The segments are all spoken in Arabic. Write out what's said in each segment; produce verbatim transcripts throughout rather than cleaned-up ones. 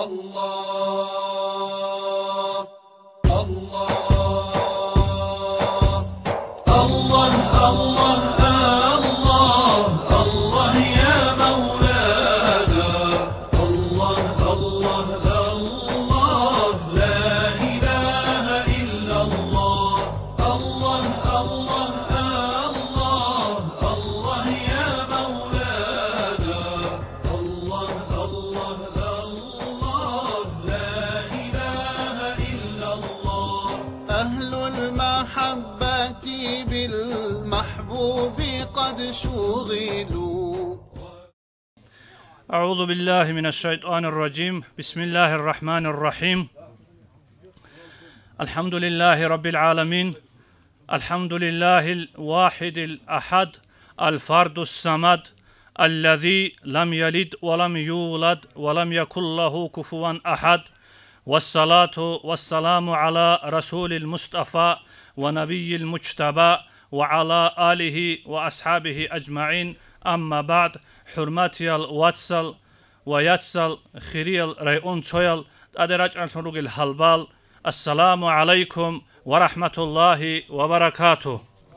الله الله الله الله الله الله يا مولانا الله الله الله لا إله إلا الله الله الله الله الله يا مولانا الله الله الله لا إله إلا الله أهل المحبة بالمحبوب قد شغلوا. أعوذ بالله من الشيطان الرجيم. بسم الله الرحمن الرحيم. الحمد لله رب العالمين. الحمد لله الواحد الأحد الفرد الصمد الذي لم يلد ولم يولد ولم يكن له كفوا أحد، والصلاة والسلام على رسول المصطفى ونبي المجتبى وعلى آله وأصحابه أجمعين. أما بعد، حرماتي الواتسل وياتسل خيريل ريون تويل أدراج أنتروج الحلبال. السلام عليكم ورحمة الله وبركاته.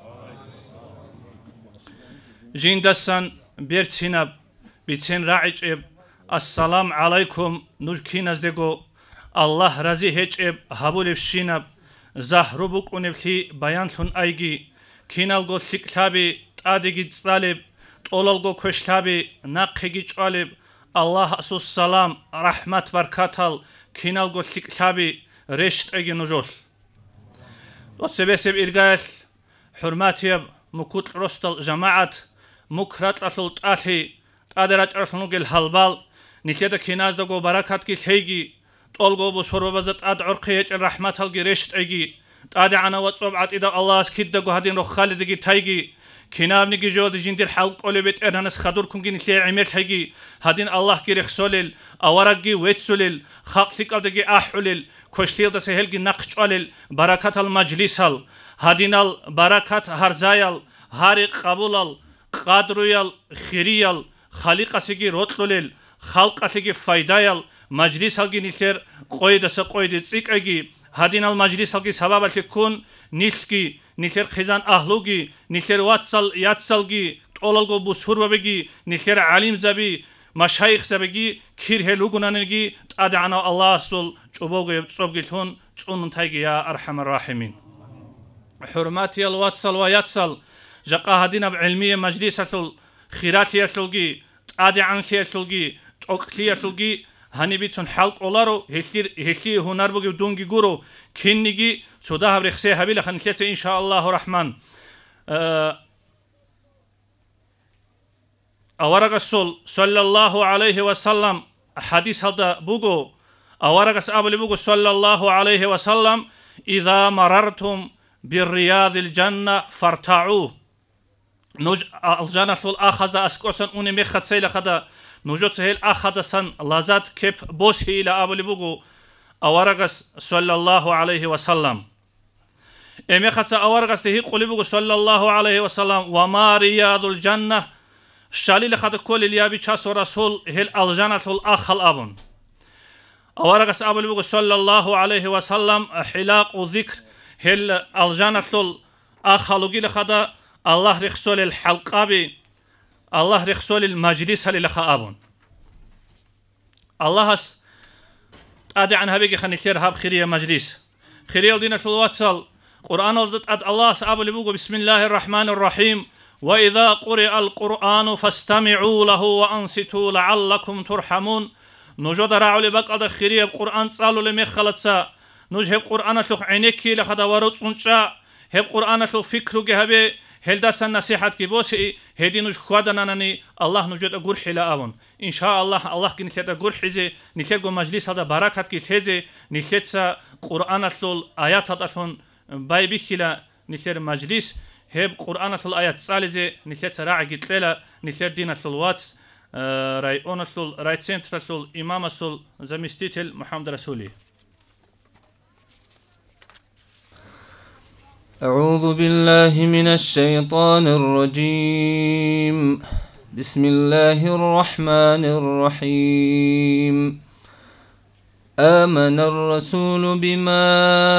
جندسان بيرتينب بيتين راعيب السلام عليكم نجكينز ديغو الله رزي هيجب هابولف شينب زهربوك ونبخي بيانتون أيجي كينالغو ثقلابي تاديجي تصالب طولالغو كشلابي ناقيجي جوالب الله أسو السلام رحمت بركاتل كينالغو ثقلابي رشت أيجي نجول وتسبسب إرغايل حرماتيب مكوت رستل جماعت مكرات أصل تأثي تادراج أرسنوغ الحلبال نتيدا كيناز دغو بركات كي ثيجي طولغو بسوربازت اد عرقيج الرحمت الغي رشت أيجي تادي عنا وصوبعت إذا الله سكيد دغو هادين رو خالدگي تايجي كيناب نيجي جود جندير حلق قلبت ارنس خدور كونغي نتي عمل تايجي هادين الله كي رخسولل اورغي ويتسولل خاقليق الدغي احولل كوشتيل دسهلغي نقچولل بركات المجلسال هادينال بركات هرزايال هاري قبولال قادرويال خيريال خالقاسيگي روتلولل خالقاسيگي فايدايال مجلسالگي نيتر قويدس قويدي صيقگي هادينال مجلسالگي سببالتي كون نيلگي نيتر خيزان اهلوگي نيتر واتسال ياتسالگي طولالگو بوسوربگي نيتر عليم زبي مشايخ زبگي كيرهلوگونانگي تادعنا الله سول چوبوگي صوبگيتون صونن تايگي يا ارحم الراحمين. حرماتي الواتسال وياتسال جقا هادينا بعلمية مجلسة خيراتية تلقي تادعانتية تلقي توقتية تلقي هني بيتون حلق أولارو هسير هسي هنر بوجي دونجي جورو كينيجي سوداها برخسيها بيلا خنثيت إن شاء الله الرحمن. أورق السول صلى الله عليه وسلم حديث هذا بوجو أورق السابل بوجو صلى الله عليه وسلم إذا مررتم بالرياض الجنة فارتعوه. نوج الجنة الأخذ أسكوسن أني مخد سيل خدا نوجت سهل أخذ سن لازات كيب بوسي إلى أبو لبوجو أورغس صلى الله عليه وسلم. إمي خد أورغس تهي قلبوجو صلى الله عليه وسلم وما رياض الجنة شالي لخد كل اليابي شاس ورسول هل الجنة الأخل أبون. أورغس أبو لبوجو صلى الله عليه وسلم حلاق ذكر هل الجنة الأخلوجي لخدا الله رخصول الحلقابي الله رخصول المجلس هل لخا أبون. الله هس أدعى عنها بيجي خنيثير هاب خيرية مجلس خيرية دينا في الواتسال قرآن أد الله سأبو لبوغو بسم الله الرحمن الرحيم وإذا قرئ القرآن فاستمعوا له وأنصتوا لعلكم ترحمون. نجد راعو لبق أد خيرية القرآن تسالو لمخلت سا نجهب قرآن تلوخ عينيكي لخدا ورد صنشا هب قرآن تلوخ فكرو جهبي هل داسن نصيحت كي بوسي هدي نج خدانانني الله نجد أقول حلا أون إن شاء الله الله كي نثيت أقول حزة نثيت جو مجلس هذا بركات كي ثزة نثيت سا قرآن تلول آيات هذا تون باي بخلا نثيت مجلس هب قرآن تلول آيات سالزة نثيت سراع قتلا نثيت دين تلواتس راي أون تلول راي سنت تلول إمام تلول زمستيتل محمد رسولي. أعوذ بالله من الشيطان الرجيم. بسم الله الرحمن الرحيم. آمن الرسول بما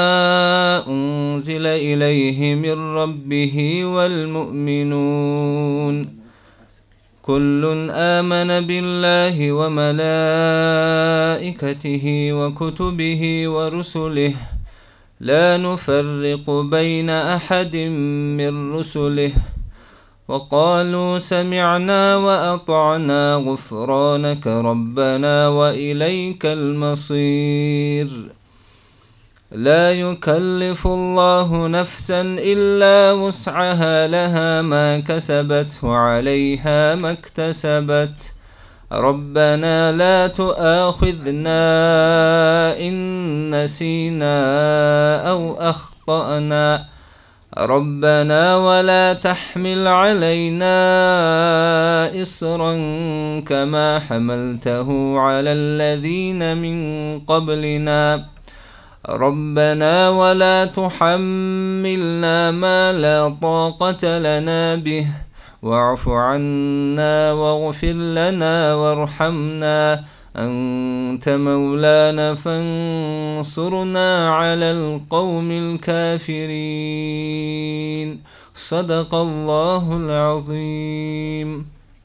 أنزل إليه من ربه والمؤمنون كل آمن بالله وملائكته وكتبه ورسله لا نفرق بين أحد من رسله وقالوا سمعنا وأطعنا غفرانك ربنا وإليك المصير لا يكلف الله نفسا إلا وسعها لها ما كسبت وعليها ما اكتسبت ربنا لا تؤاخذنا إن نسينا أو أخطأنا ربنا ولا تحمل علينا إصرا كما حملته على الذين من قبلنا ربنا ولا تحملنا ما لا طاقة لنا به واعف عنا واغفر لنا وارحمنا أنت مولانا فانصرنا على القوم الكافرين صدق الله العظيم.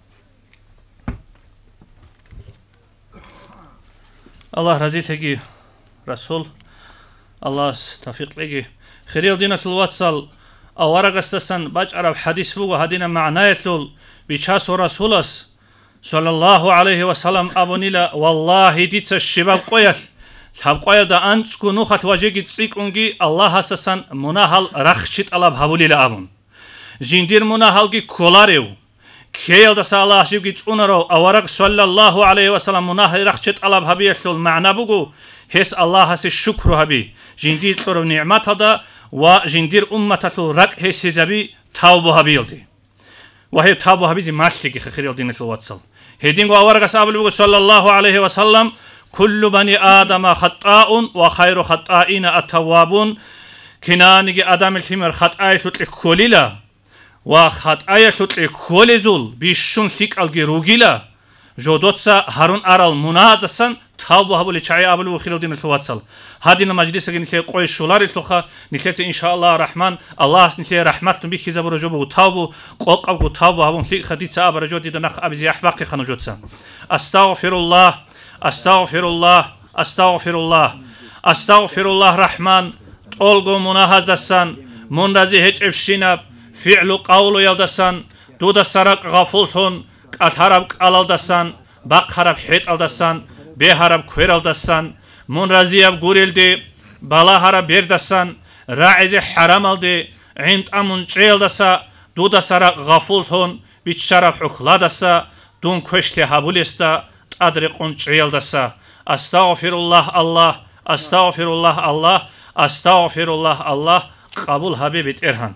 الله رضي تجي رسول الله توفيق لجي خير دينا في الواتسال أورق استسن باج عرب حديث فوق هدينا معناه لول بيشاس رسولس صلى الله عليه وسلم أبونيلا والله ديتس الشباب قويل شباب قويل دا أنسكو نوخت واجيكي تسيكونجي الله استسن مناهل رخشت ألاب هبوليلا أبون جندير مناهل كولاريو كيل دا الله شبكي تسونرو أورق صلى الله عليه وسلم مناهل رخشت ألاب هبيلول معنى بوغو هس الله هس الشكر هبي جندير ترو نعمت هذا وجندير أمته رك هس زبي توبه هبيلدي وهي توبه هبي زي ماشلك خير الدين في الواتساب هيدينغو أورق سابل صلى الله عليه وسلم كل بني آدم خطاء وخير خطائين التوابون كنانيجي آدم الثمر خطاء تطلق كوليلا وخطاء تطلق كوليزول بيشون ثيك الجروجيلا جودوتسا هارون أرال منادسن توبه هبولي شعي أبل وخير الدين في الواتساب هادينا مجلس نتلي قوي شولار الثقة نتلي إن شاء الله الرحمن الله نتلي رحمت بيك خزاب رجوب وتوبه قوق أو توبه هبون في خديت ساب رجود دنخ أبزي أحباق خنوجوتسا أستغفر الله أستغفر الله أستغفر الله أستغفر الله رحمن أولغو مناهدسن من رزي هج إفشيناب فعل قول يلدسن دود سرق غفولتون أتهرب ألالدسن باقهرب حيط ألدسن بهرب كوير ألدسن من رزياب غوريلدي بالا هرب بيردسن راعز حرام ألدي عند أمون جيل دسا دود سرق غفولتون بيتشرب حخلا دسا دون كوشتي هبوليستا أدرقون جيل دسا أستغفر الله الله أستغفر الله الله أستغفر الله الله قبول حبيبة إرهان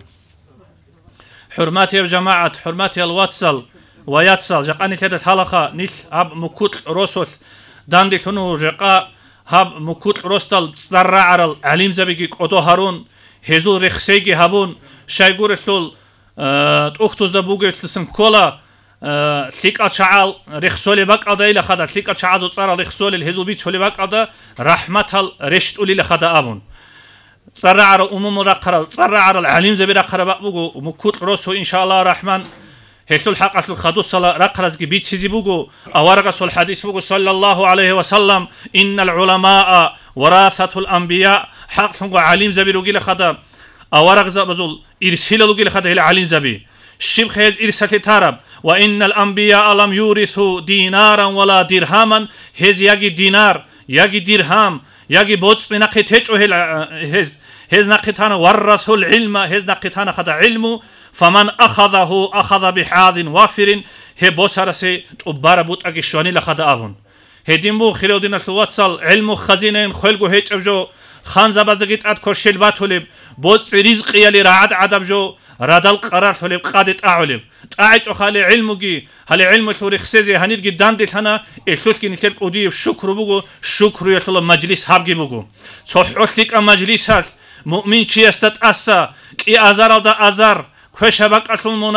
حرماتي الجماعة حرماتي الواتسال وياتسال جاقاني تدت حلقة نيل هب مكوت رسول داندي تنو جاقا هب مكوت رسول تزرع عرال عليم زبيكي قدو هارون هزول رخسيكي هبون شايقور الثول تأختوز دبوغي تلسن كولا ثيقال شعال رخسولي باق أدا إلا خدا ثيقال شعال تزرع رخسولي الهزول بيت سولي باق أدا رحمة رشت أولي لخدا أبون تزرع عرال أموم رقرال تزرع عرال عليم زبي رقرال بقبوغو مكوت رسول إن شاء الله الرحمن هيثل حق الخدو صلاة رقرز بيت سيزي بوغو أورق صل الحديث بوغو صلى الله عليه وسلم إن العلماء وراثة الأنبياء حق عليم زبي روغي لخدا أورق زبزول إرسل روغي لخدا إلى عليم زبي شبخ هز إرسل تارب وإن الأنبياء لم يورثوا دينارا ولا درهما هز يجي دينار يجي درهم يجي بوتس نقي تيجو هز هز نقيتانا ورثوا العلم هز نقيتانا خدا علمه فمن أخذه أخذ بحاض وافر هي بوسرسي تبارا بوت أجشوني لخدا أبون هديمو خيرو دينا الواتسال علم خزينين خلقو هيج أبجو خان زبازقيت أد كرشيل باتولب بوت رزق يلي رعد عدب جو ردال قرار تولب قادت أعلب تأعج أخالي علموكي هالي علم توري خسيزي هنيرجي داندت هنا إلتوكي نتلك أودي شكر بوغو شكر يطلب مجلس هابجي بوغو صحوتك مجلس هات مؤمن شي استتأسى كي أزار دا أزار كوش بقى المناه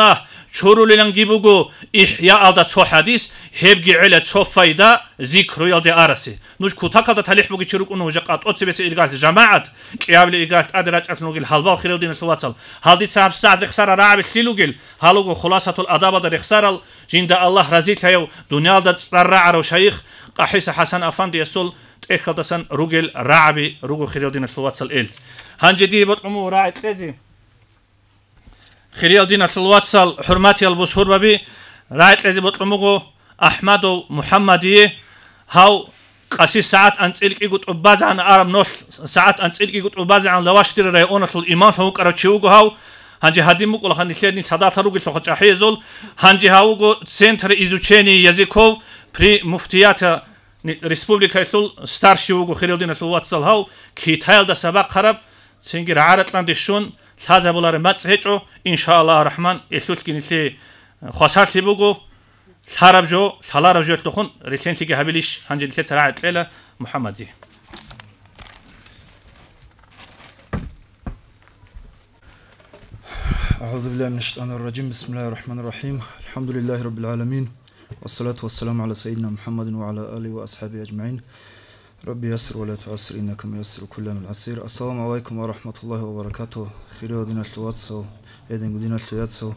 чурулилан гибугу ихья алда цо хадис хебги иля цо файда зикру ялде араси нуш кутакада талих буги чирукуну уже қатоци бесе илгалт жамаат киявли илгалт адрач атнугил халбал хирудин сулатсал халди цаб сад рихсара раби хилугил халугу khulasatul adaba da rihsaral jinda Allah razi tayo dunyalda tsarra aro shaykh qahisa hasan afandi yasul تخلصن رجل رعبي رجل خيريالدين الواتسال إل هنجدي بطعمو راعي تلزي خيريالدين الواتسال حرماتي البصور ببي راعي تلزي بطعمو أحمد ومحمدية هاو قاسي ساعات أنت إلك يقول أباز عن أرم نوح ساعات أنت إلك يقول أباز عن لواشتري رأيونا الإيمان فهو كرتشيوغو هاو هنجي هديمك ولا هني خيرني صدات رجل فقط أحيزول هنجي هاوغو سنتر إيزوتشيني يزيكو بري مفتيات республика исул старший угу хирилдин исул ватсал хау китайл да сабак хараб сингир аратлан дишун лаза булар мацхечо иншаллах рахман исул киниси хосарти бугу хараб жо халараб жо тохун ресенсиги хабилиш ханжи лихет сараат лела мухаммади أعوذ بالله من الشيطان الرجيم بسم الله الرحمن الرحيم الحمد لله رب العالمين والصلاة والسلام على سيدنا محمد وعلى آله وأصحابه أجمعين ربي يسر ولا تعسر إنك ميسر كل من العسير السلام عليكم ورحمة الله وبركاته خير دين الواتسو إذن دين الواتسو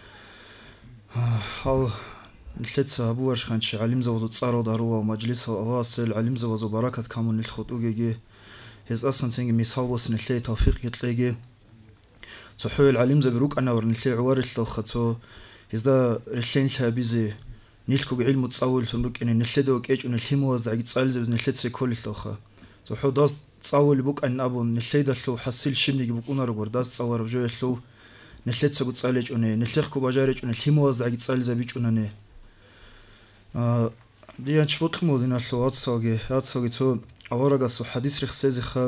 حال نلتس أبوش خانش علم زوج تصارو داروا ومجلس وأواصل علم زوج وبركة كامون الخطوجي هز أصلا تيجي مثال وسن اللي توفيق يتلاقي تحول علم زبروك أنا ورنلي عوارث لو خطو هذا رشين شابيزي نيلكو علم تصاول تمرك إن نلتدوك إيش ونلهمو وزعج تصال زب نلتد في كل الثوخة تحول داس تصاول بوك أن أبو نلتد شلو حصل شمني بوك أنا رجور داس تصور بجوا شلو نلتد سقط تصالج ونه نلتخكو بجارج ونلهمو وزعج تصال زبيج ونني ديان شفوت خمودنا شلو هاتساقي هاتساقي تو أورجا سو حديث رخصيزي خا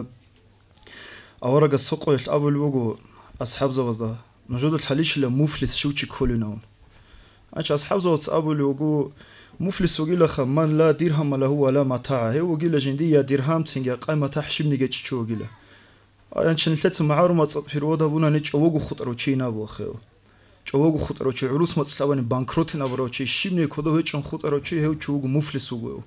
أورجا سوق ويش أبو الوجو أصحاب زوجة موجود الحليش اللي مفلس شو تشكلونه أنش أصحاب زوجة أبو الوجو مفلس وقيل خمان لا درهم له ولا متاع هي وقيل جندية درهم تنجا قيمة تحشم نجت شو قيل أنش نثلاث معارض في روضة بونا نج أوجو خطر وشينا بوخيو أوجو خطر وشي عروس متسلوان بانكروتنا بروشي شيمني كده هيك شن خطر وشي هو شو مفلس وجو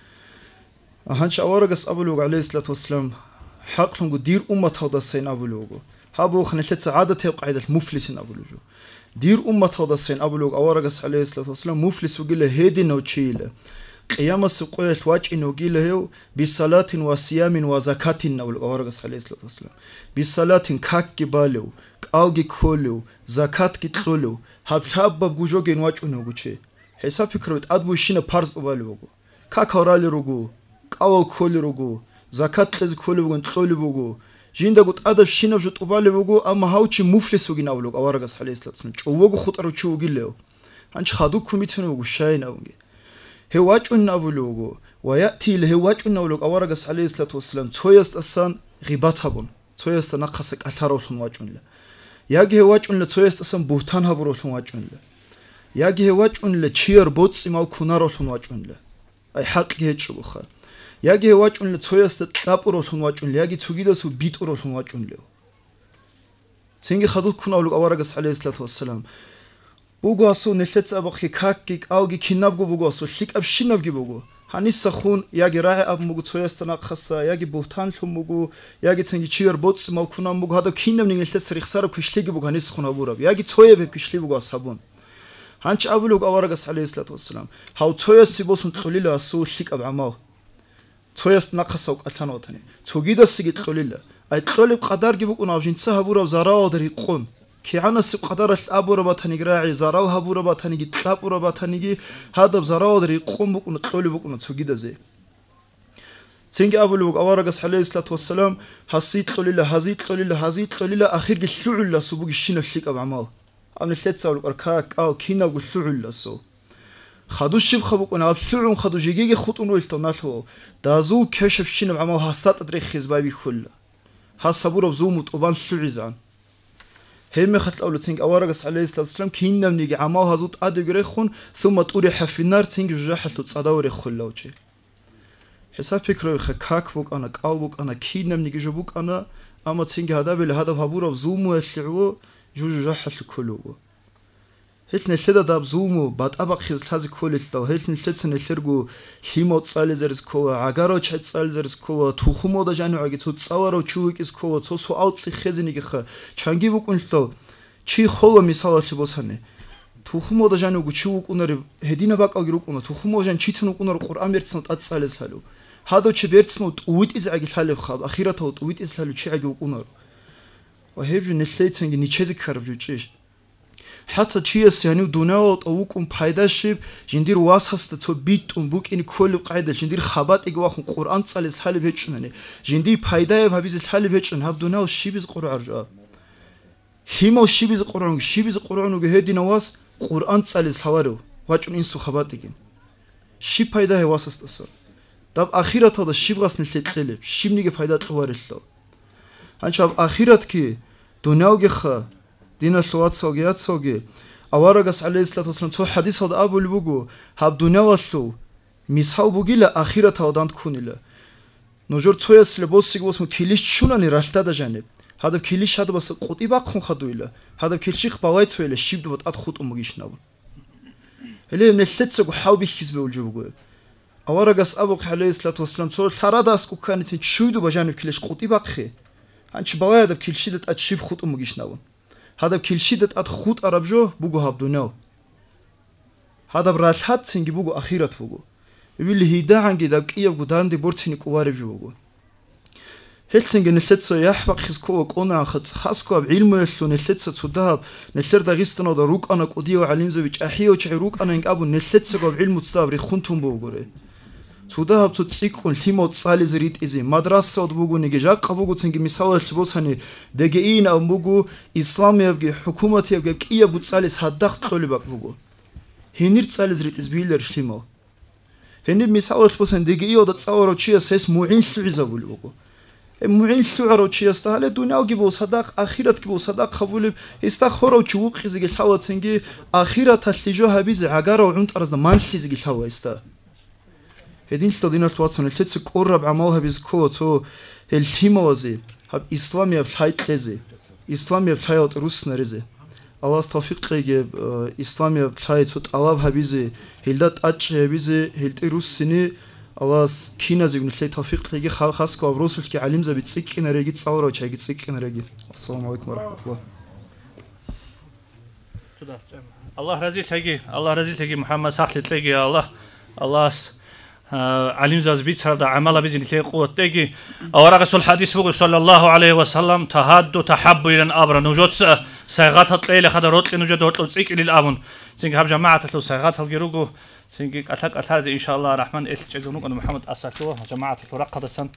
أنش أورجس أبو الوجو عليه الصلاة والسلام حق لهم دير أمة هذا السين أبو الوجو هابو خنثلاث عادة قاعدة مفلسين أبو الوجو دير أمة هذا السين أبو الوجو أورجس عليه الصلاة والسلام مفلس وقيل هيدي نوتشيله قيام السقوية الواج إنه قيل هيو بصلاة وصيام وزكاة نقول أورجس عليه الصلاة والسلام بصلاة كاك جبالو كأوجي كولو زكاة كتلولو هاب شاب بوجو جن واج إنه قشة حساب فكرت أدبو شين بارز أبو الوجو كاك هرالي رجو كأو كولي رجو زكاة لز كولي بوجو تلولي بوجو جيندا قلت أدب شين بجو تقبالي بوجو أما هاوتشي مفلس وجينا أولوج أورجس عليه الصلاة والسلام ووجو خطر وشو قيله هنش خادو كميتون وجو شاين أونجي هواج أن أولوجو ويأتي لهواج أن أولوج أورجس عليه الصلاة والسلام تويست أصلا غيبات هبون تويست نقصك أثارهم واجون له ياجي هواج أن تويست أصلا بوتان هبروهم واجون له ياجي هواج أن لتشير بوتس ما وكنارهم واجون له أي حق يهجبوخا ياجي هواج أن تويست تابروهم واجون له ياجي توجيدس وبيت أروهم واجون له تيجي خدود كنا أولوج أورجس عليه الصلاة والسلام بوجو أسو نثلث أبغى كاكيك أوجي كنابجو بوجو أسو شيك أب شنابجي بوجو هني سخون ياجي راعي أب موجو تويست ناقصة ياجي بوتان ثم موجو ياجي تنجي تشير بوتس ما وكنا موجو هذا كينام نثلث رخصار بكشلي بوجو هني سخون أبوراب ياجي تويه بكشلي بوجو أصحابون هنش أبولوج أورجس عليه الصلاة والسلام هاو تويست سبوسون تقوليله أسو شيك أب عماو تويست ناقصة وقتنا وتاني توجيد السجد تقوليله أي طالب قدر جيبوك ونافجين سهبوراب زراو دري قوم كي عنا سب قدر الأبو ربات هنيجي راعي زراو هبو ربات هنيجي تلابو ربات هنيجي هذا بزراو دري قوم بكون الطالب بكون تسوجيده زي تيجي أبو لوج أورجس عليه الصلاة والسلام حسيت طليلة هزيت طليلة هزيت طليلة أخير الشعلة سبوق الشين الشيك أبو عمال أنا ثلاث سؤال أركاك أو كينا والشعلة سو خدوا الشيب خبوك أنا بشعلهم خدوا جيجي خطون ويلتناته دازو كشف الشين أبو عمال هستات أدري خزباي كله هالصبور بزوم وطبان شعزان هم خط الأول تيجي أورجس عليه الصلاة والسلام كينا منيجي عماه هزوت أدي يريخون ثم تقولي في النار تيجي جاحل تصادور يخلّ وجه حساب فكرة يخ كاك بوك أنا كأو بوك أنا كينا منيجي جبوك أنا أما تيجي هذا بله هذا هبورة بزوم ويشلعوه جو جاحل كله Хэлсэн нэлээд даб зүүмө бат абак хизлхази колиллоо хэлсэн нэлээдсэн нэлэргүү химот цализэрс кова агаро чат цализэрс кова тухумода жануаги цуд цаваро чуикис кова цусу аутси хезинигх чангивукунлоо чи холо мисалалли босане тухумода жанугу чуукунари хедина бакагирукуна тухуможан чицнукунар Qur'an бертснут ацалесалу хадо чи бертснут уит из агилхалев хаб ахиратот уит из салу чи агиукунар ва хебжу нэлээдсэнги ничезик харвжуч حتى چیز یعنی دنیا و اوکم پیدا شد جندیر واس هست تو بیت اون بوک این کل قاعده جندیر خبات اگه واقعا قرآن سالس حال بهشونه جندی پیدا و بیز حال بهشون هب دنیا و شی بیز قرآن رجع هیما شی بیز قرآن شی بیز قرآن و گهدی نواس قرآن سالس حوارو واجون این سو خبات اگه شی پیدا واس هست اصلا دب آخرت هذا شی بغاس نشتغل شی میگه پیدا توارشلا هنچاب آخرت کی دنیا و گخ دين الشوات سوغيات سوغي أوارغس عليه الصلاة والسلام تو حديث هذا أبو البوغو هاب دنيا وشلو ميسحاو بوغي لا آخرة هادان تكوني لا نجور تويا سلبوس سيغوس مو كيليش شوناني راشتا دا جانب هذا كيليش هذا بس قطي باقون خدوي لا هذا كيلشيخ باواي تويا لا شيب دوات أدخوت أموغيش نابو هلي من الثلاثة حاو بيخيز بولجو أوارغس أبو عليه الصلاة والسلام تو الحراداس كو كانت تشويدو بجانب كيليش قطي باقخي هانش باواي هذا كيلشي دات أتشيب خوت أموغيش نابو هذا كل شيء ده أدخوت أربجو بوجو هبدوناو هذا برالحات سنجي بوجو أخيرة بوجو يقول لي هيدا عن جدا بكيا بودان دي بورتيني كوارب جو بوجو هل سنجي نلتسو يحبق خسكو وقونا خد خاسكو بعلم يشلو نلتسو تصدها نلتر دا غيستنا دا روك أنا قديو عليم زوج أحيو تشعي روك أنا إنك أبو نلتسو بعلم تستابري خونتهم بوجوري تودا هب تتسيكون ليموت صالي زريت إزي مدرسة بوجو نجاق بوجو تنجي مساوي تبص هني دقيقين أو بوجو إسلامي يبقى حكومة يبقى كيا بتصالي هدخت طلبك بوجو هنير تصالي زريت إزبيلر شليمو هنير مساوي تبص هني دقيقة وده تصور وشيء أساس معين شعزة بوجو معين شعر وشيء استهلا الدنيا وجبوا صدق آخرة جبوا صدق خبول استخروا وشوق خزق الحوا تنجي آخرة تلتجوها بيز عجارة وعند أرز ما تلتزق الحوا استا هدين تدين التواصل التي قرب عملها بزكوتو الهيموزي هب إسلامي بحيت لزي إسلامي بحيات روس نرزي الله توفيق يجيب إسلامي بحيات توت الله بهبيزي هلدات أتش هبيزي هلت روس سني الله كينا زي من التي توفيق يجي خاص كابروس الكي علم زي بتسك نرجع تصور وش هيجي تسك نرجع السلام عليكم ورحمة الله الله رزيل تجي الله رزيل تجي محمد سهل تلاقي الله الله عليم زاز بيت هذا عمله بيزن تلاقي قوة تجي أورق الحديث بقول صلى الله عليه وسلم تهاد تحب إلى أبر نوجد سيغات هتلاقي خد روت نوجد روت تسيك إلى الأبن سينك هب جماعة تلو سيغات هالجروجو سينك أتلك أتلك إن شاء الله الرحمن إلتجونك أن محمد أسرتوه جماعة ترقد السن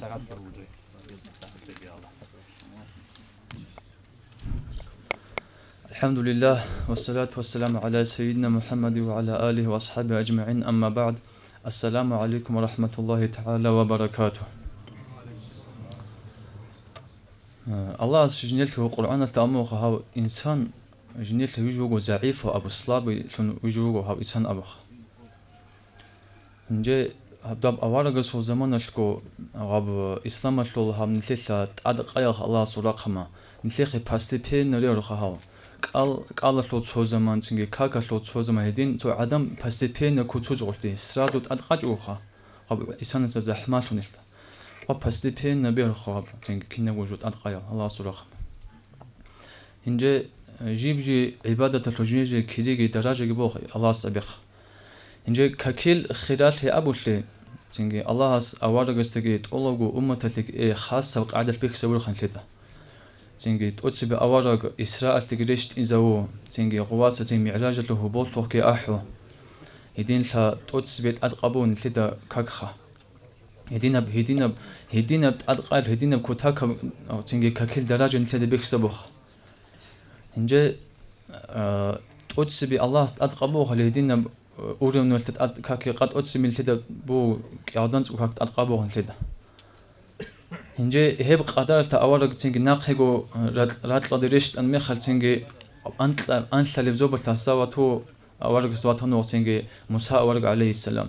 الحمد لله والصلاة والسلام على سيدنا محمد وعلى آله وأصحابه أجمعين أما بعد السلام عليكم ورحمة الله تعالى وبركاته الله جنيلته القرآن التأمل هاو إنسان جنيلته يجوجو ضعيف وأبو صلاب يجوجو هاو إنسان أبخ نجى هبدأ أوارق سو زمان لكو غاب إسلام لول هم نتلت أدق أيها الله سراقهما نتلقي باستيبين نريرخ هاو قال قال لو تو زمان تنجي كاكا لو تو زمان هدين تو عدم باستيبين كوتو زغلتي سرادو أدقاجوخا غاب إنسان زحمات نلت غاب باستيبين نبيرخ غاب تنجي كنا وجود أدقايا الله سراقهما نجى جيب جي عبادة الرجوج كريجي درجة جبوخ الله سبخ إنجي ككيل خلال هي أبوشلي تنجي الله هس أوارق استجيت الله جو أمتك إيه خاصة وقعد البيك سوور خنتدا تنجي تقصي بأوارق إسراء تجريشت إنزاو تنجي غواسة تنجي معراج له هبوط وكي أحو يدين لا تقصي بيت أدقبون تدا كاكخا يدينا ب يدينا ب يدينا بأدقال يدينا بكوتاك أو تنجي ككيل درجة تدا بيك سبوخ إنجي تقصي بالله أدقبوه ليدينا أوريم نولت أد كاكي قد أتسي من تدا بو كأردنس وكاكت أدقابوهن تدا هنجي هيب قدر تأورق تنجي ناقهجو رات لدريشت أن مخل تنجي أنت أنت لبزوب التساوى تو أورق سوات هنو تنجي موسى أورق عليه السلام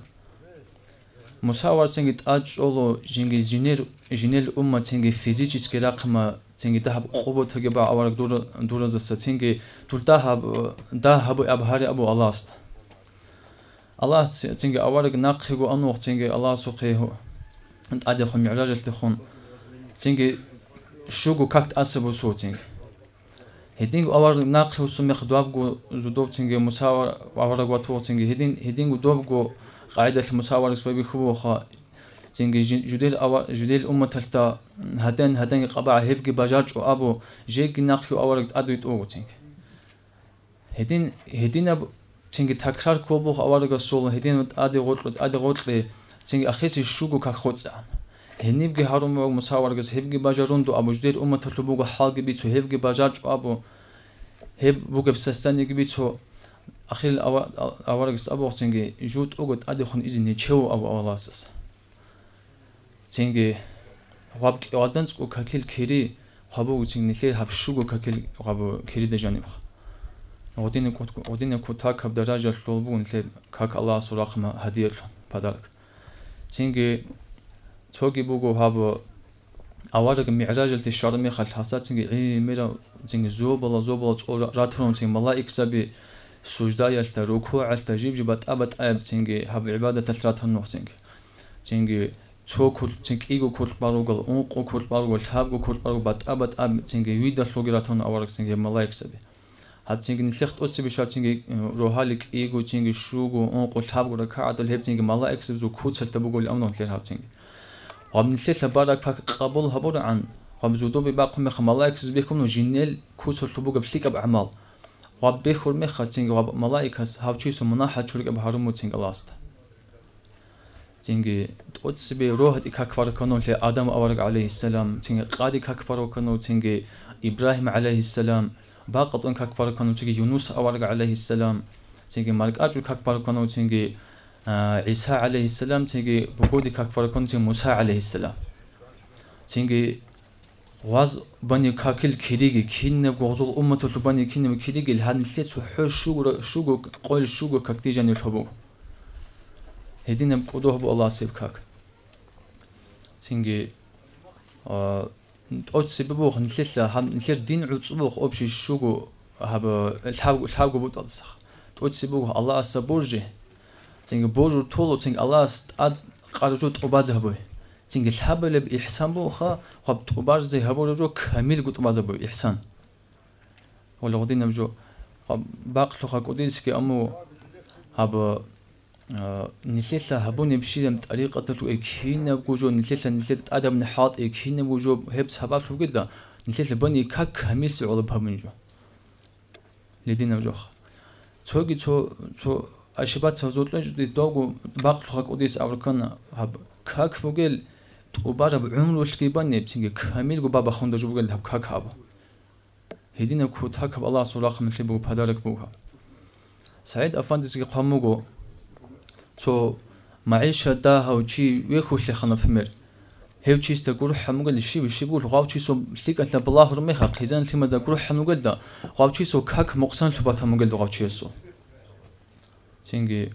موسى أورق تنجي تأج أولو جنجي جنير جنير أمة تنجي فيزيكس كراقما تيجي تهب قوة تجيب أورق دور دور زست تيجي تقول تهب تهب أبو هاري أبو الله است الله تيجي أورق ناقه أنو تيجي الله سوقيه أنت أدي خم معراج تخون تيجي شو كاكت أسبو صوتين هدين أورق ناقه وسمي خدواب زودوب تيجي مساور أورق واتو تيجي هدين هدين دوب قاعدة المساور سببي خوخا تيجي جديل أو جديل أمة تلتا هدين هدين قبعة هبقي بجاج وأبو جيك ناقه أورق أدويت أو تيجي هدين هدين أبو تيجي تكرار كوبو أورق الصول هدين أدي غوت أدي غوت لي تيجي أخيس الشوكو كخوت هني بقي هارم ومساور جس هبقي بجارون دو أبو جديل أمة تلتبوغ حاجة بيتو هبقي بجاج وأبو هب بوجا بسستاني جبيتو أخير الأورق أبو تيجي جود أوجد أدي خن إذن يشوا أبو أولاسس تيجي غاب أودنس وكاكيل كيري غابو تيجي نثير هب شو كاكيل غابو كيري دجانب ودين كوت ودين كوتاك بدرجة الطلبون نثير كاك الله سراخ ما هدية بدرك تيجي توجي بوجو هب أورق معراج التشارمي خل حسات تيجي عي ميرا تيجي زوبلا زوبلا راترون تيجي ملاك سبي سجدة يلتا ركوع يلتا جيب جبت أبد أب تيجي هب عبادة تلاتة نوع تيجي تيجي تو كل تيجي إيجو كل باروغل أنقو كل باروغل تابو كل باروغل بات أبد أب تيجي ويدا لوجراتون أورق تيجي ملاك سبي هب تيجي نسخت أوتسي بشار تيجي روحالك إيجو تيجي شوغو أنقو تابو ركعة الهب تيجي ملاك سبي زو كوت يلتا بقول أمنون تلير هب تيجي وعم نثيث بارك باك قبول هبور عن وعم زودو بباقو مخ ملايك بيكم نو جينيل كوسر تبوغ بليك بأعمال وعم بيخور مخ تينغ وعم ملايك هس هاوچيسو مناحة چورك بهارمو تينغ لاست تينغ تقودس بي روح دي كاكبار كانو لي آدم أورق عليه السلام تينغ قادي كاكبار كانو تينغ إبراهيم عليه السلام باقط ان كاكبار كانو تينغ يونس أورق عليه السلام تينغ مالك أجو كاكبار كانو تينغ عيسى عليه السلام تيجي بقودي كاكبر كنت موسى عليه السلام تيجي غاز بني كاكل كيريجي كين غوزول أمة البني كين كيريجي الهان لتسو حش شو شو قول شو كاكتيجان يلحبو هدينا بقودوه بالله سيب كاك تيجي آه أوت سببوه نلتلا هم نلتر دين عصبوه أبشي شو هب الحاج الحاج بود أصح أوت سببوه الله سبورجي تيجي بوجو طولو تيجي الله استاد قارجو تقبازه بوي تيجي الحبل بإحسان بوخا خب تقبازه هبولو جو كامل قط قبازه بوي إحسان ولا غدينا بجو خب باقي خا قديس كي أمو هب نلتلا هبوني بشيء طريقة تلو إكهين بوجو نلتلا نلتلا آدم نحاط إكهين بوجو هبس هباب تلو كده نلتلا بني كاك كميس على بهمنجو لدينا بجو توجي تو تو أشبات سوزوت لنج دي دوغو باقي خا قديس أوركان هب كاك بوجل وبارا بعمر والكيباني بتيجي كامل جو بابا خوندا جو بوجل هب كاك هابا هدينا كوت هاك الله صراخ من تبو بهدارك بوها سعيد أفاندس قاموجو تو معيشة داها وشي ويخو اللي خنا فمر هيو تشيس تقول حموجل الشي وشي بقول غاو تشيسو ليك أنت بالله رميها خيزان لما تقول حموجل دا غاو تشيسو كاك مقصان شبات حموجل دا غاو تشيسو تيجي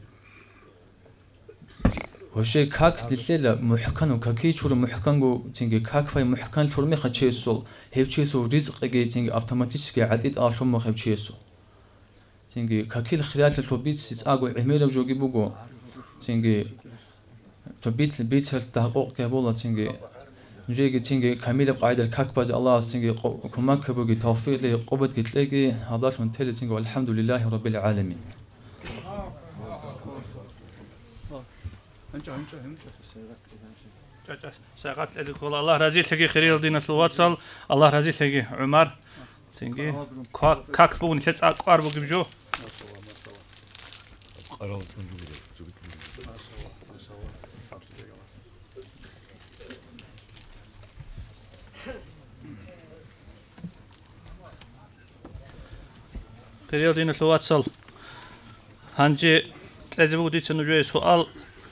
وشي كاك لليلة محكن وكاكي شور محكنو تيجي كاك فاي محكن تورمي خاتشيسو هيو تشيسو رزق جي تيجي أوتوماتيكي عديد أرشم خيب تشيسو تيجي كاكي الخيال التوبيت سيس أجو عميرة بجوجي بوجو تيجي توبيت البيت التحقق كابولا تيجي نجيجي تيجي كاميلة بقاعدة الكاك باز الله تيجي كماك بوجي توفيق لي قبض قتلاقي هذا من تلي تيجي والحمد لله رب العالمين انجو انجو انجو ساقات لك والله الله رزيل تجي خير دينا في الواتساب الله رزيل تجي عمر تيجي كاك بون تيت اقار بوجي بجو خير دينا في الواتساب هنجي تجيبو دي تنجوي سؤال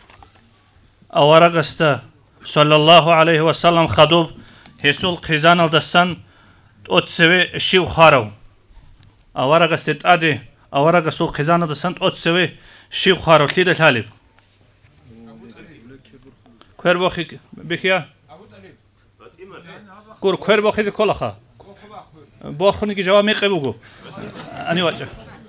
أورغستا صلى الله عليه وسلم خدوب هيسول خزان الدسان أتسوي الشيو خارو أورغست تأدي أورغسول خزان الدسان أتسوي الشيو خارو كيد الحالب كير بوخي بكيا كور كور بخيز كلها بأخوني كي جواب ميقبوجو أنا واجه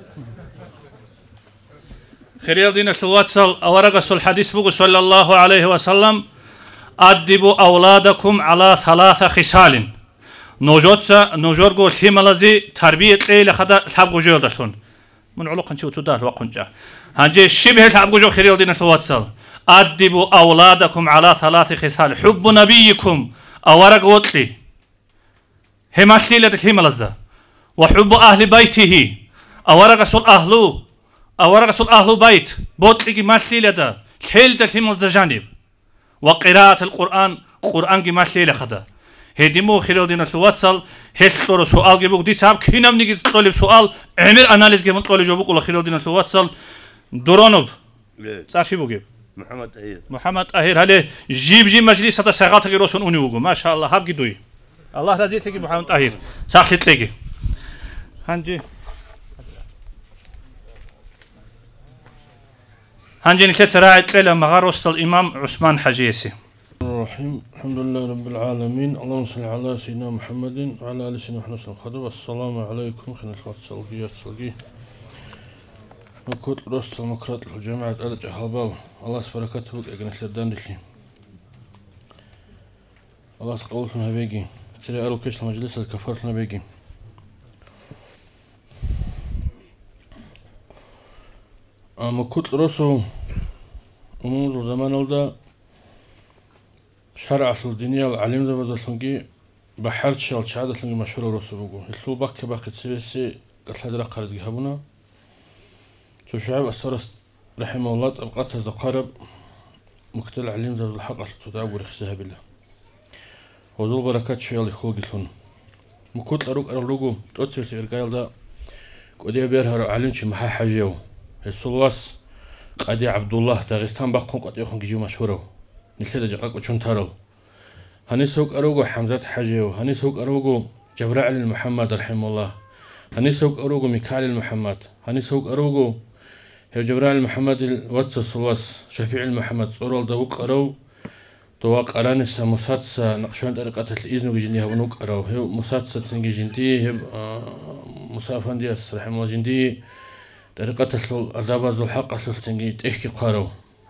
خير دين الواتسل أورق سول حديث بوجو صلى الله عليه وسلم أدبوا أولادكم على ثلاثة خصال نوجوتسا نوجورغو ثيمالازي تربية ليلة خدا ثابغو جودشون من علوق نشوف تدار وقنجة هنجي شبه ثابغو جو خير دين الواتسل أدبوا أولادكم على ثلاث خصال حب نبيكم أورق وطلي هماشلي لدك ثيمالازدا وحب أهل بيته أورق سول أهلو أورق سول أهل بيت بوطلي ماشلي لدا خيل دثيمالازدا جانب وقراءة القرآن قرآن كي ماشلي لخدا هديمو خير دين الواتسل هشتور سؤال جيبوك دي صاحب كينام نيجي تطلب سؤال عمر أناليز جيبون تطلب جوابك ولا خير دين الواتسل دورانوب صاشي بوجيب محمد أهير محمد أهير هله جيب جيب مجلس هذا ساعات كي روسون أوني وجو ما شاء الله هاب جدوي الله رضي تيجي محمد أهير ساخت تيجي هنجي هنجي نكتب سراعي تلا مغاروست الإمام عثمان حجيسي الرحيم الحمد لله رب العالمين اللهم صل على سيدنا محمد وعلى آل سيدنا محمد صلى السلام عليكم خلينا نخلص الصلقيات الصلقية وكوت رست المكرات الجامعة أرجع هالبال الله سبحانه أجنح للدان دشي الله سقولتنا بيجي ترى أرو كيش المجلس الكفرتنا بيجي أما كوت رسو أمور زمان الدا شرع أصل الدنيا العلم ذا بزلنجي بحرت شال شهادة لنجي مشهور رسو بقول السو باك باك تسويسي قتل درا قارد جهبنا شو شعب أسرس رحمه الله أبقت هذا قارب مقتل علم ذا الحق تدعو رخصها بالله وذو بركات شيء اللي خوجي ثون مكوت أروق أروقو توصل سير قال ده قديه بيرها علم شيء محا حاجيو السلواس قدي عبد الله داغستان بقون قد يخون جيو مشهوره نسيت جاك وشون تارو هني سوق أروقو حمزة حاجيو هني سوق أروقو جبرائيل المحمد رحمه الله هني سوق أروقو ميكائيل المحمد هني سوق أروقو هي جبرائيل المحمد الواتس السلواس شفيع المحمد صورة دوق أرو دوق أرانس مساتسة نقشون طريقة الإذن وجندي هونوك أرو هي مساتسة تنجي جندي هي مسافان دياس رحمه الله جندي طريقة الأداب ذو الحق أصل تنجي تحكي قارو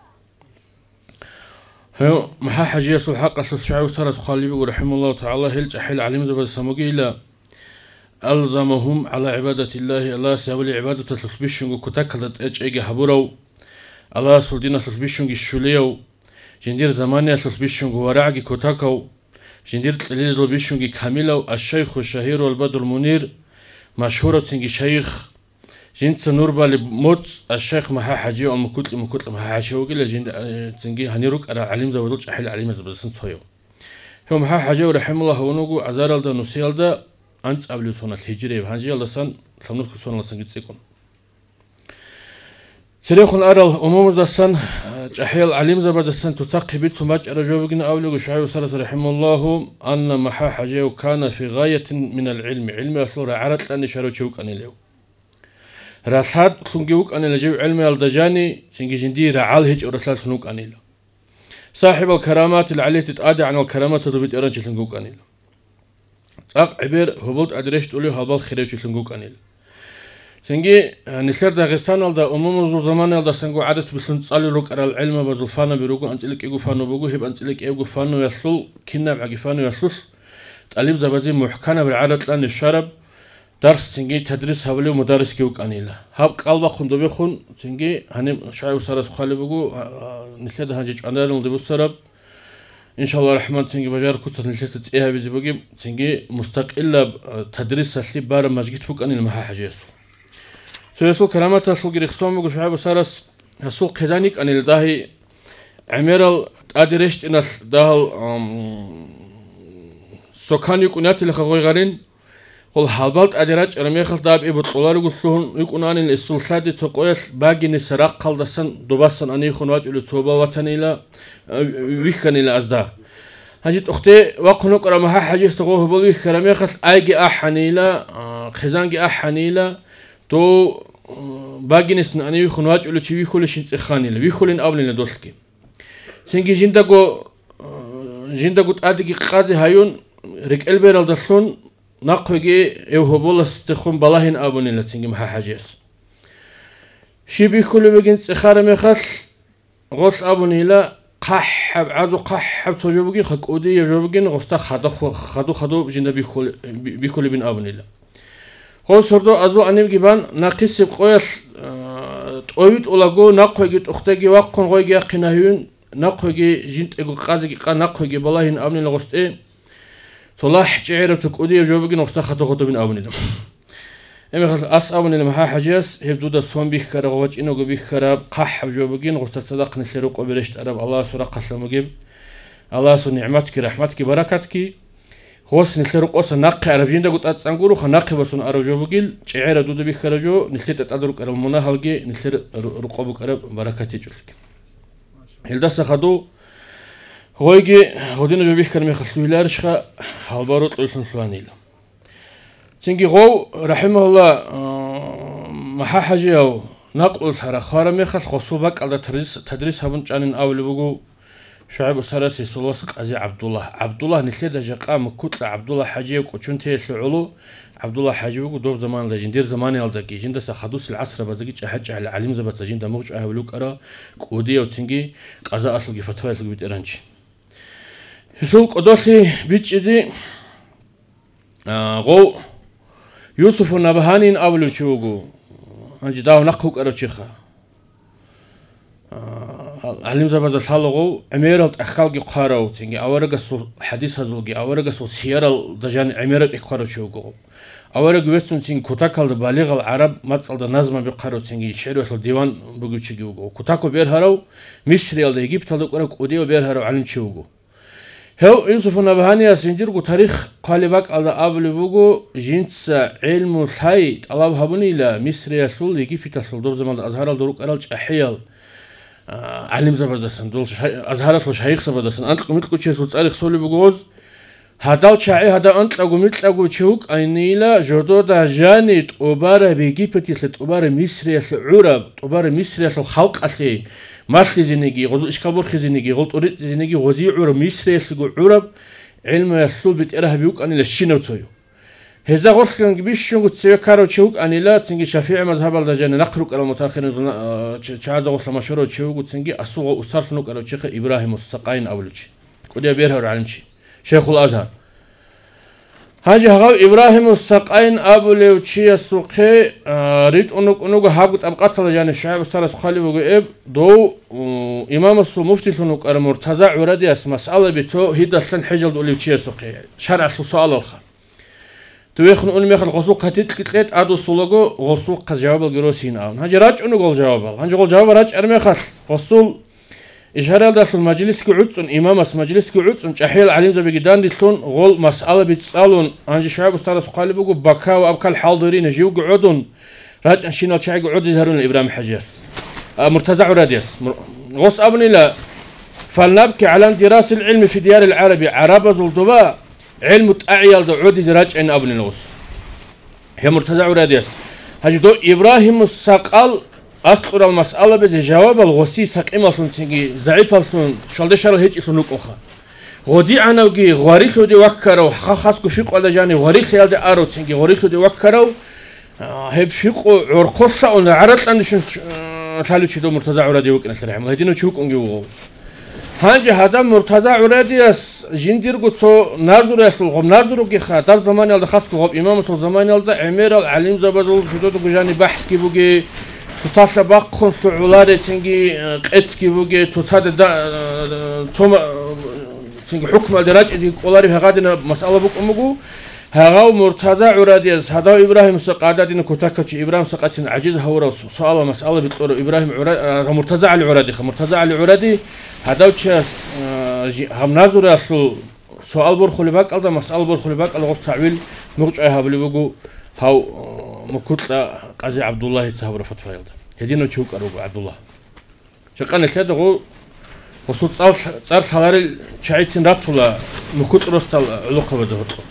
هي محا حاجية سو الحق أصل شعو سارس خالبي ورحمه الله تعالى هلج أحيل عليم زباد السموكي إلا ألزمهم على عبادة الله الله سيولي عبادة تلتبشنغ كتاكلت إج إيجا حبورو الله سلدين تلتبشنغ الشوليو جندير زمانيا تلتبشنغ ورعجي كتاكو جندير تليل زلبشنغ كاملو الشيخ الشهير والبدر المنير مشهورة تنجي شيخ جنس نوربالي موت الشيخ محا حاجي أو مكتل مكتل محا حاجي وقيل جند تنجي هنيروك أرى علم زودوش أحيل علم زبدسن صويو هو محا حاجي ورحمه الله ونوجو عزار الدا نسيال دا أنت قبل سنة الهجرة وهنجي الله سن خمنوك سنة الله سنجد سيكون سريخون أرى الأمور دا سن أحيل علم زبدسن تساقي بيت سماج أرجوبنا أولوغو شعيو سرس رحمه الله أن محا حاجي وكان في غاية من العلم علم أصلور عرت لأني شارو تشوك أني ليو راسات خنجوك أنا لجيب علمي الدجاني سنجي جندي رعال هج ورسالة خنوك أنيلا صاحب الكرامات اللي عليه تتعادى عن الكرامات تضبط إيران تلنجوك أنيلا أق عبير هبولت أدريش تقولي هبال خيري تلنجوك أنيلا سنجي نسير داغستان الدا أمم زمان الدا سنجو عادت بسلن تصالي روك أرى العلم بزلفانا بيروكو أنتلك إيجو فانو بوجو هب أنتلك إيجو فانو يسلو كنا بعجي فانو يسلس تعليم زبازي محكنا بالعادة لأن الشرب درس تنجي تدريس هولي مدرس كيوك أنيلا هاب قلبا خندو بيخون تنجي هنم شعيو سارس خالي بقو نسيد هنجيج عندنا ندبو السرب إن شاء الله الرحمن تنجي بجار كتس نسيد تتئيها بيزي بقي تنجي مستقلة تدريس سلسي بار مجيت بوك أنيلا محا حاجة يسو سو يسو كلامات رسول جريخصوم بقو شعيو سارس رسول قزانيك أنيلا داهي عميرال أدريشت إنال داهل سوكان يكون ياتي لخغوي غارين قل حالبالت أدراج أرميخل داب إبو طولار قلتلون يكون أن السلسادة تقويس باقي نسراق قلدسن دوباسن أني خنواج إلو توبا وطنيلا ويخكنيلا أزدا هجيت أختي وقنوك رمها حاجيس تقوه بلويخ كرميخل آيجي أحانيلا خزانجي أحانيلا تو باقي نسن أني خنواج إلو تي ويخولي شنس إخانيلا ويخولين أولين لدولكي سنجي جندقو جندقو تقادقي قازي هايون رك البيرال دخلون نقوي إيه هو بولس تخون بلاهن أبوني لتنجي محا حاجيس شي بيكل بجنس إخار مخل غوش أبوني لا قحب عزو قحب تجوبجي خكودي يجوبجين غستا خدو خدو خدو بجندا بيكل بيكل بين أبوني لا غوش هردو أزو أنيم جبان ناقص بقول تقويت أولاجو نقوي جت أختي واقن غوي جا قناهون نقوي جنت إجو قازي قا نقوي جي بلاهن أبوني لغست إيه صلاح جعيرة تقودي يجوبجين غستا خدو خدو بين أبوني لا إما خل أس أبوني لمحا حاجيس هبدو دا سوان بيخ كرا غوات إنو جو بيخ كرا قح بجوبجين غستا صدق نسلروق وبرشت أرب الله سورة قسل مجيب الله سو نعمتك رحمتك بركاتك غوس نسلروق أصلا نقي أرب جين دا قد أتسانقورو خنقي بسون أرب جوبجيل جعيرة دو دا بيخ كرا جو نسلت أتدرك أرب مناهلجي نسل رقابك أرب بركاتي جولك هل دا سخدو غويجي غودينا جو بيخ كرا ميخلتو هلارشخا هالباروت لسن سوانيلا تنجي غو رحمه الله محا حاجة أو نقل الحرا خارمي خل خصوبك على تدريس تدريس هبن جانن أول بقو شعب السراسي سلوسق أزي عبد الله عبد الله نسيد جاقا مكتلة عبد الله حاجة وكوشون تيش العلو عبد الله حاجة وكو دور زمان لجين دير زماني يالدقي جين دسا خدوس العصر بزاقي جاحج على علم زبط جين دا موج أهولوك أرا كودية وتنجي قضاء أسلقي فتوى أسلقي بيت إيرانجي هسول قدوسي بيتش إزي غو يوسف النبهانين أولو تشوغو أنجي داو نقوك أرو تشيخا علم زبازة حالغو عميرة أخالقي قارو تنجي أورغا سو حديث هزولغي أورغا سو سيارة دجان عميرة إقارو تشوغو أورغا ويستون تنجي كتاكال دا بالغ العرب متصل دا نظم بقارو تنجي شعر وصل ديوان بقو تشيغو كتاكو بيرهارو مصري يالدا إيجيبت هالدوك أرو كوديو بيرهارو علم تشوغو هو يوسف النبهاني سنجرغو تاريخ قالباك على أبل بوغو جنس علم الحي طلب هبني لا مصر يسول يجي في تسول دوب زمان أزهار الدروك أرالج أحيال علم زبردستن دول أزهارات لش هيخ زبردستن أنت قمت كل شيء سوت تاريخ سولي بوغوز هذا شاعي هذا أنت لقو مت لقو تشوك أينيلا جودو دا جانت أبارة بيجي بتيسلت أبارة مصر يسل عرب أبارة مصر يسل خلق أسي ماسلي زينيجي غزو إشكابور خزينيجي غلط أريد زينيجي غزي عرب مصر يسلقو عرب علم يسول بتأره بيوك أني للشينو تسويو هذا غرس كان بيش شو تسوي كارو تشوك أني لا تنجي شافعي مذهب الدجان نقرق على المتأخرين شهذا غرس ما شرو تشوك تنجي أسوق أستاذ نوك على شيخ إبراهيم السقاين أولوشي كودي بيرهر علمشي شيخ الأزهر هاجي هغاو إبراهيم السقاين أولوشي السوقي ريد أنوك أنوك هابط أبقات لجان الشعب السالس خالي وقئب دو إمام السو مفتي ثنوك على مرتزع وردي اسم مسألة بتو هيدا سن حجل أولوشي السوقي شرع سؤال الخ تويخن أول ميخل غسول قتيت كتلت أدو سولغو غسول قز جواب الجروسين آون هاجي راج أنو قول جواب هاجي قول جواب راج أرميخل غسول إشهار داخل المجلس كعدسون إمام اس مجلس كعدسون جحيل عليم زبي جدان ديتون غول مسألة بتسألون هاجي شعب استرس قالي بقول بكا وأبكى الحاضرين جيو قعدون راج أنشينا شعب قعد يظهرون الإبراهيم حجاس مرتزع راديس غص أبني لا فلنبكي على دراسة العلم في ديار العربي عرب زلدباء علم تعيال دو عودي زراج ان ابن الغوص هي مرتزع راديس هاجي دو ابراهيم السقال اصل المساله بزي جواب الغوسي سقيمه سنتي ضعيف السن شلد شل هيج سنوك اخا غودي عنوغي غوريتو دي وكرو خاص كفيق ولا جاني غوريت يالد ارو تنجي غوريتو دي وكرو هب فيق عرقصه ان عرض اندشن تالوچي دو مرتزع رادي وكنا ترحم هدينو تشوك انجو هانجي هذا مرتزع راديس جندير قصو نازور يسل غم نازورو كي خاطر زمان يالد خاص كغب امام سو زمان يالد عمير العليم زبدل شدو جاني بحث كي بوغي تساش باقون سعولاري تنجي قيتس كي بوغي تساد توم تنجي حكم الدراج ازي قولاري هغادنا مسألة بوك امغو هغاو مرتزع راديس هذا ابراهيم سقادين كوتاكتي ابراهيم سقاتين عجيز هورا سؤال مسألة بتقول ابراهيم مرتزع العرادي مرتزع العرادي هذا تشاس هم نازور يسل سؤال برخلي باك ألدا مسألة برخلي باك الغص تعويل مرجعها بلي بقو هاو مكتلة قاضي عبد الله يتسهب فترة يلدا هدينا تشوك أروق عبد الله شقنا كده غو وصوت صار صار حلاري شعيتين رابطولا مكتلة رستال علاقة بدهرتو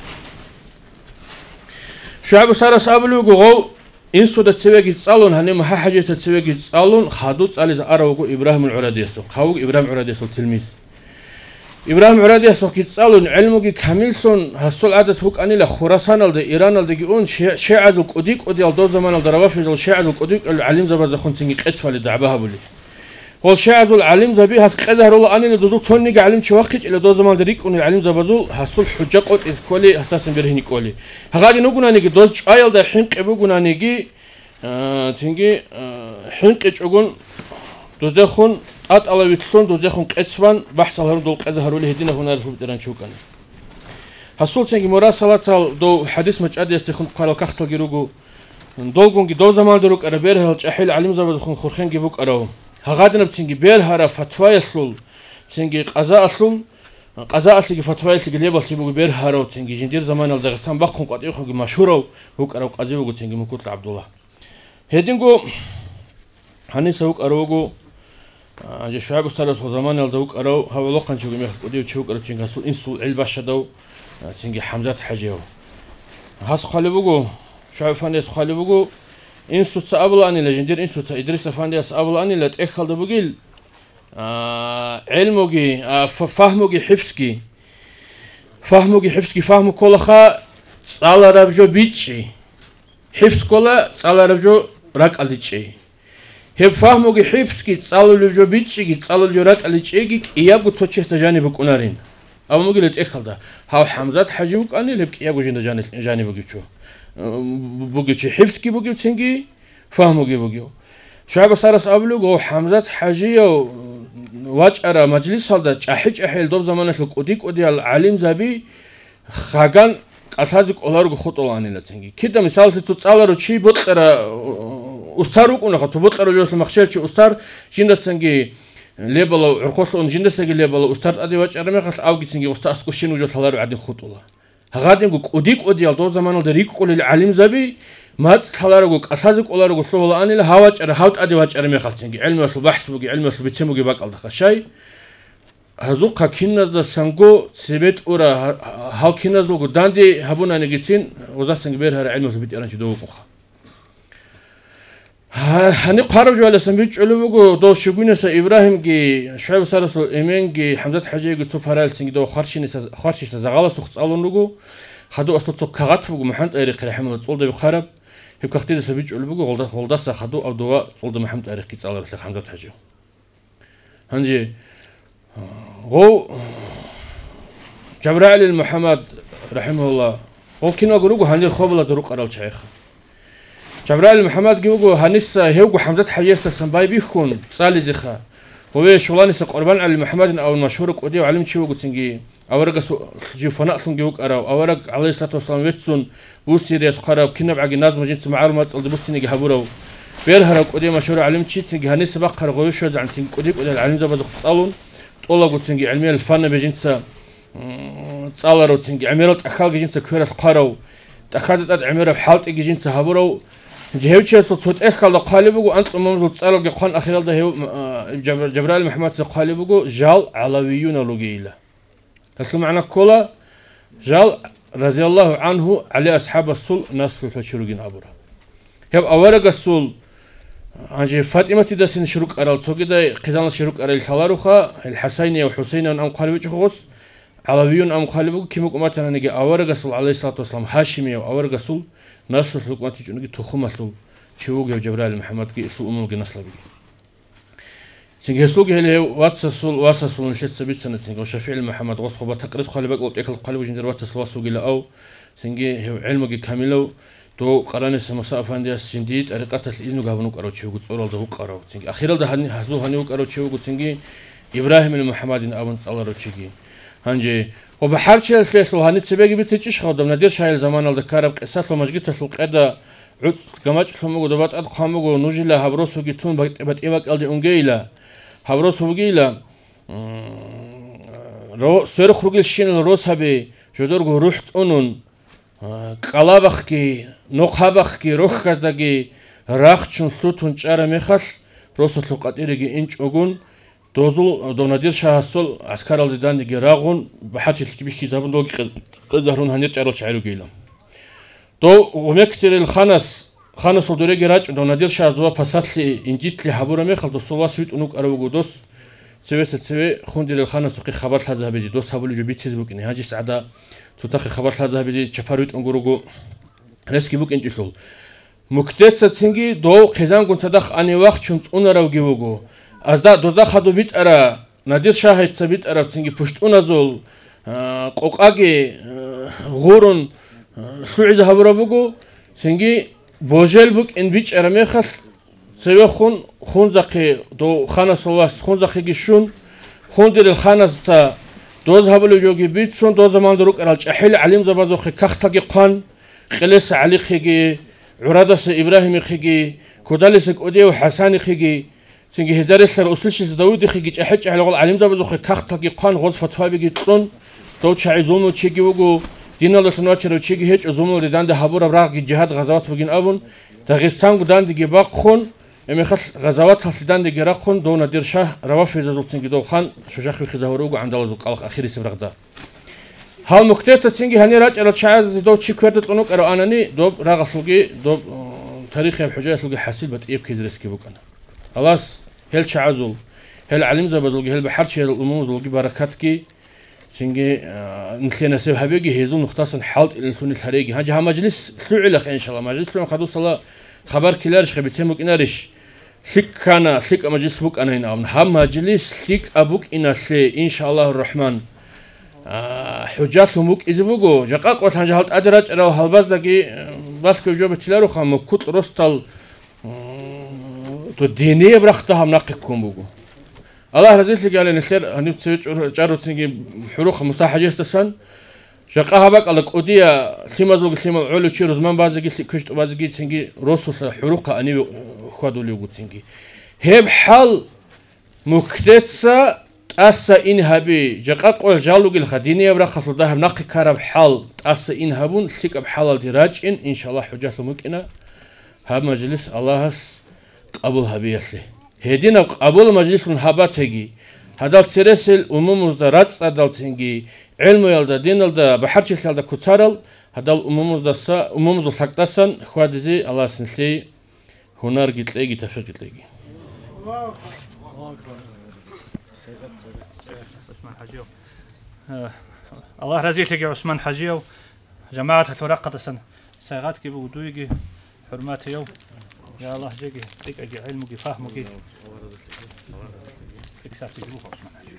شعب صار سابلي بقو إنسو دا تسويق يتصالون هني ما حاجة تسويق يتصالون خادو تسالي زارا وقو إبراهيم العراديسو خاوق إبراهيم العراديسو التلميذ ибраҳим урадиасо ки цалун илмуги камилсон ҳасол адат ҳук анила хурасаналда ираналда гиун шеъазул куди куди ал до заманалда равафидал шеъазул куди алим забарда хунсинги қисфали даъбаҳа були Ол шеъазул алим заби ҳас қезаҳрула анила дузул цоннига алим чи вақт ила до заманалда рикуни алим забазул ҳасул ҳуҷҷа қот из коли ҳастасин берҳини коли ҳағади нугунаниги доз чуаялда хинқи бугунаниги тинги хинқи чугун доздехун ат алавитлон доздехун қецван баҳсалҳарун дол қезаҳрули ҳедина ҳунар хубдеран чукани ҳасул тинги мурасалатал до ҳадис мачъади астихун қалал кахтал гиругу долгунги до заманалда рук ара берҳал чаҳил алим забазухун хурхенги бук арав ҳағадинаб тинги берҳара фатваяллул тинги қазааллул қазааллиги фатваяллиги лебалли бугу берҳарав тинги жиндир заманал дағистан баққун қатиухуги машҳурав бук арав қази бугу тинги мукутла абдулла ҳедингу ҳаниса бук аравугу же шуайб устарас заманал да бук арав ҳавалоқан чугу меҳл кудив чук арав тинги ҳасул инсул илбашадав тинги ҳамзат ҳаҷев ҳас қали бугу шуайб фандес қали бугу Институца абулани лежендир институца Идриса фандиас абулани лет эхалда бугил илмуги фаҳмуги хифски фаҳмуги хифски фаҳму колаха цаларабжо бичи хифс кола цаларабжо ракаличи хеб фаҳмуги хифски цалулужо бичиги цалулужо ракаличиги иябу цочеста жани букунарин абумуги лет эхалда ҳав ҳамзат ҳаҷи букани леб иябу жинда жани жани бугичу бугичи хифски бугив тинги фаҳмуги бугив шуайб сарас аблуго ҳамзат ҳаҷиё ваҷъара маҷлисалда чаҳи чаҳил доб заманашлу куди кудиал алим заби хаган қатази коларуго хутоланила тинги кида мисалти ту цалару чи буттара устар укунаха ту буттару ҷослу махшелчи устар жиндасанги лебала урқослун жиндасаги лебала устар ади ваҷъара мехас авги тинги устар аскушин уҷо талару ади хутола ҳағадингу куди кудиал до заманалда риккулил алим заби мац таларугу қатази коларуго слуҳола анила ҳаваҷъара ҳавт ади ваҷъара мехал тинги илмиаслу баҳс буги илмиаслу бицемуги бакалдаха шай ҳазу қакинназда сангу цебет ура ҳал кинназлугу данди ҳабунанигицин озасанги берҳара илмиаслу битиаранчи довукуха ҳани қараб ҷуаласан бичӯлубугу до шугунеса ибраҳимги шуайб сарасу эменги ҳамзат ҳаҷиги цу паралсинги до харшиса зағаласу хцалунугу ҳаду асу цу кағат бугу муҳаммад айриқи раҳималла цулдаби қараб ҳибкахтидаса бичӯлубугу холдаса ҳаду абдува цулда муҳаммад айриқи цаларасли ҳамзат ҳаҷи ҳанҷи ғов ҷабраил муҳаммад раҳимаҳулла ғов киногуругу ҳанҷир хобала дуру қарал чайха ҷабраил муҳаммад гивугу ҳаниса ҳевгу ҳамзат ҳаҷиестасан бай бихун цализиха гове шуланиса қурбан али муҳаммадин авл машҳуру кудив алим чивугу тинги аварагасу ҷифанаъсун гивуг арав авараг алайҳи салату вассалам ветсун бу сириас қараб кинабъаги назму ҷинси маълумат цалди бусиниги ҳабурав берҳара кудив машҳуру алим чи тинги ҳаниса баққара гове шӯзан тинги кудив кудив алим забазу цалун طلقوا تنجي علمية الفن بجنسة تصالروا تنجي عميرة أخال جنسة كورة قارو تأخذت أد عميرة بحالت جنسة هبرو جهوتشي صوت أخال قالبوجو أنت ممزول تصالروا جقان أخيرا ده هو جبرائيل محمد قالبوجو جال علويون لوجيلا هسه معنا كولا جال رضي الله عنه على أصحاب الصل ناس في الشروقين عبرة هب أورق الصل عنجي فاطمة تدسين شروق أرال توجد قزان شروق أرال ثلاروخا الحسين والحسين أم قالبوج خص علويون أم قالبوج كيمك أمتنا نجي أورق الصل عليه الصلاة والسلام هاشمي وأورق الصل ناس في الحكومة تيجي نجي تخمة لو شوق جبرائيل محمد كي الصل أمم جنسلا بيجي تيجي الصل هي واتس الصل واتس الصل نشيت سبيت سنة تيجي وشفيع محمد غصب بتقريد قالبوج قلت إكل قالبوج جندر واتس الصل سوقي لا أو تيجي علمك كاملو تو قرانس مسافانديا سنديت ارقات الإذن قابنوك أرو تشوق تصورال ده قارو تيجي أخيرا ده هني حزو هنيوك أرو تشوق تيجي إبراهيم المحمدين أبن الله أرو تيجي هنجي وبحر شيء الثلاث لو هني تبيجي بتجيش خادم نادر شايل زمان على الكرب قصة لو مجد تسلق أدا عد جماعة خمسة دبات أد خامجو نوجلا هبروسو جتون بت بت إيمك ألدي أنجيلا هبروسو بجيلا رو سر خروج الشين الروس هبي جدور جو روحت أنون قلابخكي نقابخكي روخكداغي راخچون سوتون چاره مخال روسو قاتيرگي انچ اوغون دوزول دونادير شاهسول عسكرال ديداندگي راغون بحاجتكي بيخي زابون دوغي قزهرون هنير چارو چايرو گيلم دو ومكتر الخانس خانس دورگي راج دونادير شاهزوا پاساتلي انجيتلي حبورا مخال دو سولا سويت اونوك اروغو دوس سويس سوي خوندي للخانس وقي خبر هذا بيجي دوس هبلو جو بيتشز بوك إني هاجي سعدا تطخ خبر هذا بيجي شفاروت أنغروجو رسكي بوك إنتي شغل مكتسب سنجي دو خزان كنت صدق أني وقت شمت أنا رو جيوجو أزدا دوزدا خدو بيت أرا نادر شاهد سبيت أرا سنجي پشت أنا زول قوقاجي غورن شو عز هبرا بوجو سنجي بوجل بوك إن بيتش أرا ميخل سوي خون خون زقي دو خانة سواس خون زقي جشون خون دير الخانة زتا دوز هبلو جوجي بيت سون دوز زمان دروك أرالج أحيل عليم زبازو خي كختاجي قان خلص علي خيجي عرادس إبراهيم خيجي كودالس أودي وحسان خيجي سنجي هزارس الأصلش داود خيجي أحج على قول عليم زبازو خي كختاجي قان غوز فتوى بيجي تون تو شاي زومو تشيجي وجو دينا لسنواتشرو تشيجي هيج زومو ردان ده هبورا براق جهاد غزوات بجين أبون داغستان قدان دي باق خون امخل غزوات خلدان دي راقون دون دير شاه روافي زولتين دو خان شجاخي خزاوروغو عندالو قالخ اخيري سبرغدا هال مكتت سينجي هاني راج على تشاز دو تشي كوردت اونوك ارو اناني دو راغخلغي دو تاريخ الحجاج لغي حاسيل بت ايب كيزرسكي بوكنا خلاص هل تشازول هل علم زبزلغي هل بحر شي الامور زلغي بركاتكي سينجي نتلينا سيب هبيغي هيزون مختصن حالت الفن الحريقي هاجها مجلس ثلعلخ ان شاء الله مجلس لهم خدو صلاه خبر كلارش خبيتمك انارش ثيك كان ثيك مجلس بوك أنا هنا هم مجلس ثيك أبوك إن شيء إن شاء الله الرحمن حجاتهم بوك إذا بوجو جاك وقت هنجهلت أدرج أو هالباز دقي بس كجواب تلارو خام كوت رستال تدينية برختها مناقكم بوجو الله رزقك قال نسير هنبتسوي جارو تنجي حروق مساحة جستسن جاكها بق على قدية تيمازلو تيمال علو شيء رزمان بازجي كشت بازجي تنجي رسول حروقة أني خدوا لي وقتنجي هب حال مكتسة أسا إن هبي جاكا قول جالو جل خديني أبرا خطو ده نقي كرب حال أسا إن هبون ثيك بحال الدراج إن إن شاء الله حجات ممكنة هب مجلس الله هس قبول هبيتلي هدينا قبول مجلس من هباتهجي هذا تسرسل أمم مزدرات أدل تنجي علم يلدا دين يلدا بحرش يلدا كتارل هذا الأمم مزدسا أمم مزدسان خوادزي الله سنتلي هنر جت لقي تفرق جت لقي. الله رزقك يا عثمان حجيو جماعة تورقة السنة سيغات كي بودويجي حرمات يوم يا الله جيجي تيك أجي علمك فهمك إكساس يجيبوك عثمان حجيو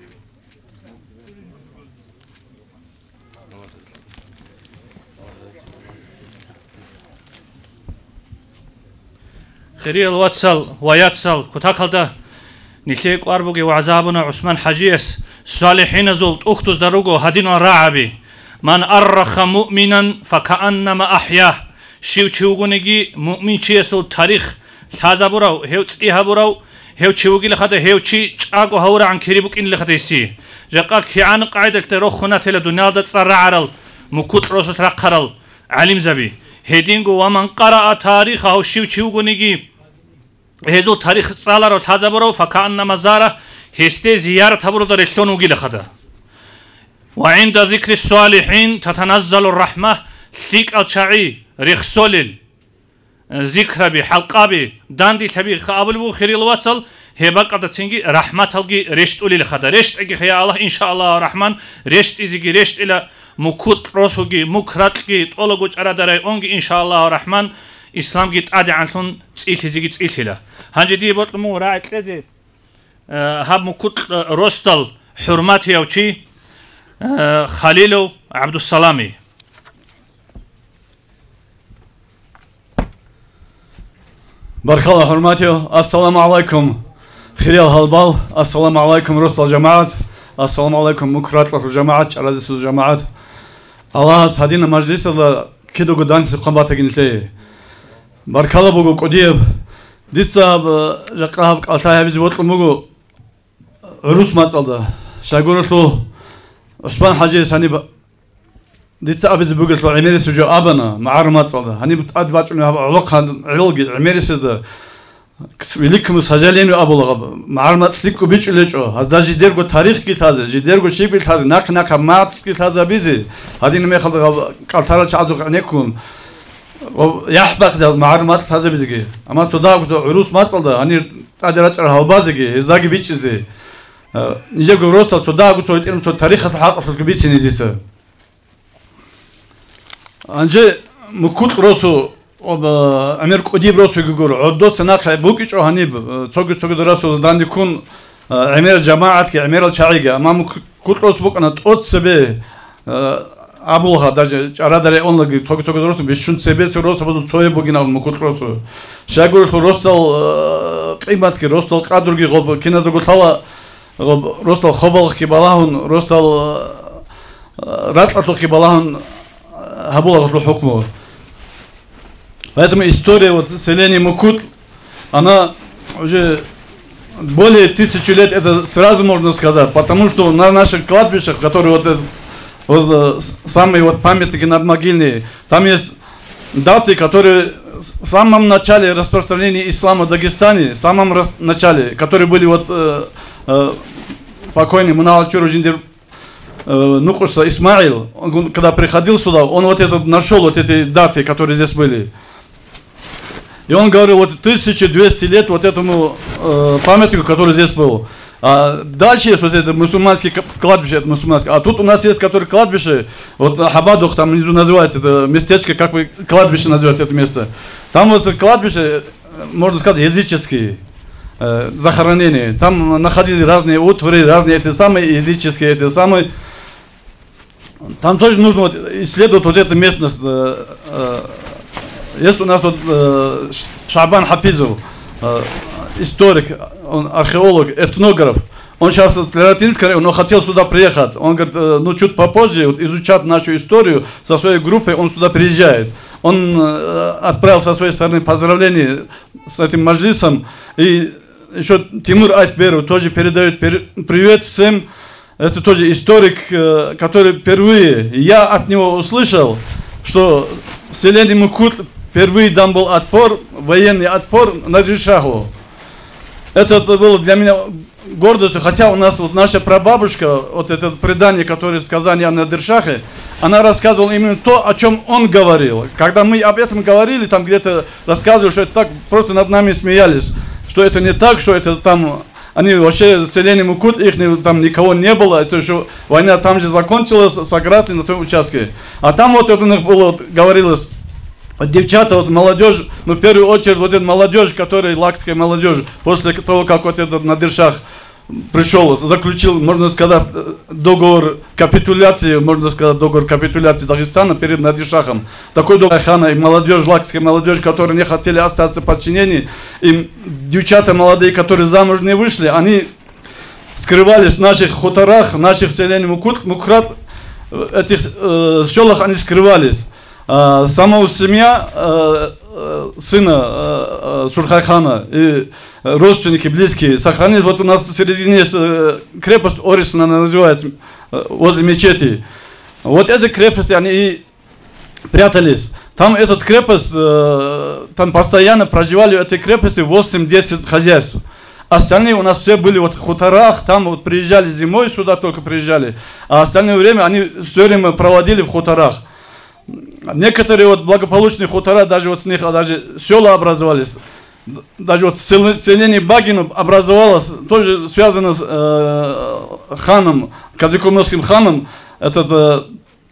خيري الواتسال وياتسال كتاكلدا نيليك واربوغي وعذابنا عثمان حجيس صالحين زولت أختز دروغو هدينا راعبي من أرخ مؤمنا فكأنما أحياه شيو تشوغونيجي مؤمن شيسو تاريخ هذا براو هيو تسيها براو هيو تشوغي لخده هيو تشي تشاقو هورا عن كريبوك إن لخده يسي جاقا كيعان قاعدة تروخنا تلا دنيا دا تصرع عرل مكوت روسو ترقرل علم زبي هيدينغو ومن قرأ تاريخه شيو تشوغونيجي هزو تاريخ صالر وتحزبرو فكأنما زاره هستي زيارة تبرو در الشون وقيل خدا وعند ذكر الصالحين تتنزل الرحمة ثيك الشعي رخصول ذكر بي حلقة بي داندي تبي خابل بو خير الواتسل هبا قد تنجي رحمة تلقي رشت أولي لخدا رشت أجي خيا الله إن شاء الله الرحمن رشت إزيجي رشت إلى مكوت روسوجي مكراتجي تولوجوج على دراي أونجي إن شاء الله الرحمن إسلام جيت عادي عنهم تسيل زيجي تسيل له هنجدي بطلمو راعي كذي هاب مكوت روستل حرماتي أو شيء خليلو عبد السلامي بارك الله حرماتي السلام عليكم خير الهلبال السلام عليكم رسل الجماعة السلام عليكم مكرات الجماعة شرادس الجماعة الله هدينا مجلس كده قدان سقمبات جنتلي بارك الله بقول قديم ديتساب جقاب قالتها بيزي وطل مغو عروس ما تصل شاغورتو عثمان حاجي ساني ديتساب بيزي بقول له عميري سجو ابنا معار ما تصل هني بتقاد باچنو علق علق عميري سد كسبيلكم سجالين ابو لغب معار ما تلكو بيچلچو هذا جديرغو تاريخ كي تازه جديرغو شي بي تازه ناق ناق ما كي تازه بيزي هادين ما خلق قالتها چازو نيكون يحبق زاز معلومات هذا بيزجي أما صدق عروس ما صلدا هني تاجرات الهلبازجي إزاي بيتشزي Нельзя говорить Ростал сюда, говорит, им что тарихат хак филкибицы не диса. Анже мукут Росу об Америку диб Росу говорю, отдо сенат хайбукич оханиб, цоги цоги Росу данди кун عمير جماعة كعمير الشعيقة أمام كل رأس بوك أنا تقط سبي أبوها даже أرادري أون لقي توك توك درس بيشون سبي سروس بدو توي بوجينا المكوت راسو شاقول في روستال قيمة كي روستال قادر كي غب كنا تقول ثلا غب روستال خبل كي بلاهن روستال راتلو كي بلاهن هبولا غلو حكمه поэтому история вот селения Мукут она уже более тысячи лет, это сразу можно сказать, потому что на наших кладбищах, которые вот, вот самые вот памятники надмогильные, там есть даты, которые в самом начале распространения ислама в Дагестане, в самом рас, начале, которые были вот э, э, покойный Муналчур Жиндир э, Нукуша Исмаил, он, когда приходил сюда, он вот это нашел вот эти даты, которые здесь были. И он говорил, вот тысяча двести лет вот этому э, памятнику, который здесь был. А дальше есть вот это мусульманские кладбище, это мусульманское. А тут у нас есть, которые кладбище, вот Хабадух там внизу называется, это местечко, как бы кладбище называется это место. Там вот кладбище, можно сказать, языческие э, захоронения. Там находили разные утвари, разные эти самые языческие, эти самые. Там тоже нужно вот исследовать вот эту местность. Э, э, Есть у нас вот э, Шабан Хафизов, э, историк, он археолог, этнограф. Он сейчас латинский, он хотел сюда приехать. Он говорит, э, ну чуть попозже вот, изучать нашу историю со своей группой, он сюда приезжает. Он э, отправил со своей стороны поздравления с этим маджлисом. И еще Тимур Айтберу тоже передает привет всем. Это тоже историк, э, который впервые, я от него услышал, что в селении Мукут впервые там был отпор, военный отпор на Дершаху. Это было для меня гордостью, хотя у нас вот наша прабабушка, вот это предание, которое сказали о Надыршахе, она рассказывала именно то, о чем он говорил. Когда мы об этом говорили, там где-то рассказывали, что это так, просто над нами смеялись, что это не так, что это там, они вообще селение Мукут, их там никого не было, это еще война там же закончилась с Агратой на том участке. А там вот это было, говорилось, девчата, вот молодежь, ну в первую очередь вот эта молодежь, которая лакская молодежь, после того, как вот этот Надыршах пришел, заключил, можно сказать, договор капитуляции, можно сказать, договор капитуляции Дагестана перед Надыршахом. Такой договор хана и молодежь, лакская молодежь, которые не хотели остаться в подчинении, и девчата молодые, которые замуж не вышли, они скрывались в наших хуторах, в наших селениях Мукут, Мукрат, в этих э, селах они скрывались. Uh, сама семья uh, uh, сына uh, uh, Шурхайхана и uh, родственники близкие сохранились. Вот у нас в середине есть uh, крепость Орис, она называется, uh, возле мечети. Вот эти крепости, они и прятались. Там этот крепость, uh, там постоянно проживали в этой крепости восемь-десять хозяйств. Остальные у нас все были вот в хуторах, там вот приезжали зимой, сюда только приезжали. А остальное время они все время проводили в хуторах. Некоторые вот благополучные хутора, даже вот с них даже села образовались. Даже вот селение Багину образовалось, тоже связано с э, ханом, Казикумовским ханом. Этот, э,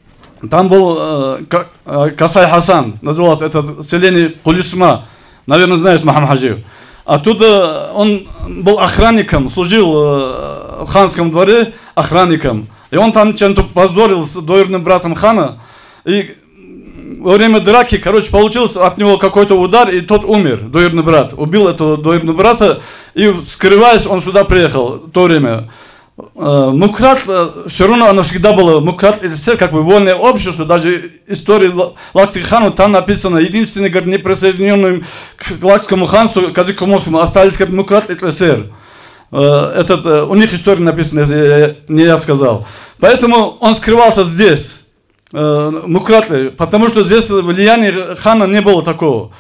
там был э, Касай Хасан, называлось это селение Кулисма. Наверное, знаешь Махамад Хаджиев. Оттуда он был охранником, служил э, в ханском дворе охранником. И он там чем-то поздорил с двоюродным братом хана. И во время драки, короче, получился от него какой-то удар, и тот умер, двоюродный брат. Убил этого двоюродного брата, и скрываясь, он сюда приехал в то время. Мукрат, все равно оно всегда было, Мукрат, это все как бы вольное общество, даже история Лакских ханов, там написано, единственный, говорит, неприсоединенным к Лакскому ханству, Казикумовскому, остались как Мукрат и ТСР. Этот, у них история написана, это не я сказал. Поэтому он скрывался здесь. Мукратли, потому что здесь влияния хана не было такого.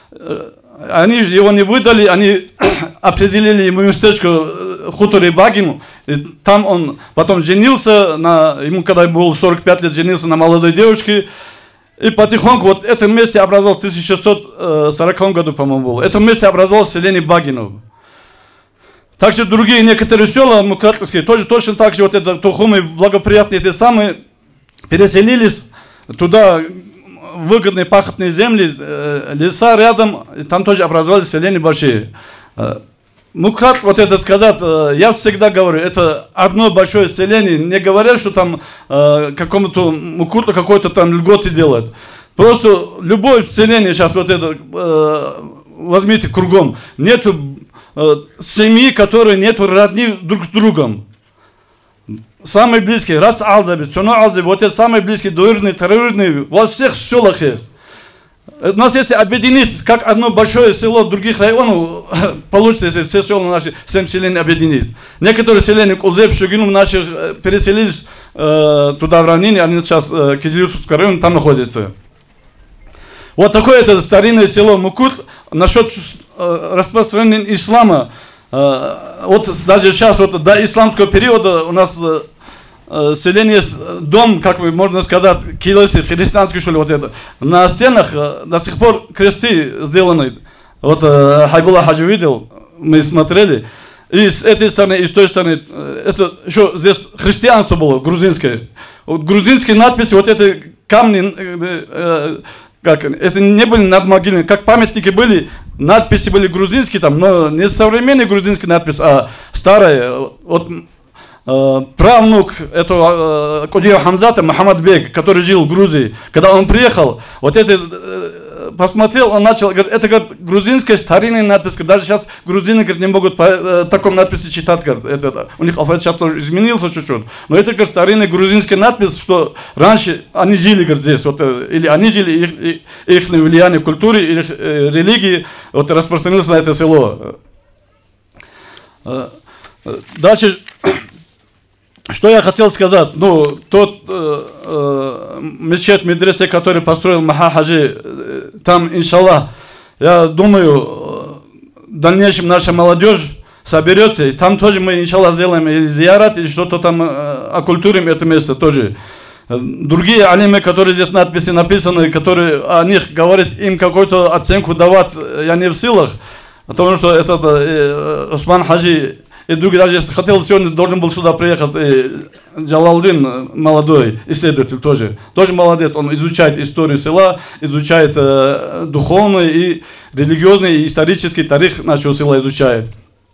Они же его не выдали, они определили ему местечко в хуторе Багину, и там он потом женился, на, ему когда было сорок пять лет, женился на молодой девушке, и потихоньку вот в этом месте образовалось, в тысяча шестьсот сороковом году, по-моему, было, в этом месте образовалось селение Багину. Также другие некоторые села мукатлские тоже точно так же вот это Тухумы благоприятные эти самые переселились туда, выгодные пахотные земли, э, леса рядом, там тоже образовались селения большие. Э, Мукрат, вот это сказать, э, я всегда говорю, это одно большое селение, не говорят, что там э, какому-то мукутлу какой-то там льготы делают. Просто любое селение сейчас вот это э, возьмите кругом, нету э, семьи, которые нету родни друг с другом. Самые близкие, Рац Алзаби, Цуно Алзаби, вот это самые близкие, дуирные, террорные, во всех селах есть. У нас если объединить, как одно большое село других районов, получится, если все села наши, семь селений объединить. Некоторые селения, Кулзеб, Шугину, наши переселились э, туда в равнине, они сейчас э, Кизилюрском районе там находятся. Вот такое это старинное село Мукут. Насчет э, распространения ислама, э, вот даже сейчас, вот до исламского периода у нас э, э, селение, дом, как бы можно сказать, килосы, христианский что ли, вот это. На стенах э, до сих пор кресты сделаны. Вот э, Хайбулла Хаджи видел, мы смотрели. И с этой стороны, и с той стороны, э, это еще здесь христианство было, грузинское. Вот грузинские надписи, вот это камни, э, э, как, это не были надмогильные, как памятники были, надписи были грузинские там, но не современные грузинские надписи, а старые. Вот э, правнук этого э, Кодио Хамзата, Мухаммад Бек, который жил в Грузии, когда он приехал, вот это э, посмотрел, он начал, говорит, это говорит, грузинская старинная надпись, даже сейчас грузины говорит, не могут по э, таком надписи читать, говорит, это, у них алфавит сейчас тоже изменился чуть-чуть, но это говорит, старинная грузинская надпись, что раньше они жили говорит, здесь, вот, э, или они жили, их, их влияние культуры, их э, религии, вот распространилось на это село. Э, э, дальше. Что я хотел сказать, ну, тот э, э, мечеть, медресе, который построил Маха Хаджи, э, там, иншаллах, я думаю, в дальнейшем наша молодежь соберется, и там тоже мы, иншаллах, сделаем или зиярат, или что-то там э, оккультурим это место тоже. Другие алимы, которые здесь надписи написаны, которые о них говорят, им какую-то оценку давать, я не в силах, потому что этот э, Усман Хаджи, и другие, даже если хотел, сегодня должен был сюда приехать и Джалалдин, молодой исследователь тоже. Тоже молодец, он изучает историю села, изучает э, духовный и религиозный и исторический тарих нашего села изучает.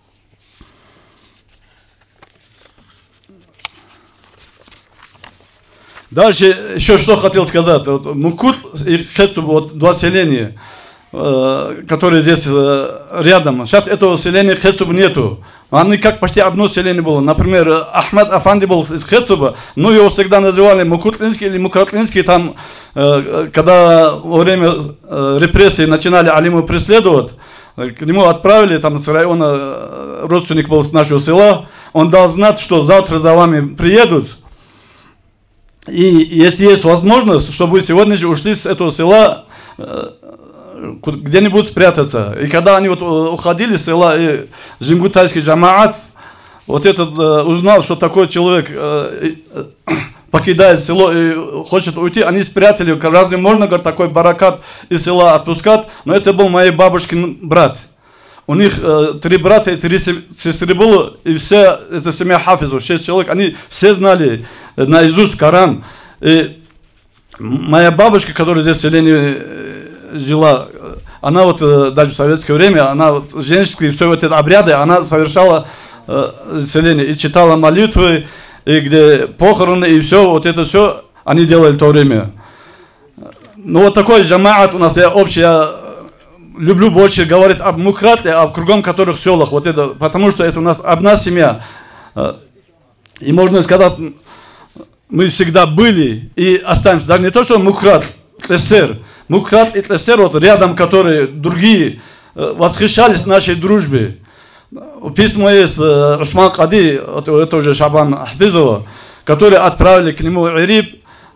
Дальше еще что хотел сказать. Вот, Мукут и Хецуб, вот два селения, э, которые здесь э, рядом. Сейчас этого селения Хецуб нету. Они как почти одно селение было. Например, Ахмад Афанди был из Хецуба, но его всегда называли Мукутлинский или Мукратлинский. Там, э, когда во время э, репрессий начинали алиму преследовать, к нему отправили, там с района э, родственник был с нашего села, он дал знать, что завтра за вами приедут. И если есть возможность, чтобы вы сегодня же ушли с этого села, э, где-нибудь спрятаться. И когда они вот уходили с села, и Жингутайский джамаат, вот этот э, узнал, что такой человек э, э, покидает село и хочет уйти, они спрятали, разве можно, говорит, такой баракат из села отпускать? Но это был моей бабушкин брат. У них э, три брата и три сестры было, и вся эта семья хафизов, шесть человек, они все знали наизусть Коран. И моя бабушка, которая здесь в селении жила, она вот даже в советское время, она вот женские все вот эти обряды, она совершала э, селение и читала молитвы, и где похороны, и все, вот это все они делали в то время. Ну вот такой джамаат у нас, я общий, я люблю больше говорить об Мукратле, об кругом которых селах, вот это, потому что это у нас одна семья. И можно сказать, мы всегда были и останемся, даже не то, что Мукрат, Тлессер, Мукрат и Тлессер, вот рядом, которые другие восхищались нашей дружбе. Письмо есть Усман Кади, это уже Шабан Ахбизова, которые отправили к нему Ириб,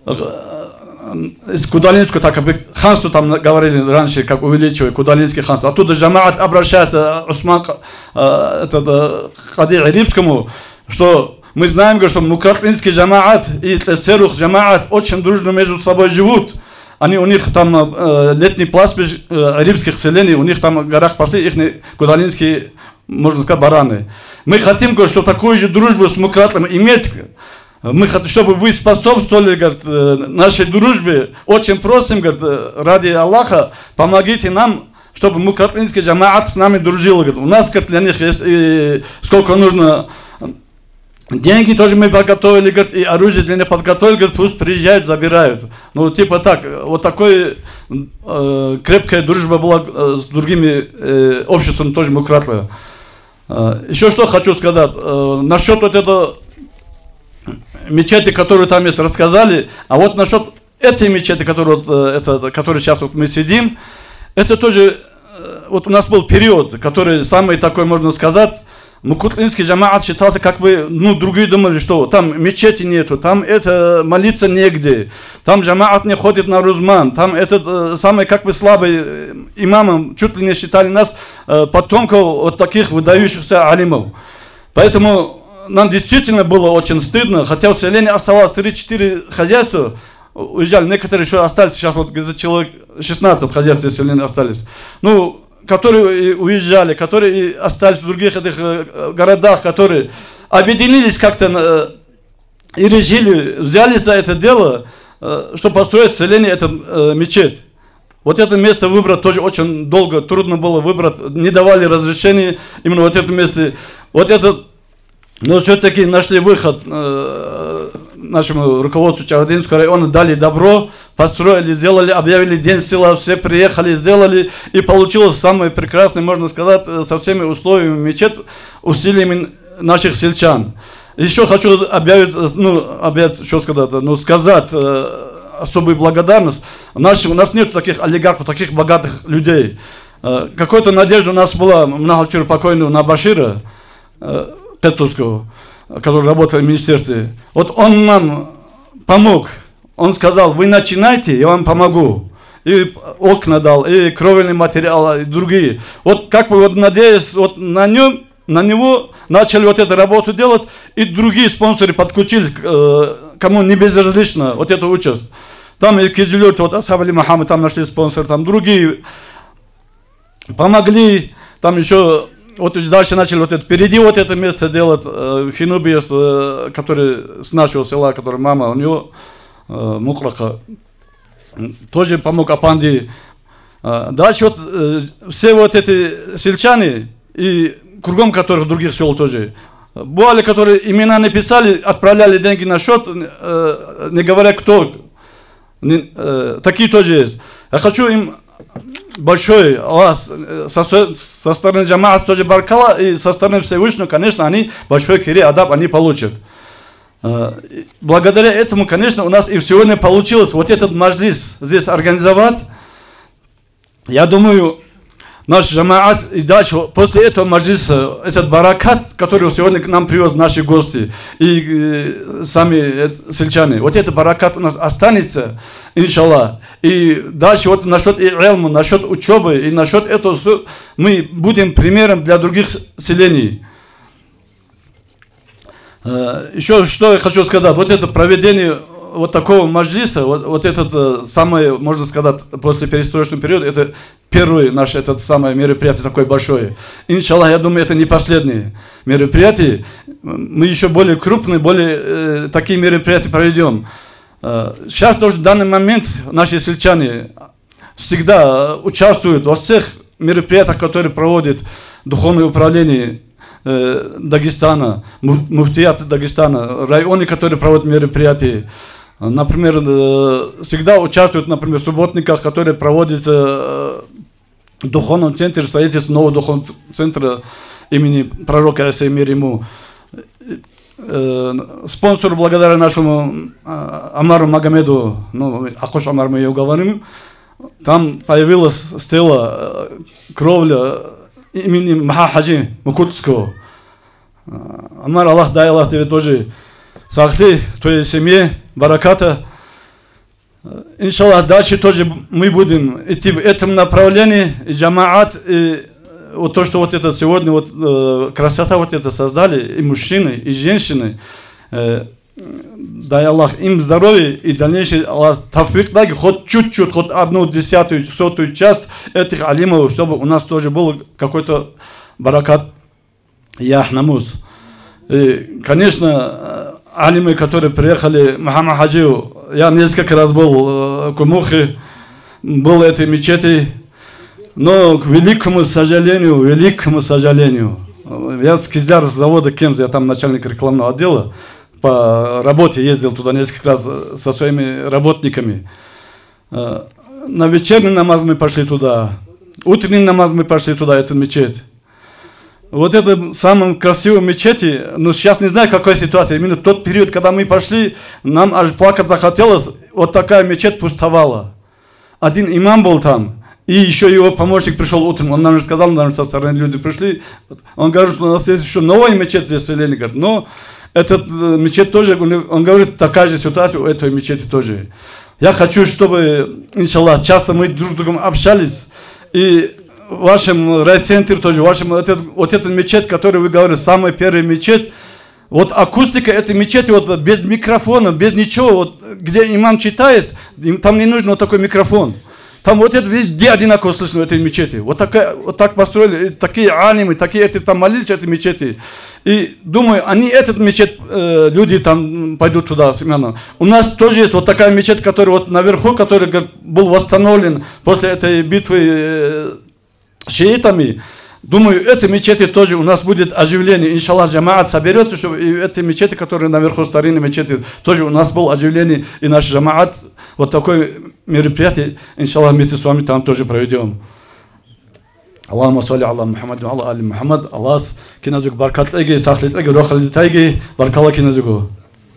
из Кудалинского, так как ханство там говорили раньше, как увеличивая Кудалинское ханство. Оттуда джамаат обращается Усман Кади Ирибскому, что мы знаем, что Мукратлинский джамаат и Тлессерух джамаат очень дружно между собой живут. Они, у них там э, летний пастбищ э, арабских селений, у них там в горах пасли их кудалинские можно сказать, бараны. Мы хотим, говорит, что такую же дружбу с Мукратлом иметь. Мы хотим, чтобы вы способствовали, говорит, нашей дружбе. Очень просим, говорит, ради Аллаха, помогите нам, чтобы Мукратлинский джамаат с нами дружил. Говорит. У нас, говорит, для них есть и сколько нужно. Деньги тоже мы подготовили, говорит, и оружие для них подготовили, говорит, пусть приезжают, забирают. Ну, типа так, вот такой э, крепкая дружба была э, с другими э, обществами тоже Мукратла. Э, еще что хочу сказать, э, насчет вот этого мечети, которую там есть, рассказали, а вот насчет этой мечети, которую, вот, э, это, которой сейчас вот мы сидим, это тоже, э, вот у нас был период, который самый такой, можно сказать, Мукутлинский джамаат считался, как бы, ну, другие думали, что там мечети нету, там это молиться негде, там джамаат не ходит на рузман, там этот э, самый, как бы, слабый э, имамом, чуть ли не считали нас э, потомков вот таких выдающихся алимов. Поэтому нам действительно было очень стыдно, хотя в селении оставалось три-четыре хозяйства, уезжали, некоторые еще остались, сейчас вот где-то человек шестнадцать хозяйств в селении остались. Ну, которые уезжали, которые остались в других этих городах, которые объединились как-то и решили, взялись за это дело, чтобы построить в селении этот мечеть. Вот это место выбрать тоже очень долго, трудно было выбрать, не давали разрешения именно вот это место. Вот это, но все-таки нашли выход э, нашему руководству Чародинского района, дали добро, построили, сделали, объявили день села, все приехали, сделали, и получилось самое прекрасное, можно сказать, со всеми условиями мечеть, усилиями наших сельчан. Еще хочу объявить, ну, объявить, что сказать, ну, сказать э, особую благодарность. Наши, у нас нет таких олигархов, таких богатых людей. Э, какая-то надежда у нас была, много вчера покойного Набашира, э, Тецовского, который работал в министерстве. Вот он нам помог. Он сказал, вы начинайте, я вам помогу. И окна дал, и кровельный материал, и другие. Вот как бы вот надеясь вот на нем, на него начали вот эту работу делать, и другие спонсоры подключились, кому не безразлично вот эту участь. Там и Кизилюрт, вот Асхаб-али Мухаммад, там нашли спонсор, там другие помогли, там еще. Вот дальше начали вот это, впереди вот это место делать, э, Хинубиес, э, который с нашего села, который мама, у него э, Мукраха, тоже помог Апанди. Э, дальше вот э, все вот эти сельчане, и кругом которых других сел тоже, бывали, которые имена написали, отправляли деньги на счет, э, не говоря кто, не, э, такие тоже есть. Я хочу им большой вас со, со стороны джамаат тоже баркала, и со стороны Всевышнего, конечно, они большой кири адаб они получат. Благодаря этому, конечно, у нас и сегодня получилось вот этот маджлис здесь организовать. Я думаю, наш джамаат и дальше, после этого маджлиса, этот баракат, который сегодня к нам привез наши гости и э, сами э, сельчане, вот этот баракат у нас останется, иншаллах. И дальше вот насчет илма, насчет учебы и насчет этого мы будем примером для других селений. Э, еще что я хочу сказать, вот это проведение вот такого маджлиса, вот, вот этот самый, можно сказать, после перестроечного периода, это первый наш этот самое мероприятие такое большое. Иншаллах, я думаю, это не последнее мероприятие. Мы еще более крупные, более э, такие мероприятия проведем. Э, сейчас тоже в данный момент наши сельчане всегда участвуют во всех мероприятиях, которые проводит Духовное управление э, Дагестана, муфтият Дагестана, районы, которые проводят мероприятия. Например, всегда участвуют, например, в субботниках, которые проводятся в духовном центре, строительство нового духовного центра имени пророка Асеймир ему. Спонсор, благодаря нашему Амару Магомеду, ну, Акош Амар мы ее говорим, там появилась стела, кровля имени Маха Хаджи Мукутского. Амар, Аллах, дай Аллах тебе тоже сахли, твоей семье, бараката. Иншаллах, дальше тоже мы будем идти в этом направлении, и джамаат, и вот то, что вот это сегодня, вот э, красота вот это создали, и мужчины, и женщины, э, дай Аллах им здоровье, и дальнейший Аллах тавфик дай, хоть чуть-чуть, хоть одну десятую, сотую часть этих алимов, чтобы у нас тоже был какой-то баракат Яхнамус. И, конечно, алимы, которые приехали, Мухаммад Хаджиев, я несколько раз был в Кумухе, был в этой мечети, но к великому сожалению, великому сожалению, я с Кизляр завода Кемз, я там начальник рекламного отдела, по работе ездил туда несколько раз со своими работниками. На вечерний намаз мы пошли туда, утренний намаз мы пошли туда, эту мечеть. Вот это самым красивым мечети, ну сейчас не знаю, какая ситуация, именно тот период, когда мы пошли, нам аж плакать захотелось, вот такая мечеть пустовала. Один имам был там, и еще его помощник пришел утром, он нам сказал, наверное, со стороны люди пришли, он говорит, что у нас есть еще новая мечеть здесь в селении, говорит, но этот мечеть тоже, он говорит, такая же ситуация у этой мечети тоже. Я хочу, чтобы, иншаллах, часто мы друг с другом общались, и в вашем райцентре тоже, в вашем, вот, этот, вот этот мечеть, который вы говорили, самая первая мечеть, вот акустика этой мечети, вот без микрофона, без ничего, вот где имам читает, там не нужен вот такой микрофон. Там вот это везде одинаково слышно в этой мечети. Вот, такая, вот так построили, такие анимы, такие эти там молились в этой мечети. И думаю, они этот мечеть, э, люди там пойдут туда. Семена. У нас тоже есть вот такая мечеть, которая вот наверху, который говорит, был восстановлен после этой битвы э, с шиитами. Думаю, этой мечети тоже у нас будет оживление. Иншаллах, джамаат соберется, чтобы и этой мечети, которые наверху, старинной мечети, тоже у нас было оживление. И наш джамаат, вот такое мероприятие, иншаллах, вместе с вами там тоже проведем. Аллахумма салли алла Мухаммад, алла али Мухаммад, Аллах, киназук баркат эги, сахлит эги, рохалит эги, баркалла киназуку.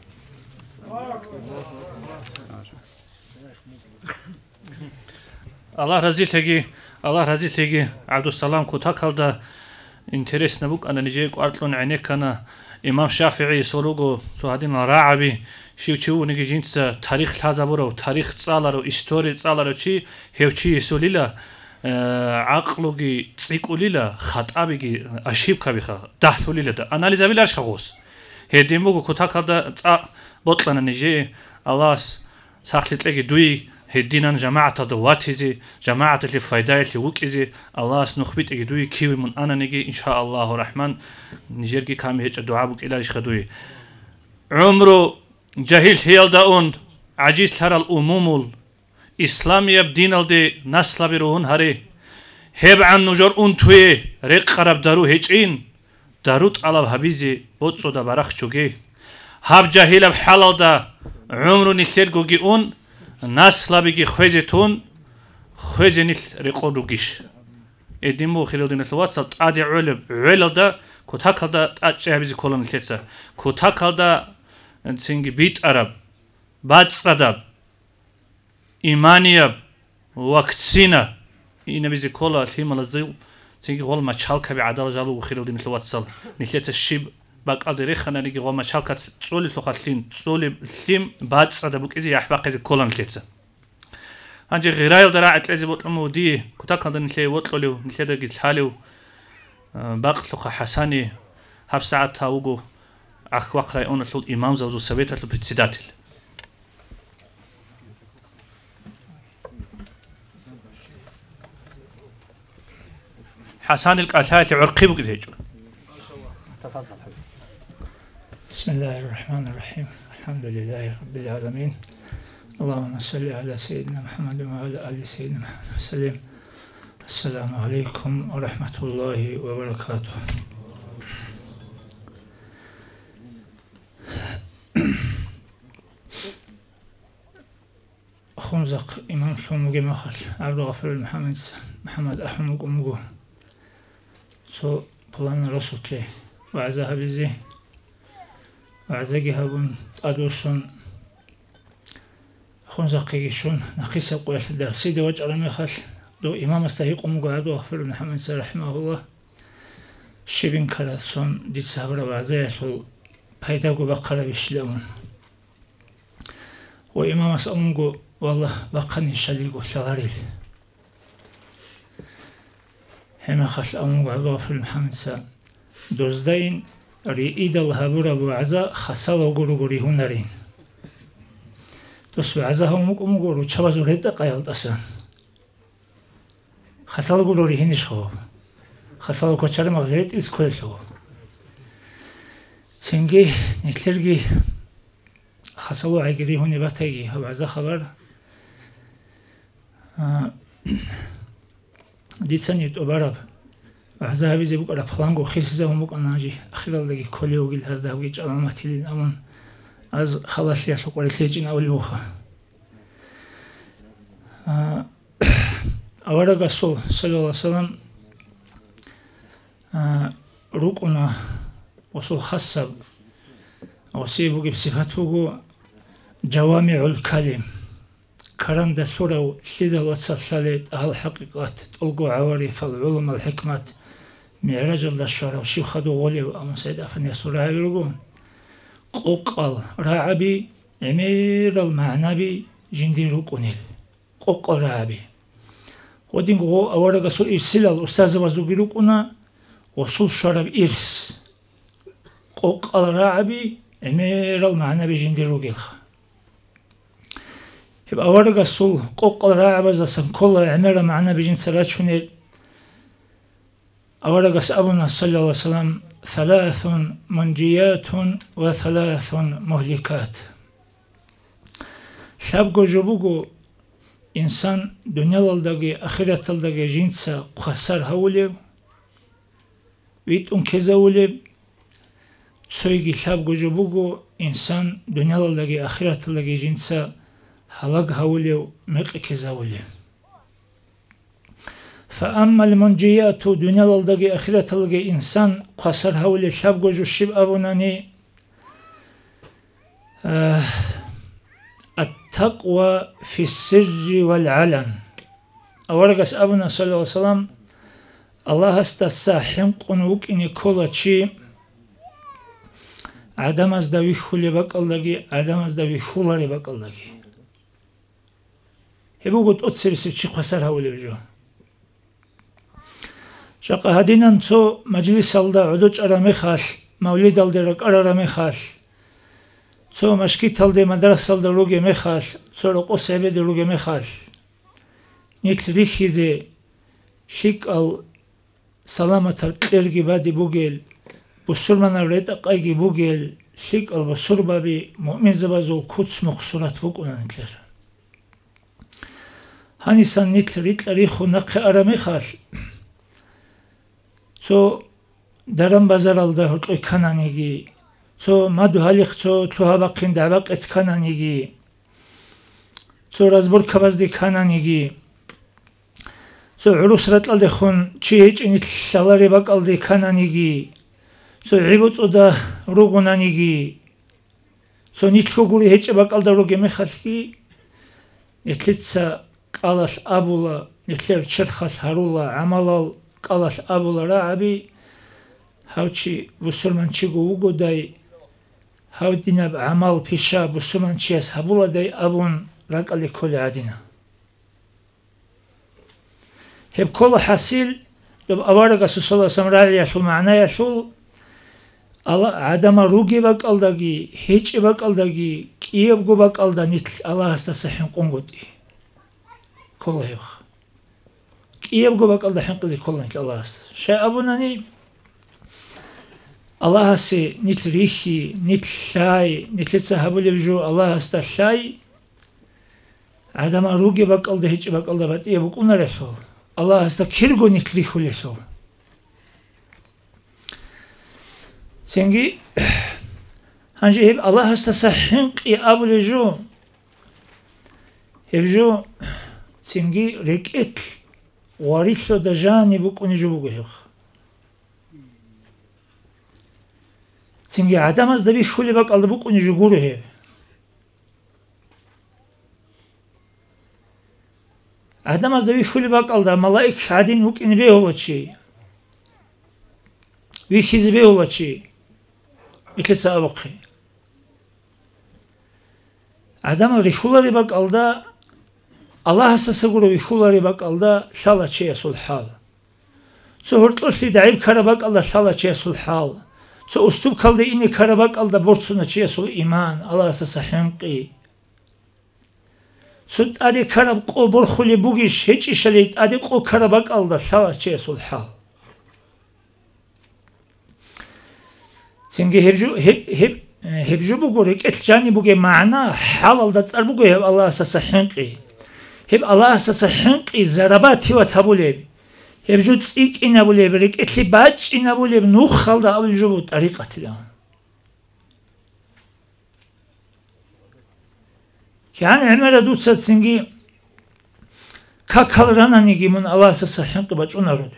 Аллах разилеги. Аллах разилеги, Абдусалам кутакалда интересно бук анализе квартлон айнекана имам Шафии соруго сухадин рааби шивчу неги жинца тарих тазабуро тарих цаларо история цаларо чи хевчи солила ақлуги цикулила хатабиги ашибкабиха дахтулила да анализавилар шагос хедимуго кутакалда ца ботлана неже Аллах сахлитлеги дуи هدينا جماعة دواتيزي جماعة اللي فايدة اللي وكيزي الله سنخبت اجدوي كيوي من أنا نجي إن شاء الله الرحمن نجرجي كامي هيك الدعاء بك إلى إشخدوي عمره جاهل هيل داون عجيز لهر الأموم الإسلام يبدين الدي نسل بروهن هري هب عن نجار أنتوي رق قرب دارو هيجين داروت على هبيزي بوتسو دا برخ شوجي هب جاهل بحلال دا عمره نسير جوجي أون ناسلابيجي خوجتون خوجنيل ريقودوغيش اديمو خيلودين الواتساب ادي علب علدا كوتاكدا اتشابيزي كولون كيتسا كوتاكدا انسينغي بيت عرب باتسراداب ايمانياب وقتسينا ينبيزي كولا ثيمالازيل سينغي غول ما تشالكا بعدال جالو خيلودين الواتساب نيليتس الشيب باك ادري خنا نيجي غول ما تشالكا تصولي لوخاتلين تصولي ثيم باتسراداب كيزي يحباقي كولون كيتسا انجي غيرايل دراعت لازي بوطمو دي كوتاكدا نتلي وطلو نتلي دغيت حالو باق لوخا حساني هاب ساعات تاوغو اخ وقراي اون لو امام زوزو سبيت لو بتسيداتل حسان القالات عرقيبو كديجو تفضل حبيبي بسم الله الرحمن الرحيم الحمد لله رب العالمين اللهم صل على سيدنا محمد وعلى آل سيدنا محمد وسلم السلام عليكم ورحمة الله وبركاته خمزق إمام شوموغي مخل عبد الغفور المحمد محمد أحمد أمغو سو بلان رسولتي وعزاها بزي وعزاقي هابون أدوسون خمزقي شون نقيسة قوية الدار سيدي وجه مخل دو إمام استهيق أمغو عبد الغفور المحمد رحمه الله شبين كالاتسون ديت سابرا وعزايا شو بايداقو بقرا بشلون وإمام أسأمغو والله بقني شليقو شغاريل هما خل أمغو عبد الغفور المحمد سا دوزدين ريئيد الله برا بعزا خسالو غورو غوري هنرين دوس بعزا هموك أمغو رو چبازو ريتا قايل تسان خسالو غورو ري هنش خواب خسالو كوچار مغزريت إز كويل خواب ценги нетлерги хасалу айгири хуни батайги хаваза хабар дицани тобараб азаби зебук ара планго хисиза мук анажи ахиралдаги колеугил хаздавги чаламатилин амон аз халаши асуқори лечин авлуха авара гасул саллаллаху алейхи вассалам рукуна وصول خاصة وسيبوك بصفاته جوامع الكلم كرم دا سورة سيدة وتصلت أهل حقيقات تلقوا عواري فالعلم الحكمات معرج دا الشورة وشيو خدو غولي وأمو سيد أفني سورة يقولون قوقل راعبي عمير المعنبي جندي ركونيل قوقل راعبي ودين غو أورا قصول إرسل الأستاذ وزوبي ركونا وصول شرب إرس قوقل راعبي عمير المعنبي جندي ركيلخ يبقى أورا قصول قوقل راعبي زاسم كل عمير المعنبي جندي سراتشونيل أورا قص أبونا صلى الله عليه وسلم ثلاث منجيات وثلاث مهلكات شابقو جبوغو إنسان دنيا للدقي أخيرة للدقي جنسا قصر هولي ويت أنكزا ولي تسويقي شابقو جبوغو إنسان دنيا للدقي أخيرة للدقي جنسا هلاق هولي ميق كزا ولي فأما المنجيات دنيا للدقي أخيرة للدقي إنسان قصر هولي شابقو جو الشب أبوناني آه التقوى في السر والعلن أورقس أبونا صلى الله عليه وسلم الله استسا حنقن وكيني كولا شي عدم از دوي خولي بقل دقي عدم از دوي خولاري بقل دقي هبو قد أتسي بسي چي قصر هولي بجو شاقا هدينا نتو مجلس الدا عدوش أرامي خال موليد الدرق أرامي خال تو مشکی تل دی مدرسه تل دروگی میخواد تو رو قصه به دروگی میخواد نیت ریخیزه شیک ال سلامت ترگی بعدی بوگل بسرمان رد قایگی بوگل شیک ال بسر بابی مؤمن زبازو کتس مخصورت بکنن نتلر هنی سن نیت ریت ریخو نق آرامی خال تو درم بازار الده هرقی کنانیگی تو مدو هلیخ تو تو هبقین دعوق ات کنانیگی تو رزبور کبازدی کنانیگی تو عروس رتل دی خون چی هیچ اینی شلاری بقل دی کنانیگی تو عیبوت او دا روگونانیگی تو نیتکو گوری هیچ بقل دا روگی میخالکی نتلیتسا قالش ابولا نتلیر چرخش هرولا عملال قالش ابولا راعبی هاوچی بسرمان چی گو وگو دای هاو دينا بعمل بيشا بسمان شيس هبولا داي أبون رقالي كل عادنا هب كل حاسيل لب أوارق صلى الله عليه وسلم راعي يشول معنا يشول عدم روغي بقال داقي هيج بقال داقي كيب قو بقال دا نتل الله استسحين قنقو دي كل هيوخ كيب قو بقال دا حنقذي كل نتل الله است شاء أبوناني الله سي نتل ريخي نتل شاي نتل تسهبولي بجو الله استا شاي عدم روغي بقال ده هيج بقال ده بات ايه بقونا رسول الله استا كيرغو نتل ريخو لسول سنجي هنجي هب الله استا سحنق يقابل جو هب جو سنجي ركت واريثو دجاني بقوني جو بقو هيخ سنجي عدم از دبي شولي بق الله بق وني جوره هي عدم از دبي شولي بق الله ملائك عادين وك ان بي ولا شيء وي حزبي ولا شيء يكسا ابقي عدم ريخولاري بق الله الله سسغورو ريخولاري بق الله شالا شيء سلحال سهرتلشي دعيب كربق الله شالا شيء سلحال تو استوب kaldı ini karabak alda borçuna çesul iman Allah asasa hanqi sut adi karab qo borxuli bugish hiç işalet adi qo karabak alda sala çesul hal Çünkü hep hep hep hep bu gore ketjani bu ge mana halal da tsar bu ge Allah asasa hinqi. Hep Allah asasa hinqi zarabati ve tabule. Hep ju tsik inabule berek etli baç inabule nu khalda abul ju tariqati. Yani emre dutsa çünkü kakalrana nigimun Allah asasa hinqi baç onaru.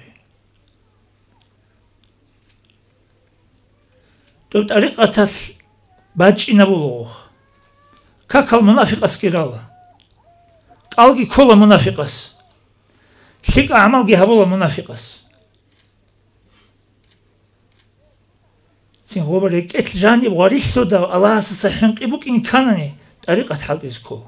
То тарикатас бачина булух. Какал мунафиқас кирала. Алги кола мунафиқас. Хик амалги хабула мунафиқас. Син гобарек этлжани варису да Аллах сахин қибук инканани тарикат халдис кол.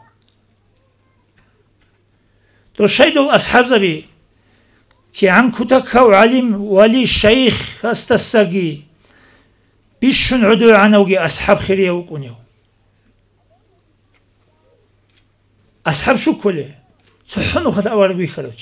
То шайдул асхаб заби ки ан кутакау алим вали шейх хастасаги بيشون عدو عنوجي أصحاب خيرية وكونيو أصحاب شو كله صحنو خد أورق بيخرج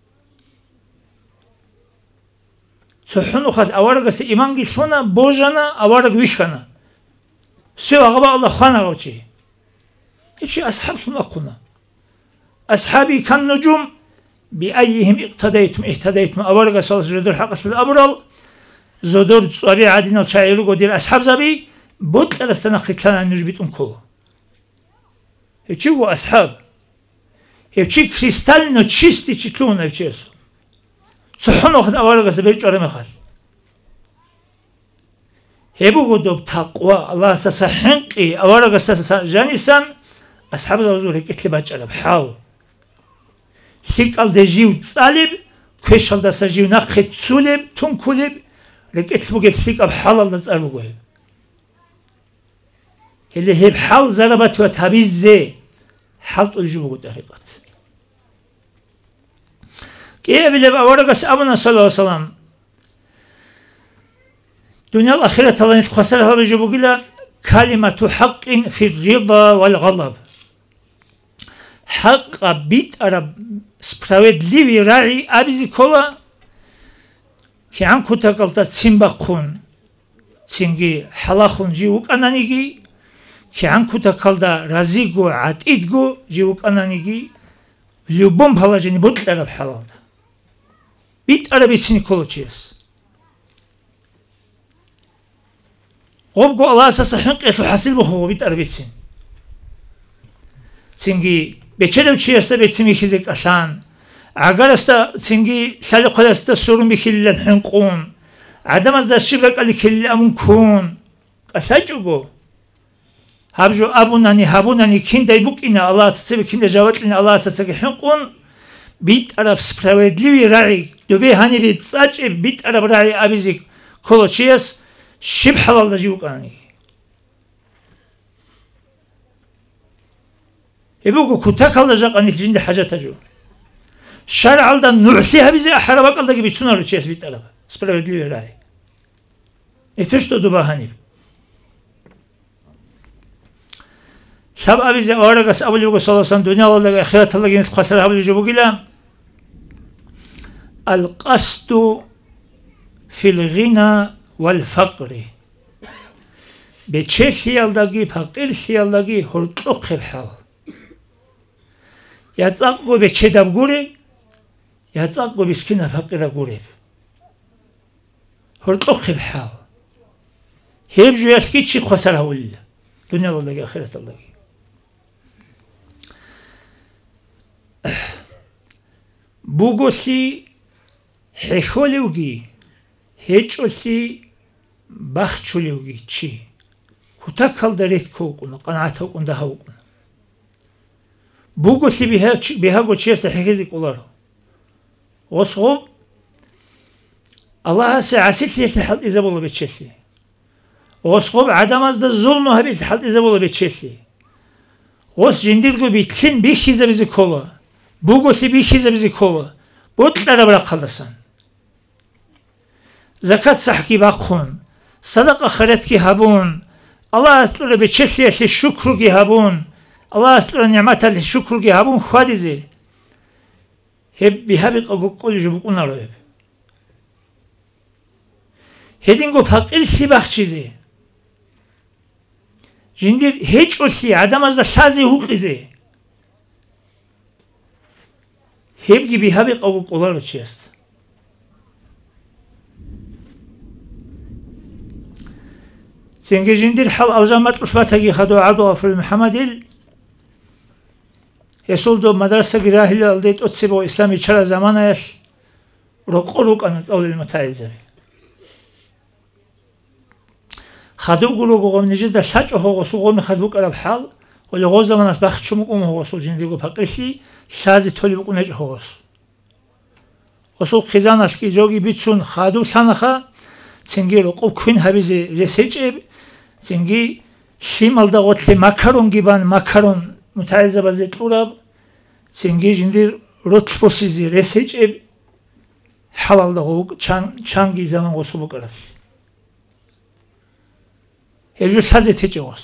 صحنو خد أورق بس إيمان جيشونا بوجنا أورق بيخنا سوى غبا الله خانا روشي إيش أصحاب شنو أقولنا أصحابي كان نجوم بأيهم اقتديتم اهتديتم أورق صلص جدول حقش الأبرال زودور صبي عادين الشاعر قدير أصحاب زبي بطل أستنا خلنا نجبت أنكو هيك هو أصحاب هيك كريستال نتشيستي تشتلون هيك صحنا خد أول جالس بيج أرم خال هيبو قدوب تقوى الله سسحنقي أول جالس جانيسان أصحاب زوجور هيك إتلي بيج أرم حاو هيك الدجيو تصالب كيش الدسجيو نخت تسولب تنكولب لك اتبو جيب سيك اب حلال نتسألو جوه اللي هي بحال زربت وتهبيز زي حلط الجبو تهريقات كيف اللي بأورقس أبنا صلى الله عليه وسلم دنيا الأخيرة تلاني تخسرها بجبو قلا كلمة حق في الرضا والغضب حق بيت أرب سبراويد ليوي راعي أبيزي كولا ki an kutakalta tsimbakun tsingi halakun jivuk ananigi ki an kutakalda razigu atidgu jivuk ananigi любом положении будет араб халалда бит арабични колочиес обго Аллах сахин qetlu hasil bu bit arabichin tsingi beçelevçiyesta beçimi hizek asan اگر است سنگی شال خود است سرم بخیل الحنقون عدم از دست شبک علی کل امون کون قشاجو گو هبجو ابونانی هبونانی کیندای بوک اینا الله تسبی کیند جوات اینا الله تسبی حنقون بیت عرب سپراودلیوی رعی دوبه هنی بیت ساچ بیت عرب رعی ابیزی کلوچیس شب حلال دجیو کانی يبقى كتاك الله جاك أني تجند حاجة تجو شرع الله نعسيها بزي أحربك الله جبت سنة رجيس بيت ألبا سبلا يدلي ولاي يتشتو دباهاني سب أبي زي أورغس أبو ليوغو صلى الله عليه وسلم دنيا الله أخيرات الله جنت خسرها أبو ليوغو قيلا القصد في الغنى والفقر بچه خيالداغي فقير خيالداغي هرطلق خبحال يتاقو بچه دبغوري يتاقو بسكينة فقيرة غوري هرطلق خبحال هيب جو يسكي چي خسرها ولي دنيا الله آخرت الله بوغوسي حيخوليوغي هيچوسي بخچوليوغي چي كتاكال دريت كوكونا قناعته كون دهوكونا بوغوسي بها بها غوچيس حيخزي كولارو وصوب الله سعسيت يتحل إذا بولو بتشلي وصوب عدم از ده ظلم هبيت حل إذا بولو بتشلي وص جنديرغو بيتلين بيخيزه بيزي كولا بوغوسي بيخيزه بيزي كولا بوتلارا برا خلصان زكاة صحكي باقون صدقة خيرتكي هابون الله أستر بتشلي الشكر كي هابون الله أستر نعمة الشكر كي هابون خادزي هب بهابق أقول جبكونا رويب هدينغو فقير سيباخ چيزي жиндир ҳеҷ оси адамазда шази ҳуқизе ҳебги биҳаби қаву қуларо чи аст зенге жиндир ҳал алжамат ушватаги хадо абду африл муҳаммадил ҳесулдо мадрасаги раҳил алдет отсебо ислами чара заманаяш роқо рукана тавлил мутаизави хадо гуро гугом нижида шачо ҳоғосу ғоми хадбук араб ҳал оли ғо заманас бахт шумукум ҳоғосу жиндирго пақиси шази толи букун неҷ ҳоғосу осу хизанаш ки ҷоги битсун хаду санаха цинги роқоб кун ҳабизи ресеҷеб цинги шималда ғотли макарон гибан макарон мутаиза бази тлураб цинги жиндир ротлпосизи ресеҷеб ҳалалда ғук чанги заман ғосу букарас ҳеҷу шази теҷи ғос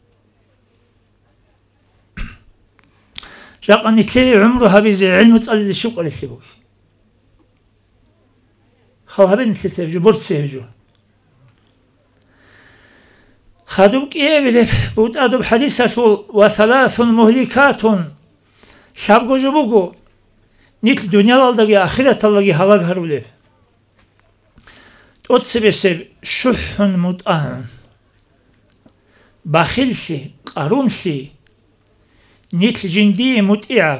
жақа нитлери умру ҳабизи илму цализи шуқалисли буки хал ҳаби нитлите ҳеҷу буртсе ҳеҷу خدوك إيه بده بود أدب حديثة وثلاث مهلكات شابقو جبوكو نيت الدنيا لالدقي آخرة اللقي هلاك هرولي تقصب يسيب شح مطعن بخيلشي قارونشي نيت الجندي متعب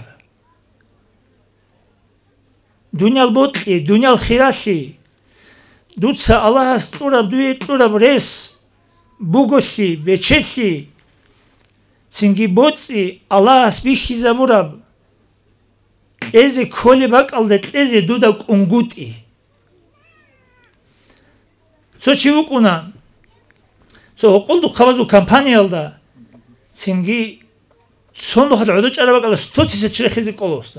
دنيا البطلي دنيا الخيراشي دوتسا الله استورب دوية تورب ريس بوگوشی بچشی چنگی بوتی الله اسبیخی زمورب از کلی بک الدت از دودا کنگوتی چو چی بکنن چو حقول دو خوازو کمپانی الدا چنگی چون دو خد عدو چرا بک الدا ستوتی سه چرا خیزی کلوستا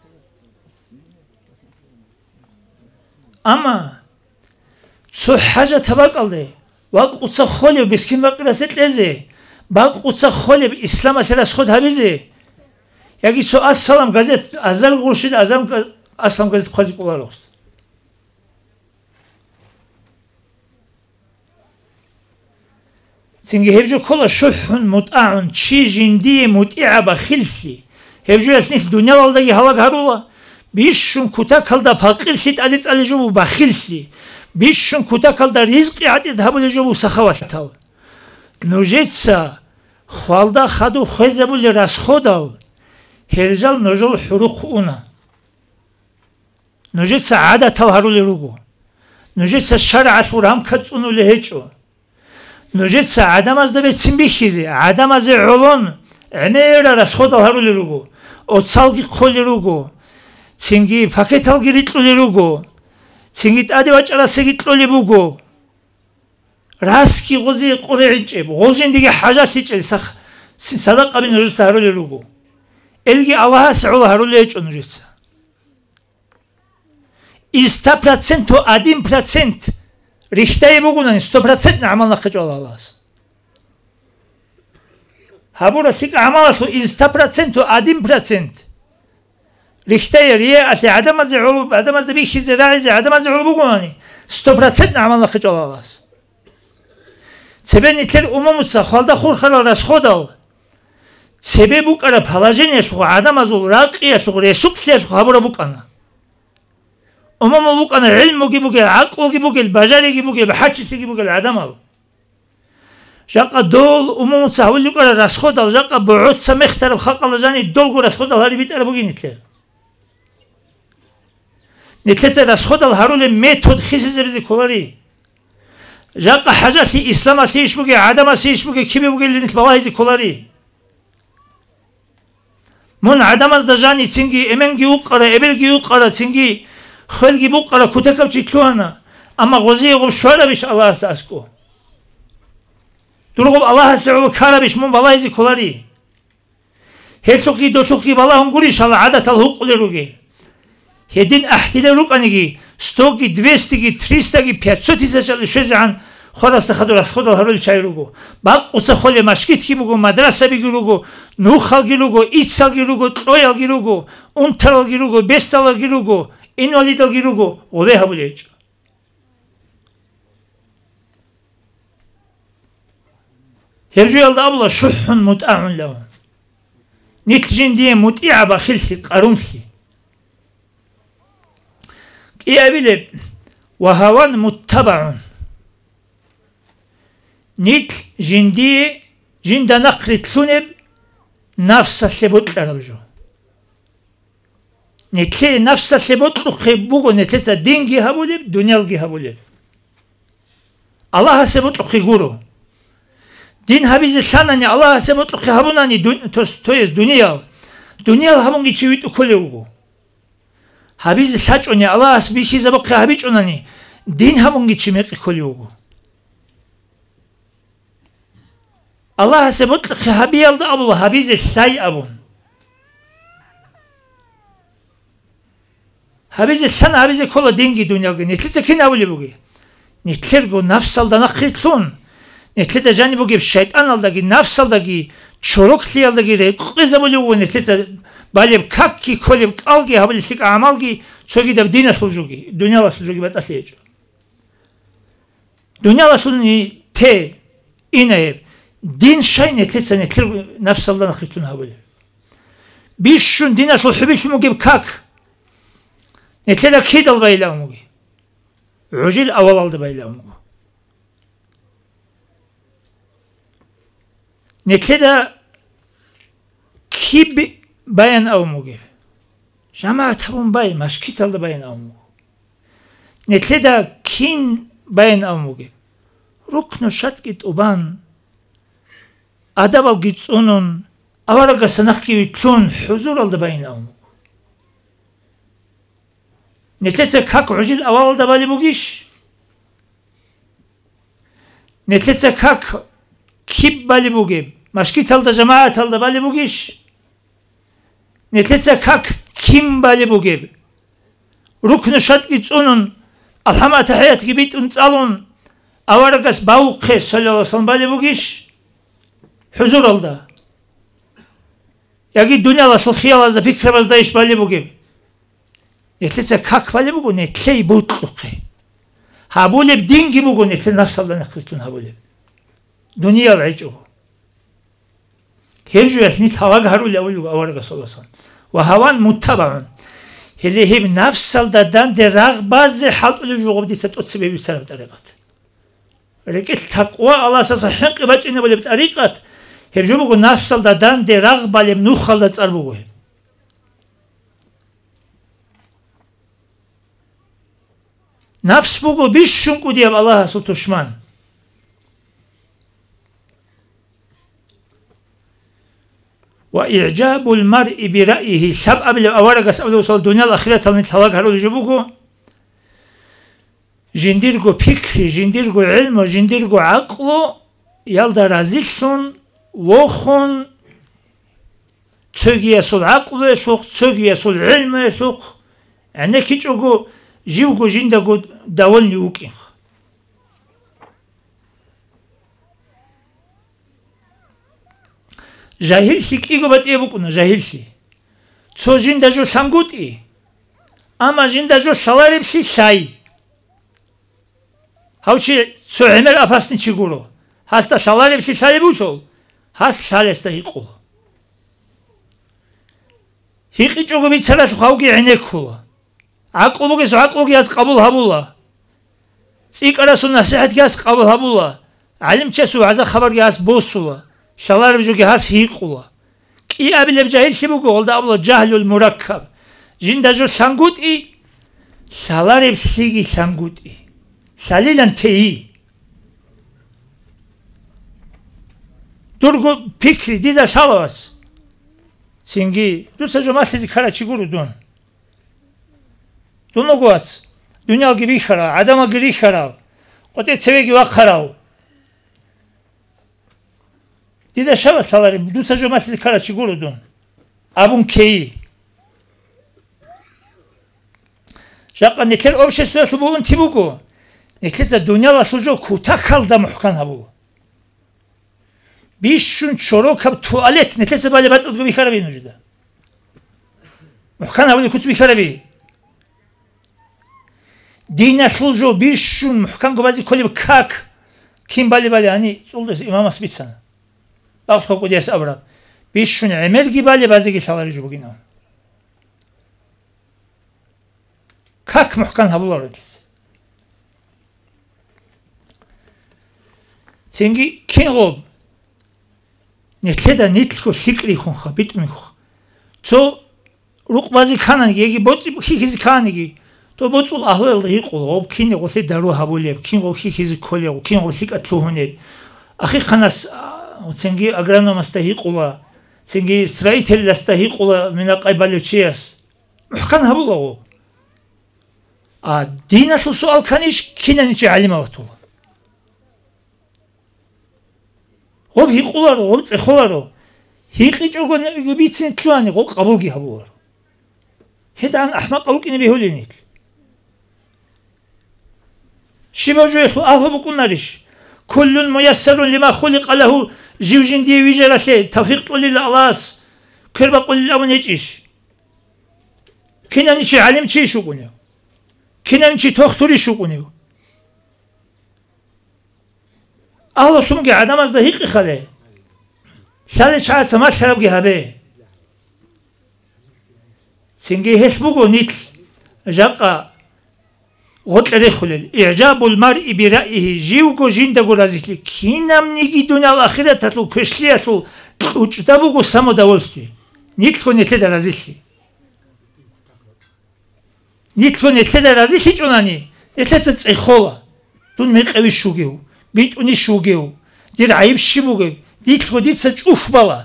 اما چو حاجه تبک الده واق قصة خالی و بسکین واق رسید لذه باق قصة خالی و اسلام اتراس خود همیزه یکی سو اسلام گازت ازل گرشید ازم اسلام گازت خواهی کلار است سنگی هفجو کلا شحن مطعن چی جندی مطعع بخیلشی هفجو اسنیت دنیا لالدگی حلاق هرولا بیشون کتا کلدا پاقیرشید عدیت علیجو بخیلشی بیشون کتا کلدا رزقی عدیت هبولی جو سخواشتال نوجتسا خالدا خدو خوزه بولی رس خودال هرجال نوجل حروق اونا نوجتسا عادت هرولی روگو نوجتسا شرعت ورهم کتونو لهجو نوجتسا عدم از دبه چین بیخیزی عدم از علون عمیر رس خودال هرولی روگو اوتسالگی خولی روگو چینگی پاکتالگی ریتلولی روگو چینگی تادی وچراسه گیتلولی بوگو راسکی غوزی قرعی چه بو غوزین دیگه حاجاتی چه سخ صدق بین روز هرولی روگو الگی الله سعول هرولی چون روزه ista procent один процент ریخته بگونن sto procent عمل نخجال الله است هبورا فکر عمل شو ista procent один процент ریخته ریه اصل عدم از علوم عدم از بیشی زراعی عدم از علوم بگونانی sto procent عمل نخجال الله است سبب نیتر عموم سخالده خور خلال از خودال سبب بکره پلاجنش خو عدم از راقیش خو رسوبش خو هبورا بکنه عموم بکنه علم کی بگه عقل کی بگه بجاری کی بگه بحثی کی بگه عدم ال جاك دول عموم سهول يقول راس خود ال جاك بعد سمختر خلق لجاني دول قول راس خود ال هاري بيت اربوغي نتلر نتلر راس خود ال هارول ميثود خيسز بزي كولاري جاك حاجه في اسلام سيش بگه عدم سيش بگه كي بگه لنت بالله زي كولاري من عدم از دجاني تنگي امنگي وقره ابلگي وقره تنگي خلقي بقرة كتكب تكلونا أما غزية غب شوالة بيش الله استاسكو دلغب الله سعو كارا بيش من بالله يزي كولاري هيتوكي دوتوكي بالله هم قوليش الله عادة الهوق لروغي هيدين احتلي روك أنيجي ستوكي دويستيكي تريستيكي بياتسوتي زجال شوزي عن خلاص تخدو راس خدو هرول چاي روغو باق قصة خولي مشكيت كي بگو مدرسة بگي روغو نوخال گي روغو ايتسال گي روغو ترويال گي روغو انترال گي روغو بستال گي روغو این ولیدال گیروگو قوله هبولیج. هرجو يلدا أبلا شح متاع له نتجين دي متيع بخلتي قرمتي إيه أبيلب وهوان متبع نيت جندي جند نقل تلونب نفس الثبوت لرجو نتلي نفس الثبوت لخبوغو نتلتا دينجي هبولب دنيالجي هبولب الله ثبوت لخيغورو دين هبيز شاناني الله ثبوت لخيهبوناني تويز دنيا دنيا هبونجي چويت كوليوغو هبيز شاچوني الله سبيشي زبق هبيچوناني دين هبونجي چميق كوليوغو الله ثبوت لخيهبيال دا أبو هبيز الساي أبون هبيز السنة هبيز كل دينجي دنيا نتلتا كين أولي بوغي نتلرغو نفسال دا نخيطلون نتلتا جاني بوغي الشيطان الداغي نفسال داغي چوروك ليال داغي ريقوغي بوليوغو نتلتا باليب كاكي كوليب قالغي هبالي سيك عمالغي چوغي داب دين أسلجوغي دنيا أسلجوغي بات أسليجو دنيا أسلجوغي تي إنايب دين شاي نتلتا نتلرغو نفسال دا نخيطلون هبالي بيشون دين أسل حبيش موغيب كاك نتلتا كيدل بايلا موغي عجل أول aldı baylamı. Netleda kib bayan avmu gibi. Cemaat havun bay maşkit aldı bayan avmu. Netleda kin bayan avmu gibi. Ruknu şart git uban. Adabal git onun. Avaraga sanak gibi tlun huzur aldı bayan avmu. نتلتسا كاك عجل أول دبالي بوغيش نتلتسا كاك كيب بالي بوغيب مشكي تلدا جماعة تلدا بالي بوغيش نتلتسا كاك كيم بالي بوغيب ركن شد جيتونن الحما تحيات جبيت انتالون أورقس باوقي صلى الله عليه وسلم بالي بوغيش حضور الدا يجي الدنيا لا الخيال هذا فكرة بس دايش بالي بوغيب نتلتسا كاك بالي بوغو نتلي بوتلقي هابولي بدينجي بوغو نتلي نفس الله نقلتون هابولي دنيا العجو هرجو يثنيت هواق هارولي أولي أورغا صلى الله عليه وسلم وهوان متبعون اللي هي نفس الله دان دي رغبازي حال أولي جوغو بدي ستوتسبي بسلام طريقات ركي التقوى الله ساسا حنق باج إنه بولي بطريقات هرجو بوغو نفس الله دان دي رغبالي منوخ الله تسأل بوغو Nafs bugu bir şunku diye Allah'a tutuşman. Ve i'cabul mar'i bi ra'yihi sab'a bil awaragas awlu sol dunya al-ahiret alni talak haru bugu. Jindirgo fikri, jindirgo ilmu, jindirgo aqlu yalda razilsun vohun çögiye sol aqlu sok çögiye sol ilmu sok. Yani kiçogu جيوكو جندكو داولني وكي جاهلشي كيغو باتيه بكونا جاهلشي تسو جندا جو سانغوتي اما جندا جو سالاريبشي شاي هاوشي تسو عمر افاسني چيغورو هاستا سالاريبشي شاي بوشو هاس سالستا هيقو هيقي چوغو بيچرا خاوغي عينيكو عقلوگس عقلوگیاس قبول هبولا سیکاراسو نصیحتگیاس قبول هبولا علم چسو عزا خبرگیاس بوسولا شالار بجوگیاس هیقولا کی ابل بجاهل شی بگو oldu abla cahlul murakkab jindajo sanguti şalar hepsigi sanguti şalilan teyi durgu pikri dida şalavas singi dursajo maslizi karaçiguru dun Dunoguats, dünya gibi xara, adama gibi xara, qote çevegi va xarao. Dida şava salari, du sajo masizi karaçi gurudun. Abun keyi. Jaqa netler obşe süresi bugun tibugu. Netleza dünya la sujo kuta kalda muhkan habu. Bişun çoro kab tuvalet, netleza bale batzat gibi xara bin ucuda. Muhkan habu kutu bi xara bi. Dine şulcu bir şun muhkan gobazi kolib kak kim bali bali hani oldu imam asbit sana. أخذ قديس أبرا بيشون عمل جبالي بازي كشالر جوجينا كاك محكم هبولارتس سنجي كينغوب نتلدا نتلكو سكري خونخا بيتميخ تو روق بازي كانانجي يجي بوتسي بخيكيزي كانانجي تو بوتسول أهل يقول أو كيني قلت دارو هبوليب كينغو خيكيزي كوليو كينغو سيك أتلوهني أخي خناس سنجي أغرانو مستهيقولا سنجي سرايتل لستهيقولا من القبالو تشياس محكم هبولو آ دينا شو سؤال كانيش كينا نيجي علم أوتولا غوب هيقولارو غوب تخولارو هيقي جوجو يبيتسين تلواني غوب قبولكي هبولارو هيدا عن أحمق قولكي نبيهولينيت شبه جويخو أهو بكون ناريش كل ميسر لما خلق له جيوجين دي ويجرسي توفيق تقول لله كربا قول له نيجيش كنا نيجي علم شي شو قنيو كنا نيجي توختوري شو قنيو الله شمجي عدم از دهيق خله سال شعر سما شرب جهبه سنجي هسبوغو نيت جاقا غط لدخل إعجاب المرء برأيه جيوكو جيندغو رازيسلي كينام نيجي دنيا الآخرة تطلو كشلية تطلو وچتابوغو سامو داولستي نيتكو نتلد رازيسلي نيتكو نتلد رازيسلي جوناني نتلد تسيخولا دون ميقوي شوغيو بيتوني شوغيو دير عيب شبوغيو نيتكو ديت سجوف بالا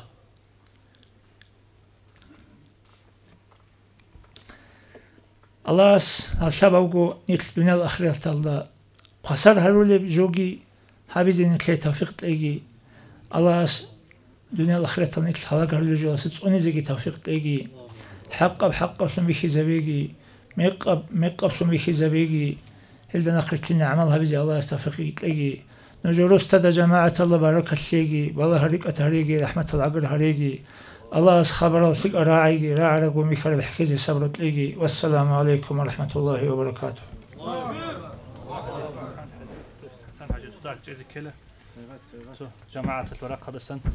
الله اس هالشبابو نيت الدنيا الآخرة تالله قصر هرولي جوجي حبيزي نتلي توفيق تلاقي الله اس الدنيا الآخرة تالله نيت الحلاق هرولي جولا ستسوني زيجي توفيق تلاقي حقب حقب سنبيخي زبيجي ميقب ميقب سنبيخي زبيجي هلدا نقرتلنا عمل حبيزي الله اس توفيقي تلاقي نجوروس تدا جماعة الله بارك تلاقي والله هريك أتهريجي رحمة العقر هريجي الله اس خبره وسيك راعي راعي وميخال بحكيزي صبر تلاقي والسلام عليكم ورحمة الله وبركاته جماعة الورق هذا السن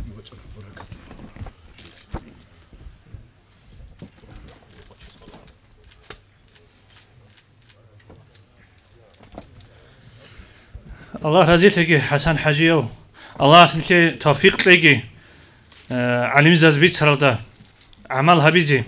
الله رزيل تلاقي حسن حجيو الله سنتي توفيق تلاقي علم زازبيت سرالدا عمل هبيزي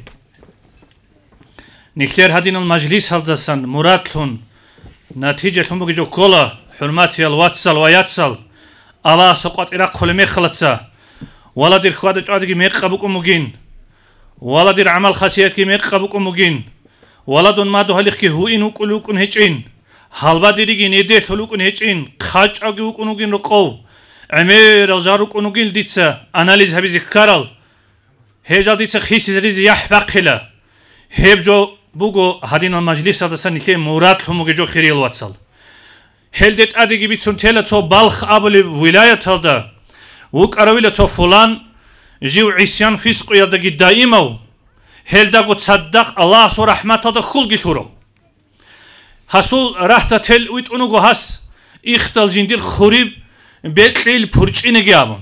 نكلير هدين المجلس هلدسن مراتلون نتيجة هم بيجو كولا حرماتي الواتسال وياتسال الله سقط إراق خلمي خلطسا ولا دير خواد جادي ميقبوكم مجين ولا دير عمل خاصيات كي ميقبوكم مجين ولا دون ما دهلك كي هو إنو كلوكن هيجين حلبا ديريجي نيدي ثلوكن هيجين خاج أجيوكن مجين رقو عمير الجاروك ونقول ديتسا أناليز هبيزي كارل هيجا ديتسا خيسي زريزي يحبق هلا هيبجو بوغو هادين المجلس هذا سنة كي مرات هم جو خيري الواتسال هل ديت أديجي بيتسون تيلا تو بالخ أبلي ولاية هذا وك أرويلا تو فلان جيو عيسيان فيسقو يدقي دائما هل داغو تصدق الله سو رحمة هذا خلقي تورو حصول رحتا تل ويت أنوغو هاس إختال جنديل خوريب بيتليل پورچينه گيابون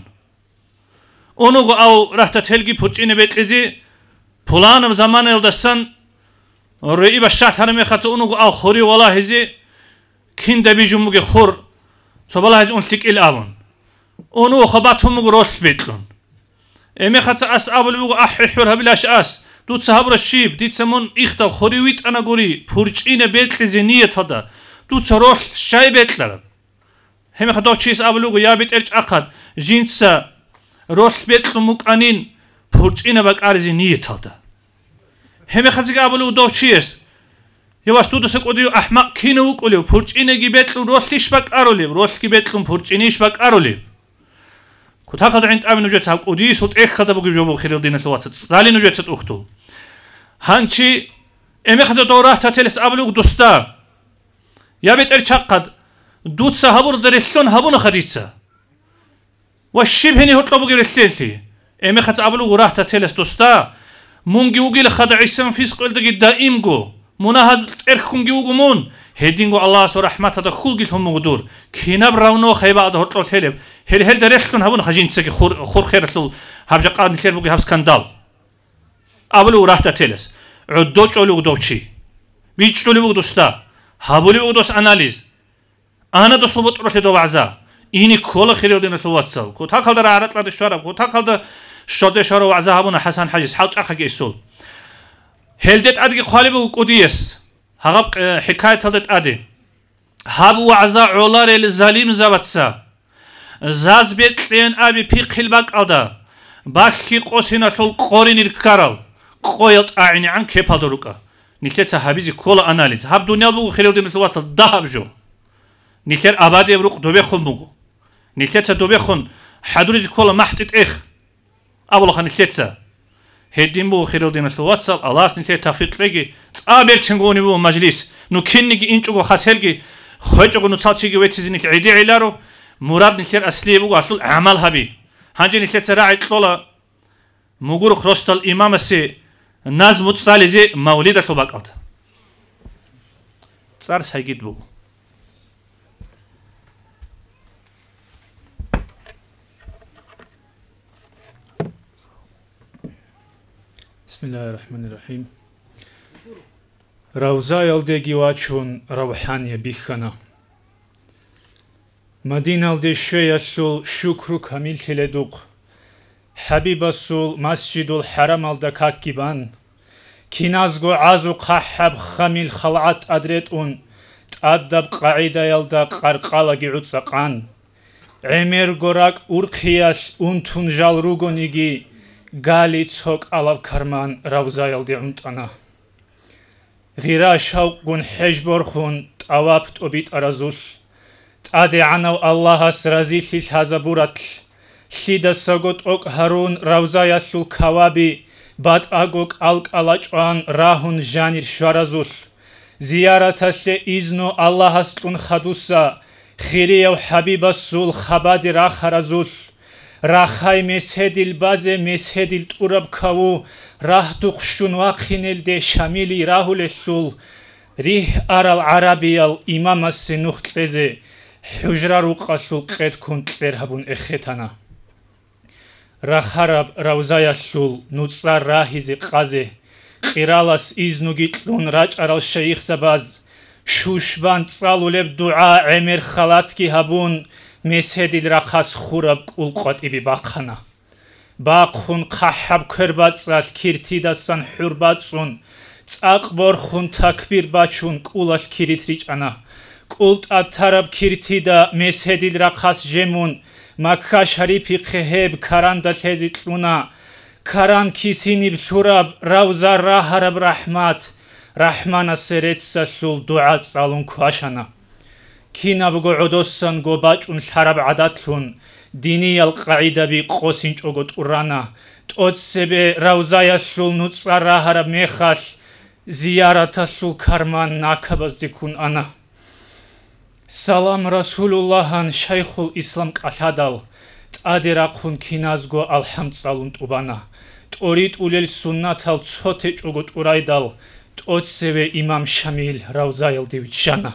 اونو او رحت تلگي پورچينه بيتليزي پولان زمان الدستان رئي بشات هرمي خاطر اونو او خوري والله هزي كين دبي جموگي خور صبالا هز اون تلك الابون اونو خباتهم روش بيتلون امي خاطر اس ابل بو اححور بلاش اس دوت صحابر الشيب ديت سمون اختال خوري ويت انا غوري پورچينه بيتليزي نيت هدا دوت روش شاي بيتلر هم خدوا چیز آبلوگو یا بیت ارچ آخد جنسا روش بیت لمکانین پرچینه بق آرزی نیت هدا هم خدی آبلوگو دو چیز یا واسطو دست کدیو احمق کینو کلیو پرچینه گی بیت لم روشش بق آرولی روش کی بیت لم پرچینیش بق آرولی کتا خد عند آمین وجود سال کدی سوت ایک خدا بگی جو بخیر دینه لواتت زالین وجود سوت اختو هنچی هم خد دوراه تاتلس آبلوگو دوستا یا بیت ارچ آخد دوت سهابور درشلون هابون خديتسا والشبه هني هطلبوا غير الثلثي امي خت ابلو وراه تتلس دوستا مونغي وغي لخد عيسان فيس قلت دائم جو مناهز ارخون جو مون هدينغو الله سو رحمته دا خلقل هم مقدور كيناب راونو خيبا دا هرطلو تهلب هل هل دا ريختون هبون خجين تسكي خور خور خير تلو هبجا قاد نتير بوغي هب سكندال أولو راحتا تيلس عدو چولو دوچي بيچ چولو دوستا هابولو دوس أناليز أنا دو صوبت روح دو وعزا إني كل خير دين الواتساب كو تاكل در عرض لد الشارع كو تاكل در شد شارع وعزا هبون حسن حجز حال چاخ يسول هلدت أدي خالب وقديس هغب حكاية هلدت أدي هاب وعزا علار الظالم زبطسا زاز بيت لين أبي بي قلبك أدا باكي قوسنا تل قورين الكارل قويت أعني عن كيبا دروكا نيتلت هابيزي كل أناليز هاب دنيا بو خير دين الواتساب دهب جو نيتلر أبادي بروق دوبيخون بوغو نيتلتسا دوبيخون حدوري كل محتت إخ أبولخا نيتلتسا هدين بو خيرو دين الواتساب الله نيتلر تفيق لغي تقابل تنغوني بو مجلس نو كننغي إنچوغو خسهلغي خويچوغو نو تالچيغي ويتزي نيتل عيدي عيلارو مراد نيتلر أسلي بوغو أطلول عمل هبي هنجي نيتلتسا راعي طلولا مغورو خروستال إمام السي ناز متصاليزي موليدة تباقات تصار سايقيد بوغو بسم الله الرحمن الرحيم روزا يلدگي واتشون روحانية بيخنا مدينة الدشو يسول شكر كامل تلدوق حبيب السول مسجد الحرم الدكاكيبان كينازغو عازو قحب خميل خلعت أدريتون تأدب قاعدة يلدا قرقالة عطسقان عمر غراك أرقياش أنتون جالروغو نيجي غالي تسوك على كرمان روزا يلدي عمتانا غيرا شوقون حجبورخون تواب توبيت أرازوش تادي عنو الله سرازي ليش هزبورت شيدا ساقوت اوك هارون روزا يسول كوابي بات اغوك الك الاجوان راهون جانير شوارازوش زيارة لي إذنو الله سلون خدوسا خيري و حبيب السول خبادي را خرازوش راخاي مسهدل بازه مسهدل تورب كاو راه دقشون واقينل دي شاميلي راهو لسول ريه ارال عربيال امام السنوخت لزي حجرة روقاسول قد كنت لرهبون اختانا راخارب روزايا سول نوصار راهيزي قازي قرالاس إذنوغيتلون راج ارال شيخ سباز شوشبان تصالو لب دعا عمر خلاتكي هبون مسهدل راقاس خورب قلقات إبي باقخنا باقخون قحب كربات سال كيرتي داسان حرباتسون تاقبور خون تكبير باتشون قولاش كيريت ريج أنا قلت أتراب كيرتي دا مسهدل راقاس جمون مكة شريفي قهب كاران دا تهزيتلونا كاران كيسيني بشوراب روزا راهرب رحمات رحمانا سريت سسول دعاة سالون كواشانا كينا بغو عدوسان غو باچون شراب عداتلون ديني القاعدة بي قوسين چوغوت اورانا تود سبه روزايا سول نوصار راهرب ميخاش زيارة سول كارمان ناكباز ديكون انا سلام رسول اللهان شيخ الإسلام قشادال تادرا خون كينازغو الحمد سالون توبانا توريت اولل سنتال څوتي چوغوت اورايدال تود سبه امام شامل روزايل ديوچانا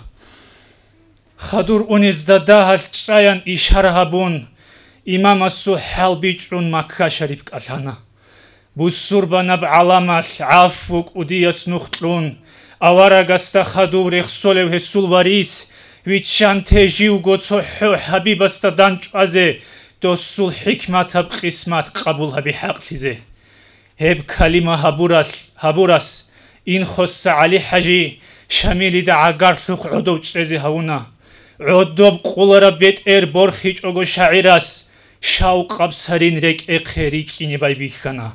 خادور اونزدا داهل چايان اشارهابون امام السو حالبيچون مكة شريف قشانا بوسوربانب علاماش عفوك ودياس نختلون اوارغاستا خادور رخسولو هسول واريس ويچان تجيو گوتو حبيب استدان چازه دوسول حكمت اب قسمت قبول هبي حق لزه هب كلمة هبوراس هبوراس این خص علی حجی شاملی دا عگر سوخ عدو چرزی هونا عدو بقول بیت ار برخیج اگو شعیراس شاوق ابسرین رک اقهری کینی بای بیخنا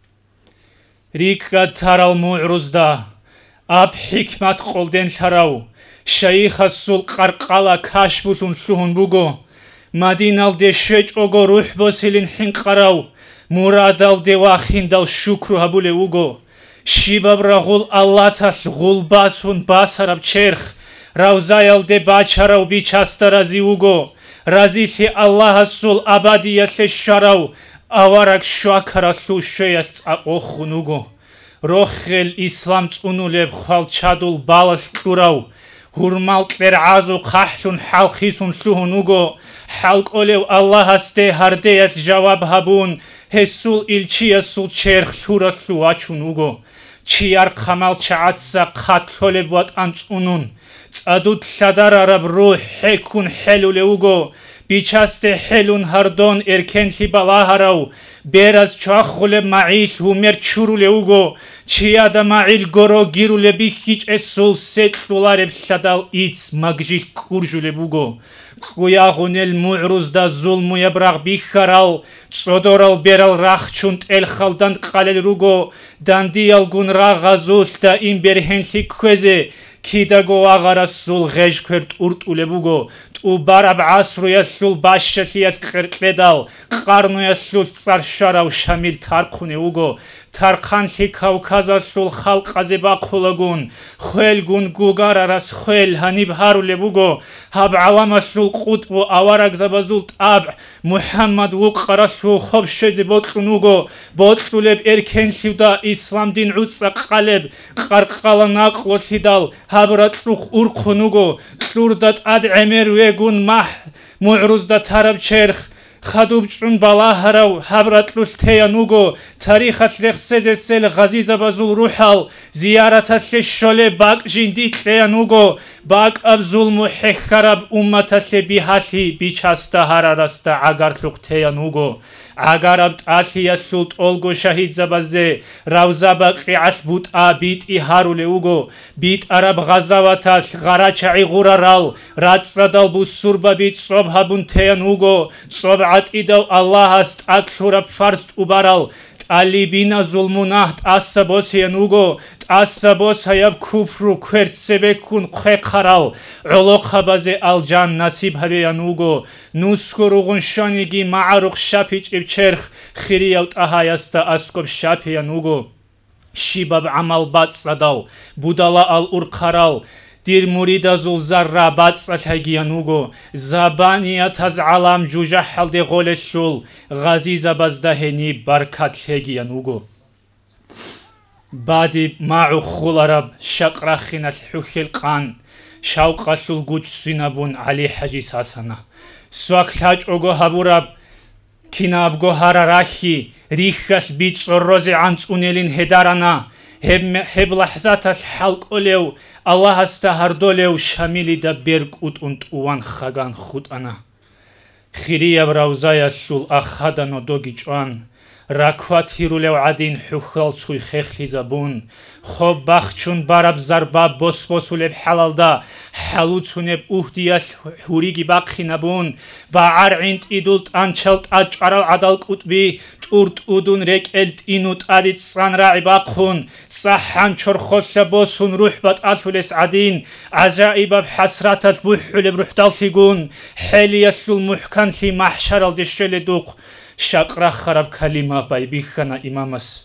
ریک ترال معروض دا اب حکمت قلدن شراو شیخ السول قرقالا کاشبوتون سوهن بگو مدینال دی شج اگو روح بسیلین حین قراو مرادال دی واخین دال شکر هبول اوگو شیباب راغول الله تاش غول باسون باسراب چرخ روزایل دی باچراو بیچست رازی اوگو رازی لی الله السول ابدیت شراو اوارک شاکر سو شیست اخونوگو روخل اسلام تونولب خال چادول بالش کراو هرمال ترعازو قحلون حلقيسون لهنوغو حلق أولو الله استه هرديت جواب هبون هسول إلچي سول چرخ لورا لواچونوغو چيار قمال چعاتسا قتلول بوات انتونون صدود لدار عرب روح حكون حلو لوغو بیچسته حلون هردون ارکنلی بالا هراو بیراز چاخول معیل همر چورو لوگو چیادا معیل گرو گیرو لبی هیچ اسول ست دلار بشدال ایتس مگجیل کورجو لبوگو قویاغونل معروز دا ظلمو یبرق بیخراو صدورال بیرال راخ چوند ال خالدان قلل روگو داندیال گون را غزول دا این برهنلی کوزه کیداگو آغا رسول غیج کرد ارد اولبوگو تو بارب عصر یسلول باششی یسکردال قرن یسلول سرشارا و شامل ترکونه اوگو ترکانتی کاوکاز اسلول خلق از باقولگون خیل گون گوگار راس خیل هنیب هارو لبوگو هب علام اسلول قط و آوارگ زبازول تاب محمد و قراسلو خوب شد بطلونوگو بطلولب ارکنسی دا اسلام دین عدس قلب قرقال ناقل سیدال هب راتلوخ ارخونوگو سلوردات اد عمر گون مح معروز دا طرب چرخ خدوب چون بالا هراو حبرتلوش تیانوگو تاریخ اشلخ سز سل غزیز بازول روحال زیارت اشل شله باق جندی تیانوگو باق اب ظلم و حق خراب امت اشل بیحالی بیچسته هرارسته عگرتلوخ تیانوگو عگرب تالی اسلوت اولگو شهید زبازده روزا باقی عش بود آبیت ای هارو لیوگو بیت عرب غزاوتاش غراچعی غرارال راد صدال بو سربا بیت صبح بون تیانوگو صبح عتیدو الله است اکلورب فرست اوبارال علی بینا ظلمونات عصبوس ینوگو عصبوس هیاب کفرو کرد سبکون خیق خرال علوق خباز الجان نصیب هبی ینوگو نوسکو روغن شانگی معروق شپیچ ابچرخ خیریوت احایستا اسکوب شپی ینوگو شیباب عمل بات صدال بودالا ال ارقرال دیر مرید زول زر بات صلحگی ینوگو زبانیت از علام جوجه حل دی غولشول غازی زبازده هنی برکت لگی ینوگو بعدی معو خول عرب شقرخین الحوخی القان شوق شول گوچ سینبون علی حجیس حسنه سوک لاج اوگو هبورب کینابگو هرارخی ریخش بیت سروزی عنص اونیلین هدارانه هب لحظات الحلق اولو الله استهردولو شاملی دا برگ ات انت اوان خگان خود انا خیری براوزای شول اخدان و دوگی جوان راکوات هیرولو عدین حخال سوی خیخلی زبون خوب بخچون بارب زرباب بس بسولب حلال دا حلوتونب اهدیش حوریگی باقی نبون با عرعینت ایدولت انچلت اجعرال عدال قطبی تورت اودون رک الت اینوت ادیت سان راعی باقون صحان چور خوش باسون روح بات الفلس عدین عجائب بحسرات البوحل بروح دالتیگون حلیش المحکن لی محشر الدشل دوق شقرا خراب کلمه بای بیخنا امامس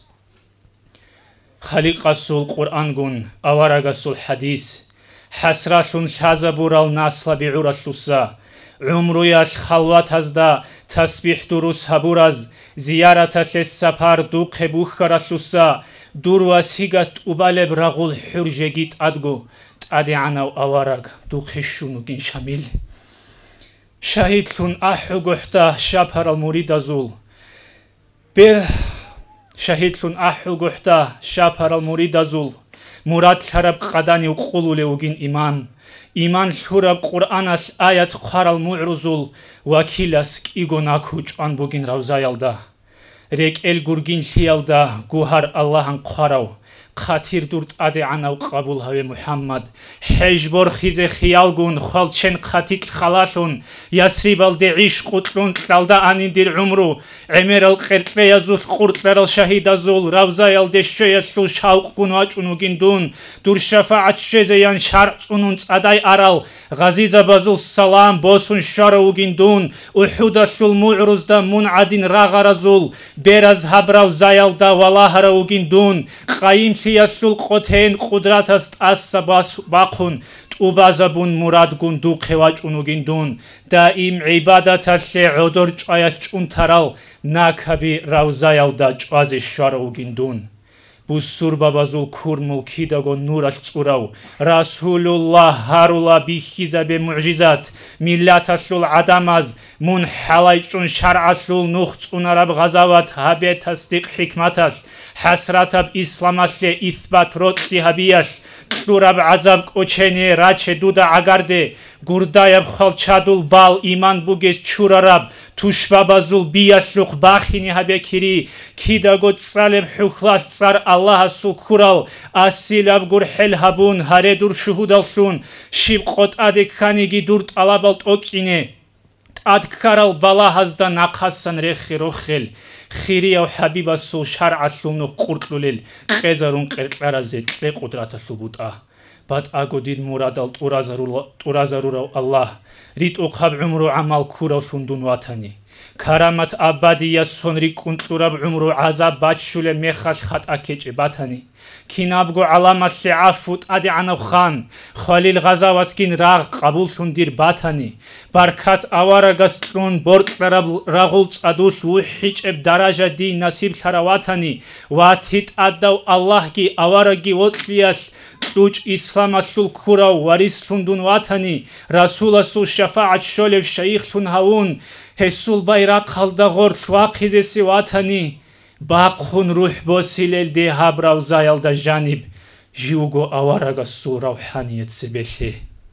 خلیق رسول قرآن گون آوارگ رسول حدیث حسراشون شازبورال ناسلا بیعورشلوسا عمرویش خلوت هزدا تسبیح دروس هبورز زیارتش سپر دو قبوخ رشلوسا دور وسیگت اوبال برغول حرجگیت ادگو ادی عنو آوارگ دو خشونو گین شمیل شهید لون احو گحتا شبهر المورید زول بر شهید لون احو گحتا شبهر المورید زول مراد شرب قدانی و قلول وگین ایمان ایمان شرب قرآنش آیت قرال معرزول وکیلس ایگو ناکوچ آن بگین روزایلده ریک ال گرگین خیالده گوهر اللهن قراو خاطر دورت ادی عنو قبول هوی محمد حجبور خیز خیال گون خالچن خاتیت خلاشون یسری بالده عشق قتلون تلالده آنین دیر عمرو عمر القرطه یزول قرطلر الشهید زول روزای الدشو یسلو شاوق گونواج اونوگین دون دور شفاعت شیزه یان شرط اونون ادای ارال غزیز بازول سلام باسون شاروگین دون احود شل معرز دا منعدین راغر زول بیرز هبراو زایل دا والله روگین دون قایم یسول قطعین قدرت است از سباس باقون تو بازبون مراد گون دو قواج اونوگین دون دائم عبادت است عدر جایش چون ترال نکبی روزایل دا جواز شاروگین دون بوسور بابازول کورمول کیداگو نورش صوراو رسول الله هارولا بیخیزه به معجزات ملتشول عدماز من حلایشون شرعشول نخت اونراب غزوات هبه تصدیق حکمتش حسرتاب اسلامش اثبات روتی هبیش تلوراب عذاب کوچنی راچه دودا عگرده گردایب خالچادول بال ایمان بوگش چوراراب توش بابازول بیاشلوق باخینی هبه کری کیداگوت سالب حخلاش سر الله سو کورال اسیلاب گر حل هبون هره دور شهودالشون شیب قط ادکانیگی دورت علابالت اوکینه ادکارال بالا هزدا نقصن رخی روخل خیری او حبیب سو شرع شلونو قرطلولیل قزارون قرقرازید به قدرت شبوتا بعد اگودید مرادال تورازارو الله رید اقاب عمرو عمل کورا شندون وطنی کرامت ابدی سونری کنتلوراب عمرو عذاب بچشول میخش خط اکیچ بطنی کینابگو علامت عفوت ادی عنو خان خلیل غزاوت کین راغ قبول شندیر بطنی برکت آوارگسترون برد رغولت ادوش و هیچ اب درجه دی نصیب شرواتنی واتیت ادو الله کی آوارگی وطلیش لوچ اسلام شل کورا واریس شندون وطنی رسول سو شفاعت شول شیخ شون هون حسول bayrak kaldağır şuak hizesi vatani Bakun ruh bosilel de habrav zayalda janib Jiugo avaraga su ravhaniyet sibeli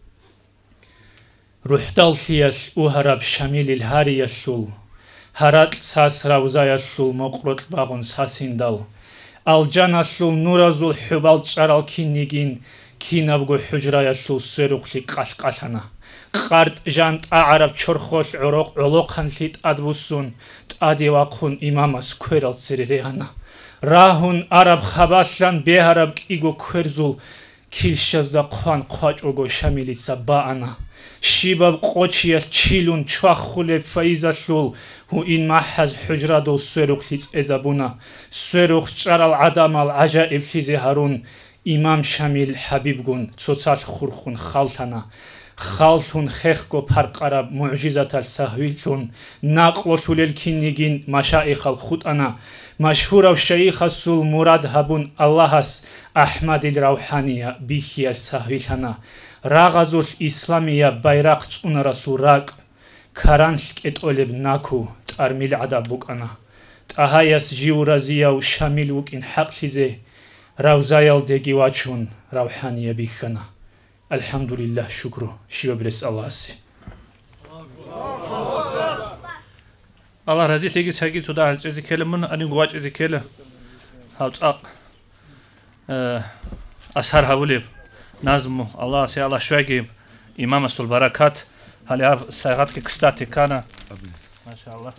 Ruhdal fiyaş uharab şamilil hariyaşul Harat sas ravzayaşul moqrot bağın sasindal Aljanaşul nurazul hubal çaral kinnigin Kinabgo hücrayaşul sörukli qaşqaşana قارد جانت عرب چرخوش عروق علوق خنشید ادوسون تادی واقون امام از کویرال سریریانا راهون عرب خباشان به عرب ایگو کویرزول کیلشازدا قوان قاچ اوگو شمیلی سباانا شیباب قوچیش چیلون چواخول فایزاشول هو این محز حجرادو سروخ لیت ازابونا سروخ چرال عدامال عجائب فیزی هارون امام شمیل حبیب گون توتال خورخون خالتانا خالتون خخگو پرقرب معجزت السهویلتون نقلتول الکنیگین مشایخ الخود انا مشهور و شیخ السول مراد هبون الله اس احمد الروحانیه بیخی السهویلتنا راغزول اسلامیه bayrak چون رسول راق کرانشک اتولب ناکو ترمیل عدب بک انا تاهایس جیو رزیه و شامیل وکین حق چیزه روزایل دگی واچون روحانیه بیخنا الحمد لله شكرا شيو برس الله سي الله رزي تيجي تيجي تدا عزي كلمن اني غواج عزي كله هاوصاق اسهر هوليب نازمو الله سي الله شويغي امام السل بركات هل ساعات كستاتي كان ما شاء الله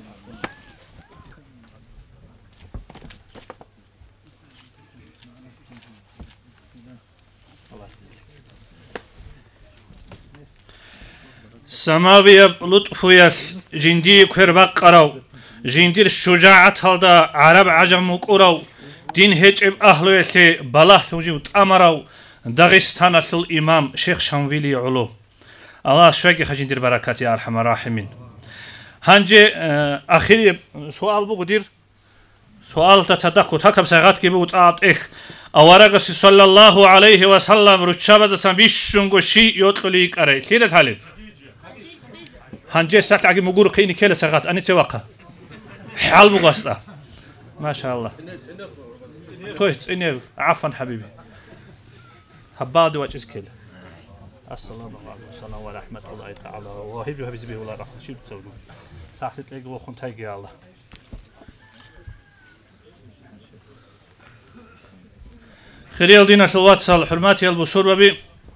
سماوية لطفوية جندي كرباق قراو جندي الشجاعة هالدا عرب عجم وقراو دين هجب أهلو يتي بلاه توجي وتأمراو داغستان الإمام شيخ شانفيلي علو الله شوكي خجندير بركات يا أرحم الراحمين هنجي أخير سؤال بقدير سؤال تصدقوا تاكب ساعات كيبو تقاط إخ أورغسي صلى الله عليه وسلم رتشابة سنبيشنغو شي يطلق أري كيدا طالب هنجي ساعات عقي مقول قيني كيلا ساعات أنا توقع حال بغاسطة ما شاء الله تويت إني عفوا حبيبي هباد وجهز كيلا السلام عليكم ورحمة الله تعالى وهيجوا هبي زبيه الله رحمة شو بتقولوا تحت تلاقي وخون تاجي الله خليل دينا الواتسال حرماتي البصور ببي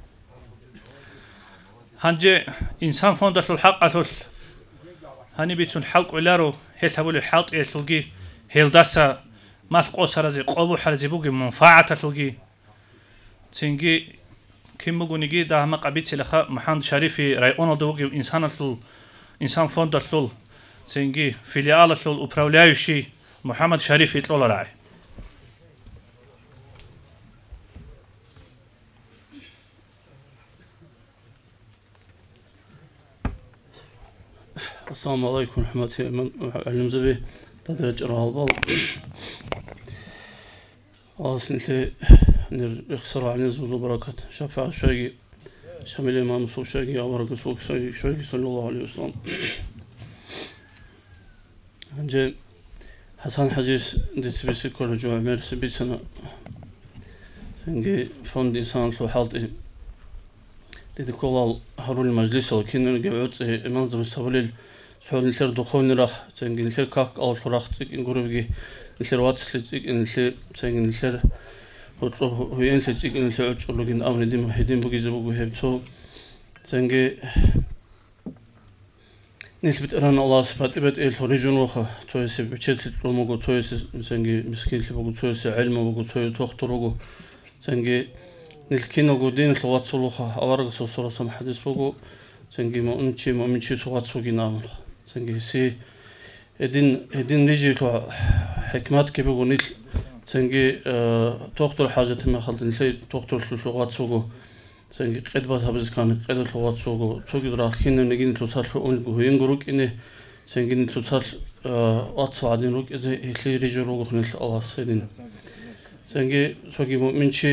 هنجي إنسان فوندش الحق أثول هني بيتون حلق علارو هيل هبول الحلق يتلقي هيل داسا ما تقوس رزي قوبو حرزي بوغي منفعة تلقي تنجي كم بقولنيجي ده هم قبيت لخا محمد شريفي رايون دوغي إنسان الثول إنسان فوندش الثول تنجي فيليال الثول وبراوليايوشي محمد شريفي يطلع راعي السلام عليكم ورحمة الله علم زبي تدرج رهبال أصلي نر يخسر على نزول بركات شفاعة شيء شامل الإمام صلى شيء أورق صلى شيء شيء صلى الله عليه وسلم. جاء حسن حديث ديت بيسي كل جوع مرس بيسنا سنجي فند إنسان لو حالته ديت كل هرول المجلس ولكن نجيبوت منظم السبليل سؤال نثير دخول نراح سنجي نثير كاك أو تراح تيجي نقربي نثير واتس لتيجي نثير سنجي نثير هو ينثير تيجي نثير أقول لكن أمر ديم هديم بقي زبوق هبتو سنجي نسبة أن الله سبحانه وتعالى الخارجون وخا تويس بتشتت لومو تويس سنجي مسكين لبقو تويس علم وبقو تويس تخترقو سنجي نلكين وجودين لغات سلوخا أورق سورة سم حديث بقو سنجي ما أنشي ما أنشي سوات سوقي نامل سنجي سي إدين إدين نيجي تو حكمات كي بقو نيل سنجي تختر حاجة ما خلت نسي تختر لغات سوقو سنجي قد بات هبز كان قد لغات سوقو سوقي دراك كنا نجين توصل أونجو ينجروك إنه سنجي توصل أتصل عدين روك إذا هي رجلوك خنل الله سيدنا سنجي سوقي مؤمنشي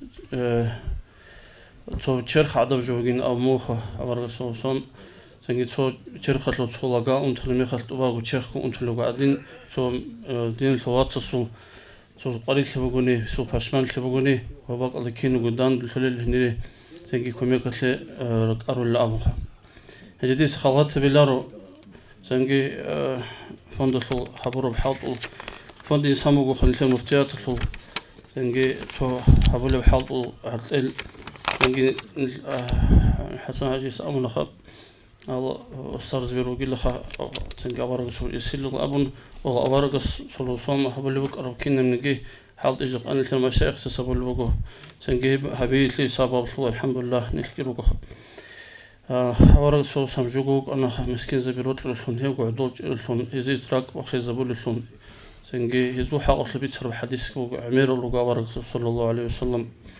تو چرخ عدو جوگين أو موخة أورغ سوسون سنجي تو چرخ لو تخلقا أنت لمي خلت أباغو چرخ أنت لو قاعدين تو دين لواتس سو تو قريت لبغوني سو باشمان لبغوني وباق الله كينو قدان الخلل هنري سنجي كومي قتل رقارو لأموخة هجدي سخالات بلارو سنجي فوند الخل حبورو بحاطو فوند يسامو خلتي مفتيات الخل سنجي تو حبولو بحاطو عطل سنجي حسن عجي سأمنا خب الله صار زبيرو قيل خا سنجي أبارك سو يسيل أبون والله أبارك سلو صام حبولو بك أربكين من جي حالت إجق أنا لما شيخ سبب الوجو سنجي حبيبي لي سبب الله الحمد لله نحكي له خب أبارك سو سام جوجو أنا مسكين زبيروت للحون هي وقعدوا للحون يزيد راك وخيزبوا للحون سنجي يزو حق لبيت سر حديث عمير الوجو أبارك صلى الله عليه وسلم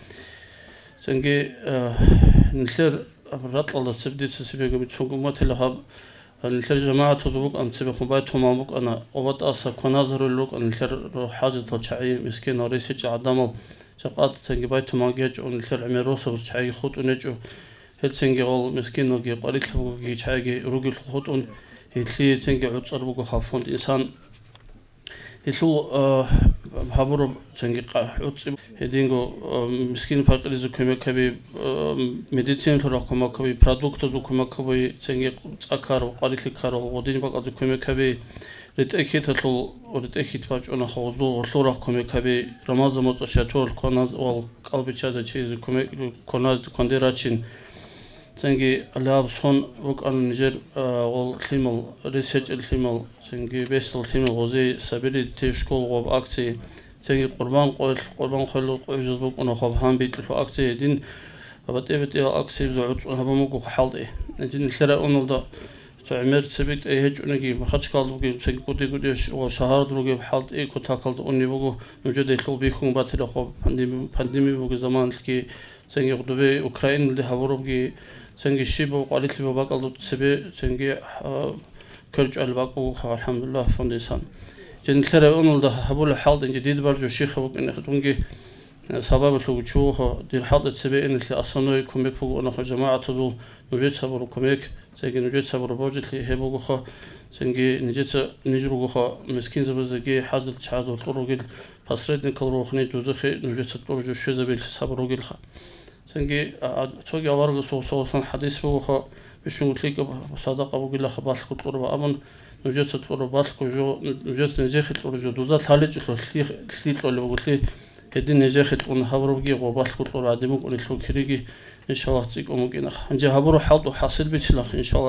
سنجي نثير الرطل الله تبدي تسبيق بتشوق ما تلهب نثير جماعة تزوق أن تسبيق مبايت هم أمك أنا أوقات أصلا كنازر اللوك أن نثير حاجة تشعي مسكين وريسج عدمه شقات سنجي بايت هم أجيج ونثير عمير روسه وتشعي خط ونجو هل سنجي قال مسكين نجي قريت له جي تشعي رجل خط ون هتلي سنجي عود صربوك خافون إنسان هتلو حبرو سنجي قاعد هدينغو مسكين فقير زو كم كبي ميديسين ترى كم كبي برودكت زو كم كبي سنجي أكارو قريت لكارو ودين بقى زو كم كبي لتأكيد تطلع ولتأكيد فاج أنا خوضو وطلع كم كبي رمضان متشاتور كناز والقلب شاذ شيء كم كناز كنديراتين سنجي اللعب صن وق أنا نجر والثيمل ريسيرش الثيمل سنجي بيست الثيمل غزي سبيل تشكل وب أكسي سنجي قربان قل قربان خلو جذبك أنا خبهم بيت في أكسي دين فبتي بتي أكسي زعوت أنا بموقع حالي نجين الثرى أنا ده تعمر سبيت أي هج أنا جي ما خدش قالوا جي سنجي كودي كوديش وشهر دروجي بحالت إيه كنت أكلت أني بقول نوجد يطلب بيكون باتري خب بندمي بندمي بقول زمان كي سنجي قدوبي أوكرانيا اللي هبورو بقي سنجي الشيب وقالت لي باباك الله تسبي سنجي كرج الباك وخا الحمد لله فندسان جن ترى أنو ده هبول حال جديد برجو شيخ وق إن خدونجي سبب الوجوه دير حال تسبي إن اللي أصلا يكمك فوق أنا خجماعة تزو نوجد صبر وكمك سنجي نوجد صبر بوجد اللي هبوق خا سنجي نجت نجرو خا مسكين زبزجي حاضر شحاذ وطرقل فسرت نكل روخني توزخي نوجد تطرج شو زبيل صبر وقل خا سنجي توجي أورج صو صو صن حديث بوخا بشون تليك صدقة وقول له خباث كتور وأمن نوجد تطور باث كجو نوجد نجاح تطور جو دوزات حالج تلي تلي تقول وقول لي هدي نجاح تقول هبرو بجي وباث كتور عدمك وني تلو كريجي إن شاء الله تيجي ممكن أخ نجى هبرو حاط وحاصل بيتلاخ إن شاء الله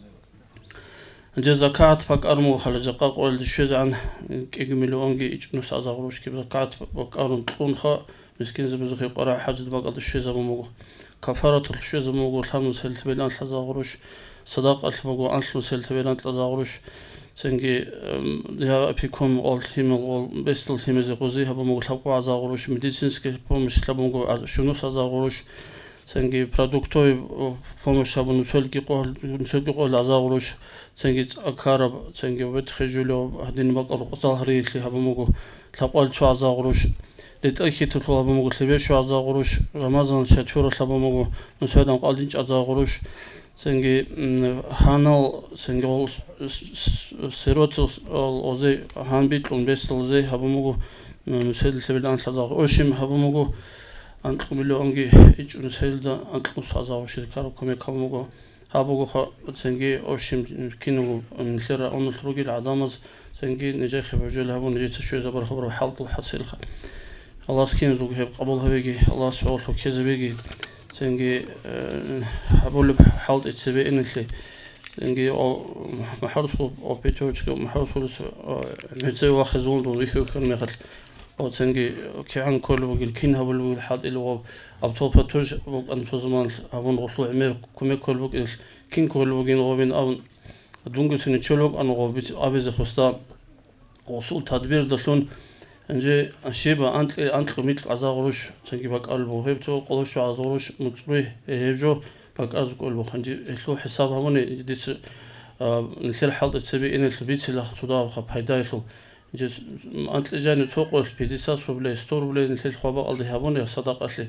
نجى زكاة فك أرمو خلج زكاة قول الشيء عن كيجملو أنجي إجنوس أزغروش كيف زكاة فك أرم تكون خا مسكين زبزخي قرع حاجة بقى الشيء زموجو كفارة الشيء زموجو الحمد سلت بيلان تزغروش صداقة البقو أنتلو سلت بيلان تزغروش سنجي يا أبيكم أول تيم أول بيستل تيم زقوزي هبو مقول تبقوا عزغروش ميديسينسكي بومش تبقوا شنو عزغروش سنجي برودكتوي بومش هبو نسولكي قول نسولكي قول عزغروش سنجي أكارب سنجي بتخجلو هدين بقى القصة هريتلي هبو مقول تبقوا شو عزغروش لتأكيد طلاب مغلبية شو عزاغروش رمضان شتور طلاب مغو نسويدان قالدينش عزاغروش سنجي هانال سنجول سيروت أوزي هانبيت ونبيستل زي هبو مغو نسويد التبيلان عزاغ أوشيم هبو مغو أنتم ملو أنجي إيش نسويد أنتم عزاغروش كارو كمي كابو مغو هبو خا سنجي أوشيم كينو مثل أن الخروج العدامز سنجي نجاح بوجود هبو نجيت شوي زبر خبر حلق الحصيل خ الله سكين زوج هب قبولها بيجي الله سبحانه وتعالى كذا بيجي سنجي هبول بحالة اتسبي إن اللي سنجي محرص أو بيتوش كم محرص متزوج واخذون ضويخو كان مخل أو سنجي كعن كل وقل كين هبول وقل حد اللي هو أبطال بتوج وق أنتو زمان هبون غطلع عمير كم كل وقل كين كل وقين غابين أو دونجو سنتشلوك أنا غابت أبيز خستا وصول تدبير دلون انجي شيبا انت انت قميت عزاغروش تنجي باك قلبو هيبتو قلوش عزاغروش مطروي هيبجو باك ازق قلبو خنجي لو حساب هوني ديت نثير حالة تسبي ان البيت اللي خطودا بخ بايدايلو انجي انت جاني توقف بيديسات بروبلي ستور بلي نثير خبا قلدي هابوني صدق اصلي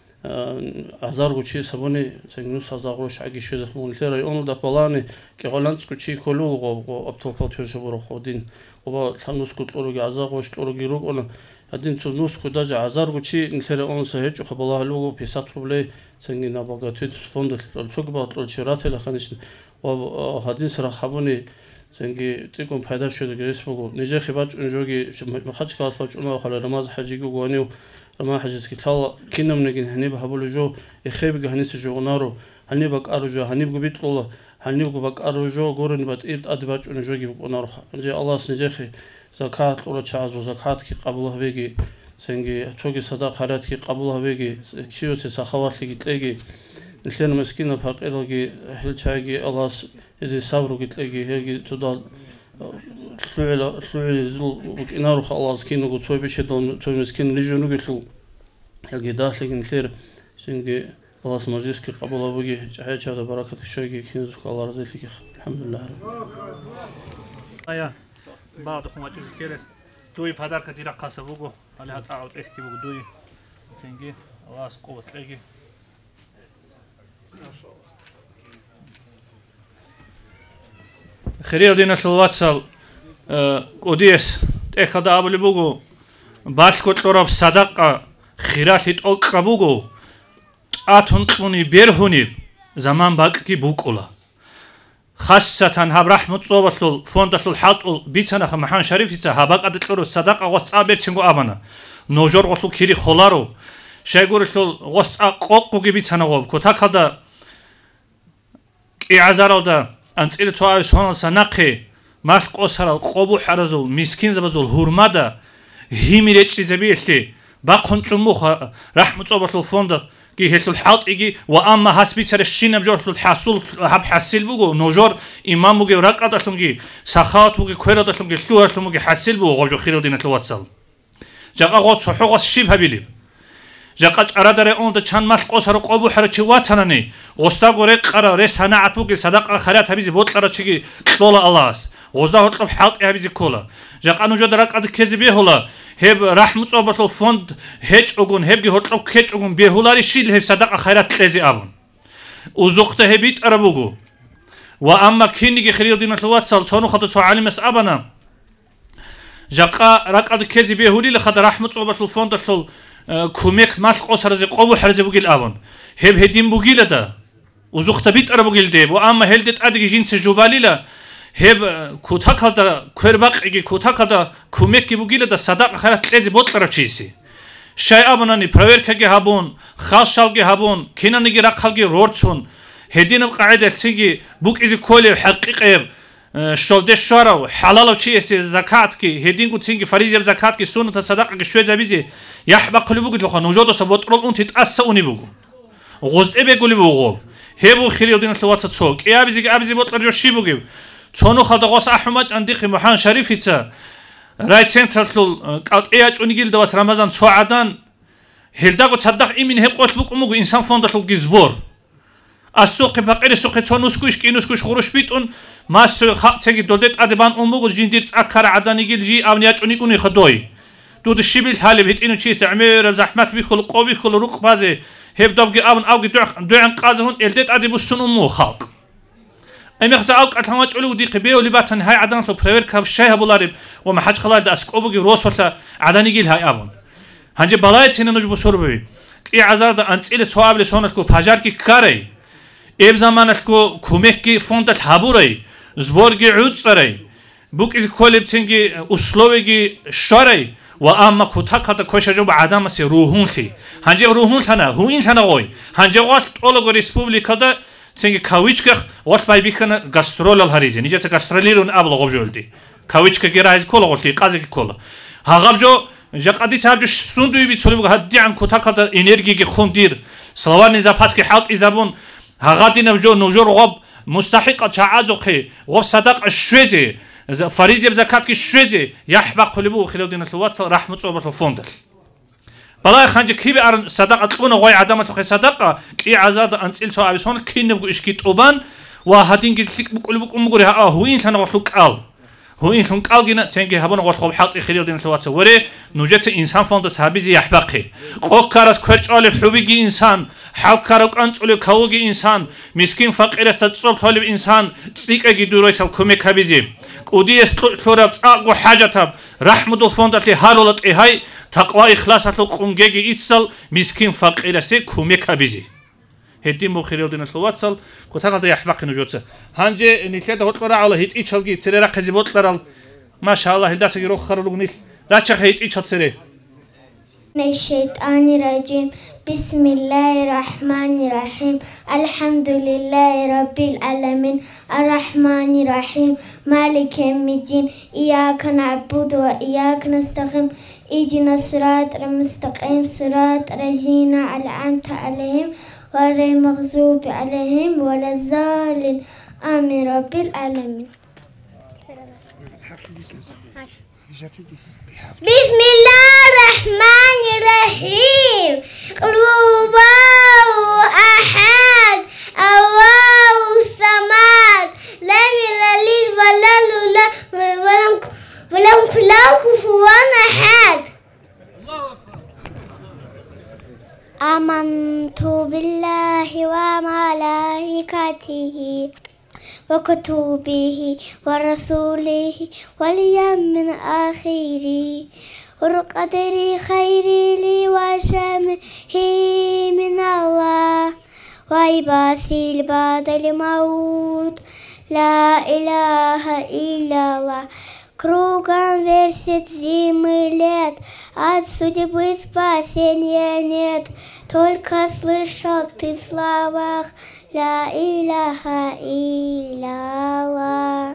عزارغو چی سبونی سنگنوس عزاغروش عگی شده خون نثير اون دا بالانی که غلانسکو چی کلو غو ابتو پاتوش برو خودین وبا تنوس كنت أروج عزاغوش أروج يروج أنا هدين تنوس كنت أجا عزاغو شيء نثير أون سهج وخبالله لوجو بيسات بروبلي سنجين نبغاتيد سبوندت الفقبات الشرات اللي خانش وهدين سر خبوني سنجي تيكون فايدة شو تجلس فوقو نجى خباج نجوجي ما خدش كاس باج أنا خلا رماز حجيجو قوانيو رما حجز كتلا كنا منجين هني بحبولو جو يخيب جهني سجو نارو هني بق أرجو هني بقبيت الله هني بقبك أرجو قرن بات إيد أدباج نجوجي بقنارخ نجى الله سنجخي زكاة ولا شعز وزكاة كي قبولها بيجي سنجي توجي صدق خيرات كي قبولها بيجي كيو تسخوات لي تلاقي مثلنا مسكينة بحق إلقي هل شاقي الله إذا صبروا تلاقي هيجي تضل طلع طلع زل وكنارخ الله سكين وقول توي بيشدون توي مسكين ليجون وقتلو هيجي داخل لكن مثير سنجي الله سمجلس كي قبولها بيجي جحية شهادة بركة الشاقي كنزك الله رزق لك الحمد لله آية بعض خوات الكيرة دوي بهدار كتير قاسبوجو على هتعود إحكي بوجو دوي تنجي الله سقوط تلاقي خير دينا الواتسال قديس إخذ أبلي بوجو باش كتلورب صدقة خيرات أوكابوجو أتونتوني بيرهوني زمان باقي بوكولا خاصة هب رحمة صوبة فوندة الحاط بيتنا خمحان شريف يتسا هباق أدتلورو صدقة وصابير تنغو أبانا نوجور غسلو كيري خولارو شايقور غسل قوقو بيتنا غوب كتا كدا كي عزارو دا أنت إلي توائي سوان سنقي مالك أسرال قوبو حرزو مسكين زبزو الهرما دا هيمي ريتشي زبيشي باقون جمو رحمة صوبة الفوندة كي هسل الحاط إيجي وأما حسبي ترى الشين بجور الحصول هب حسيل بوجو نوجور إمام بوجي ركعة دخلونجي سخات بوجي كويرة دخلونجي سلوه دخلونجي حسيل بوجو جو خير دينة الواتسال جاك أقعد صحوق الشيب هبيلي جاك أراد رأون ده كان مالك أسر قابو حرتشي واتناني وستاقو رقرا رس هناعت بوجي صدق خيرات هبيزي بوت لرتشي كلولا الله وزده هطلب حاط هبيزي كولا جاك أنو جد ركعة كذبيه هلا هب رحمة صوبة الفوند هج أقول هبجي هطلب كج أقول بيهولاري شيل هب صدق خيرات تلزي أبون وزقت هبيت أربوجو وأما كينيجي خير دينا الواتسال تونو خدت عالم اس أبنا جاقا ركعة كذي بيهولي لخد رحمة صوبة الفوند تل كوميك مالك أسر زي قوة حرز بوجيل أبون هب هدين بوجيل ده وزقت بيت أربوجيل ده وأما هلدت أدري جنس جوبالي لا هب كوتاك هذا كرباق إيجي كوتاك هذا كوميك بوجيل ده صدق خيرات تلزي بطل رشيسي شيء أبناني براير كجي هابون خاصال جي هابون كنا نجي رقال جي رورتسون هدين القاعدة تيجي بوك إذا كل حقيقة شولد شارو حلال وشيء زكاة كي هدين كو تيجي فريضة زكاة كي سنة الصدقة كي شوية زبيزي يحبق كل بوك تلقى نوجود صبوت رول أنت تأسوني بوك غز إبي كل بوك هبو خير يدين الثوات تصوك إيه أبيزي أبيزي بوت رجع شيء بوك تونو خد غوص أحمد عندك محان شريف يتسا رايت سنتر تلول قالت إيه أجونيجيل دوات رمضان سوعدان هلداغو تصدق إيمين هب قلت بوك أموغو إنسان فوند تلول جزبور السوق بقير السوق تونو سكوش كينو سكوش خروش بيتون ما سو خا تيجي دولدت أدبان أموغو جندير أكار عدانيجيل جي أبني أجونيجوني خدوي دود الشبل هالي بهت إنه شيء استعمير زحمات بيخل قوي خل رق بازه هب دبج أبن أوج دع دعن قازهون إلتت أدي بسون أمو خلق أمي خز أوج أتهمت علو دي قبيه ولباتن هاي عدن لو برير كاب شيء هبولارب وما حد خلاص داسك أبوجي روس ولا عدن يجيل هاي أبن هنجي بلايت سنة نجبو سربي إيه عزار ده أنت إلى تواب لسونتكو بحجار كي كاري إيه زمانتكو كوميك كي فونت هابوري زبورجي عود صري بوك إذا كولب تنجي أسلوبي شري وأما كتاكة كوشجوا بعدم سي روحون ثي هنجي روحون ثنا هو إن ثنا قوي هنجي وقت أولو ريسبوبليكا ده تنجي كاويتشك وقت باي بيكنا غاسترول الهريزي نيجي تغاستروليرون أبلغ وجولدي كاويتشك جرايز كولا قلتي قازي كولا هاغابجو جاقدي تابجو سوندوي بيتسولي هدي عن كتاكة إنرجي خوندير سلوان زاباس كي حالت إزابون هاغادي نبجو نوجور غب مستحق تعازقي غب صدق الشويزي فريزي بزكاة كي شويزي يحبق قلبو خلال دين الواتس رحمة صوبة الفوندل بلا خانج كيبي أرن صدق أطلبنا غوي عدم تخي صدقة كي عزاد أنتيل سو أبيسون كي نبغو إشكي طوبان وهادين قلت بقلبك أمغوري ها هو إن ثنا وصلك آل هو إن ثنا قال جينا تنجي هبنا وصل حاط خلال دين الواتس وري نوجت إنسان فوندل سابيزي يحبقي قوكارس كرج على حبيجي إنسان حال كاروك أنت على كوجي إنسان مسكين فقير استتصل طالب إنسان تسيك أجي دورايس الكومي كابيزي ودي استطرب أقوى حاجة رحمة الفوندل هارولت إهاي تقوى إخلاص القنجي إتصل مسكين فقير سيك كومي كابيزي هدي مخير يودين الواتسل كتاقل يحبق نجوتة هنجي نتلاد هتقرأ على هيت إيش هالجي تسير قزي بطلر ما شاء الله هلداس يروح خرلوج نيل لا تشخ هيت إيش هتسير من الشيطان الرجيم بسم الله الرحمن الرحيم الحمد لله رب العالمين الرحمن الرحيم مالك يوم الدين إياك نعبد وإياك نستقيم اهدنا الصراط المستقيم صراط الذين أنعمت عليهم غير المغضوب عليهم ولا الضالين آمين رب العالمين بسم الله الرحمن الرحيم قل هو الله أحد الله الصمد لم يلد ولم يولد ولم يكن له كفوا أحد آمنت بالله وملائكته وكتبه ورسوله واليوم الآخر والقدر خير لي وشره من الله وعباسي بعد الموت لا إله إلا الله Кругом вертит зимы лет, от судьбы спасения нет. Только слышал ты в словах ля иляха илlallah.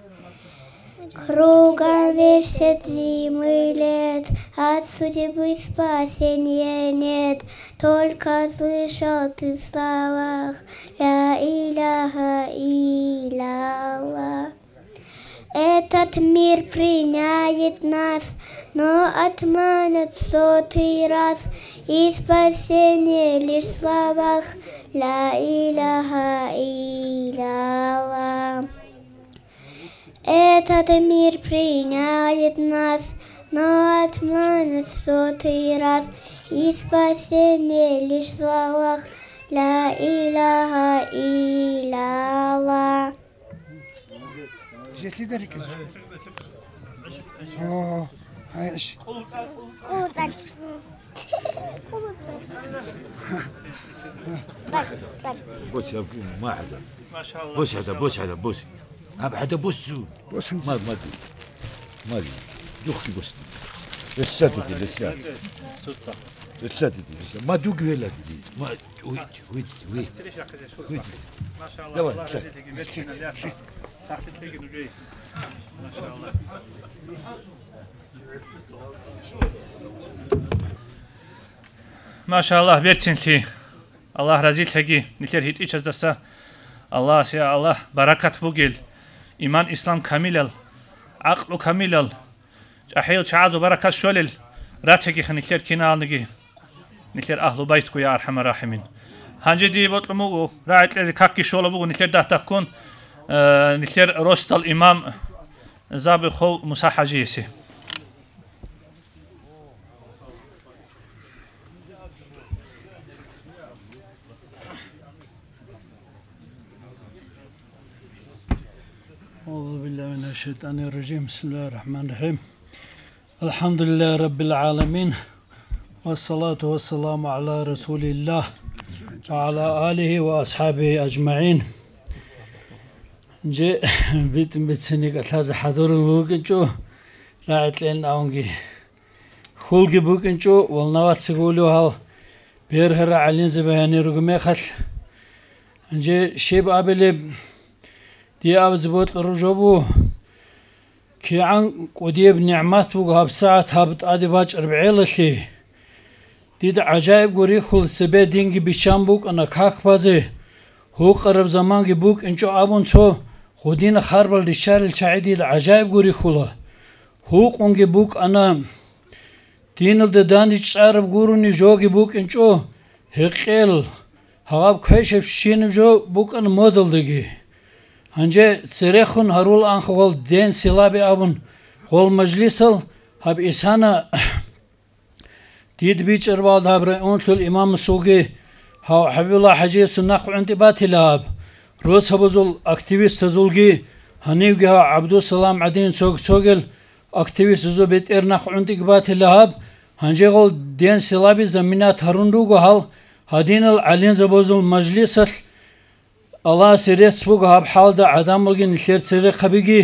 Кругом вертит зимы лет, от судьбы спасения нет. Только слышал ты в словах ля иляха илlallah. Этот мир приняет нас, но отманет сотый раз, и спасение лишь в словах ля иляха илlallah. Этот мир приняет нас, но отманет сотый раз, и спасение лишь в словах ля иляха илlallah. جيت لي ذلك اوه هاي ايش بص يا ما حدا ما شاء الله بص حدا بص حدا بص ابعد بص بص ما ما ما ادري يختي بص لساتي لساتي لساتي ما دوق ولا دي ما ويت ويت ويت ويت ما شاء الله والله صحتك تيجي نجي ما شاء الله ما شاء الله بيرتين لي الله رزيل تجي نتير هيت إيش دستا الله سيا الله بركة بوجل إيمان إسلام كامل عقل كامل أحيل شعاز وبركة شولل راتجي خنتير كنا نجي نتير أهل بيتكو يا أرحم الراحمين هنجدي بطلمو راعت لذي كاكي شولا بو نتير ده تكون آه نتير روست الإمام زابي خو مساحة جيسي أعوذ بالله من الشيطان الرجيم بسم الله الرحمن الرحيم الحمد لله رب العالمين والصلاة والسلام على رسول الله وعلى آله وأصحابه أجمعين جي بيتم بتسنيك أتلاز حضور بوكنشو راعت لين أونجي خولجي بوكنشو والنوات سيقولوا هال بيرهر علين زبهاني رقمي خل جي شيب أبلي دي أبز بوت الرجوبو كي عن قديب نعمات وقهب ساعة هابت آدي باج أربعين لشي دي دا عجائب قوري خل سبه دينجي بيشان بوك أنا كاك بازي هو قرب زمانجي بوك انچو آبون سو خودين خاربال دي شار الشعيدي دا عجائب قوري خلا هو قونجي بوك أنا دينل دا داني چارب قوروني جوغي بوك انچو هقيل هغاب كويشف شين جو بوك أنا مودل ديگي هنجي تسريخون هرول آنخوال دين سلابي آبون خول مجلسل هب إسانا ديد بيچ أربال دابر أونتل إمام سوغي هاو حبيب الله حجي سنخ عندي باتي لاب روز هبزول أكتيفيست زولغي هنيوغي ها عبدو السلام عدين سوغ سوغل أكتيفيست زو بيت إرنخ عندي باتي لاب هنجي غول دين سلابي زمينات هروندوغو هال هدين العلين زبوزول مجلسل الله سيريس فوق هاب حال دا عدام ملغين نشير سيري خبيجي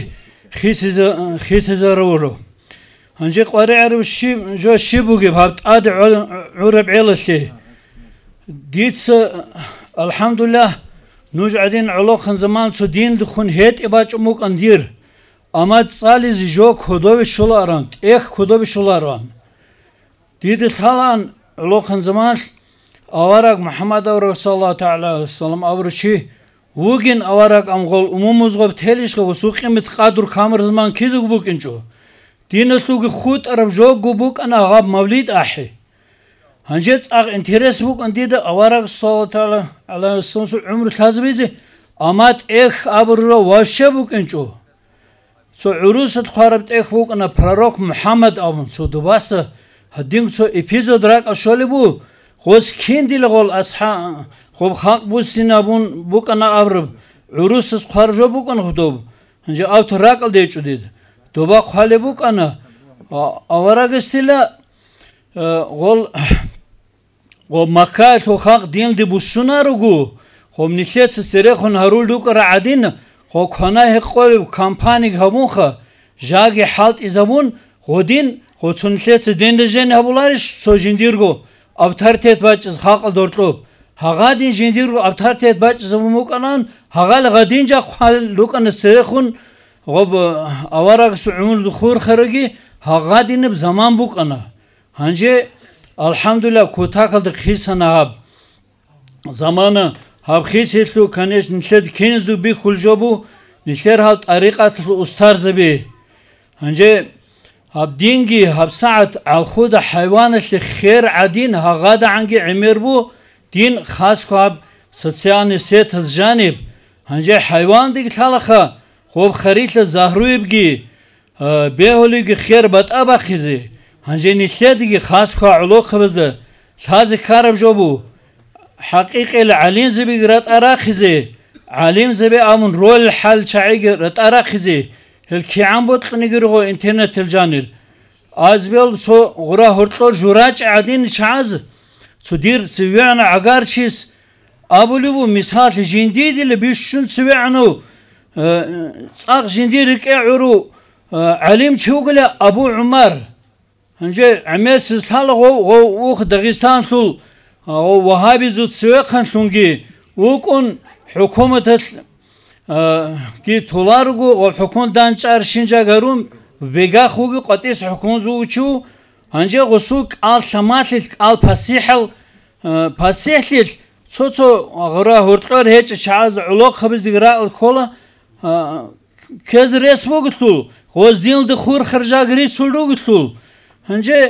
خيس زارورو هنجي قواري عرب الشي جو الشي بوغي بهاب تقاد عرب عيل الشي ديتس الحمد لله نوج عدين علوخن زمان سو دين دخون هيت إباج أموك اندير أما تصالي زي جوك خدوبي شولاران إيخ خدوبي شولاران ديد الحالان علوخن زمان أوارق محمد أورق صلى الله تعالى عليه وسلم أورشي وگن أوارق أمغول أموموز غب تهليش غب سوقي متقادر كامر زمان كيدو بوك انجو دين الثوغي خود أرب جوك بوك أنا غاب موليد أحي هنجيت أغ انترس بوك انديد أوارق صلى الله تعالى عليه وسلم عمر تازبيزي أمات إيخ أبرو واشي بوك انجو سو عروس تخاربت إيخ بوك أنا براروك محمد أبن سو دوباسة هدين سو إبيزود راك أشولي بو خوز كين دي لغول أصحاب خوب خاق بوسينا بون بوك أنا أبرب عروس تخارجو بوك أنا خدوب هنجي أو تراكل ديچو ديد دوبا خالي بوك أنا أوراق استيلا غول غول مكايت خو خاق دين دي بوسونا رغو خوب نشيت سريخون هرول دوك رعدين خو خانا هقول كامباني همونخا جاگي حالت إزابون خودين خو تنشيت دين دجين هبولارش سو جنديرغو أبتارتيت باچز خاقل دورتلوب هغادين جنديرغو أبتارتيت باچز موكانان هغال غادين جا خال لوكان سريخون غب أوراق سعمل دخور خرجي هغادين بزمان بوك أنا هنجي الحمد لله كوتاكل دخيسنا هاب زمانا هاب خيسيتلو كانش نشد كنزو بي خلجوبو نشير هال طريقة الأستارز بي هنجي هاب دينجي هاب ساعة عالخود حيوان اللي خير عدين هغادا عنجي عمير بو دين خاص هاب سوسيالي سيت الجانب هنجي حيوان ديك تالخا خوب خريط الزهروي بجي بيهولي خير بات أبا خزي هنجي نشيدي خاص خا علوق خبزة شاز كارب جوبو حقيقي العليم زبي رات أراخزي عليم زبي أمون رول الحال شعيق رات أراخزي الكي عم بطل نجرغو إنترنت الجانل أزبيل سو غرا هرطور جراج عدين شعز سو دير سويانا عقار شيس أبولو مثال جنديد اللي بيشون سويانو صاغ جندير كعرو عليم شوقله أبو عمر هنجي عمير سلطان غو غو وخ داغستان ثول غو وهابي زوت سويقان ثونجي وكون حكومة كي تولارغو وحكومة دانشار شنجا غروم بيغا خوغي قطيس حكومة زوچو هنجي غسوك آل ثماتل آل باسيحل باسيحل سوتو غرا هرطلار هيج شعاز علوق خبز ديغرا الكولا كز رسمو قتلو غوز ديل دخور خرجا غريس سولدو قتلو هنجي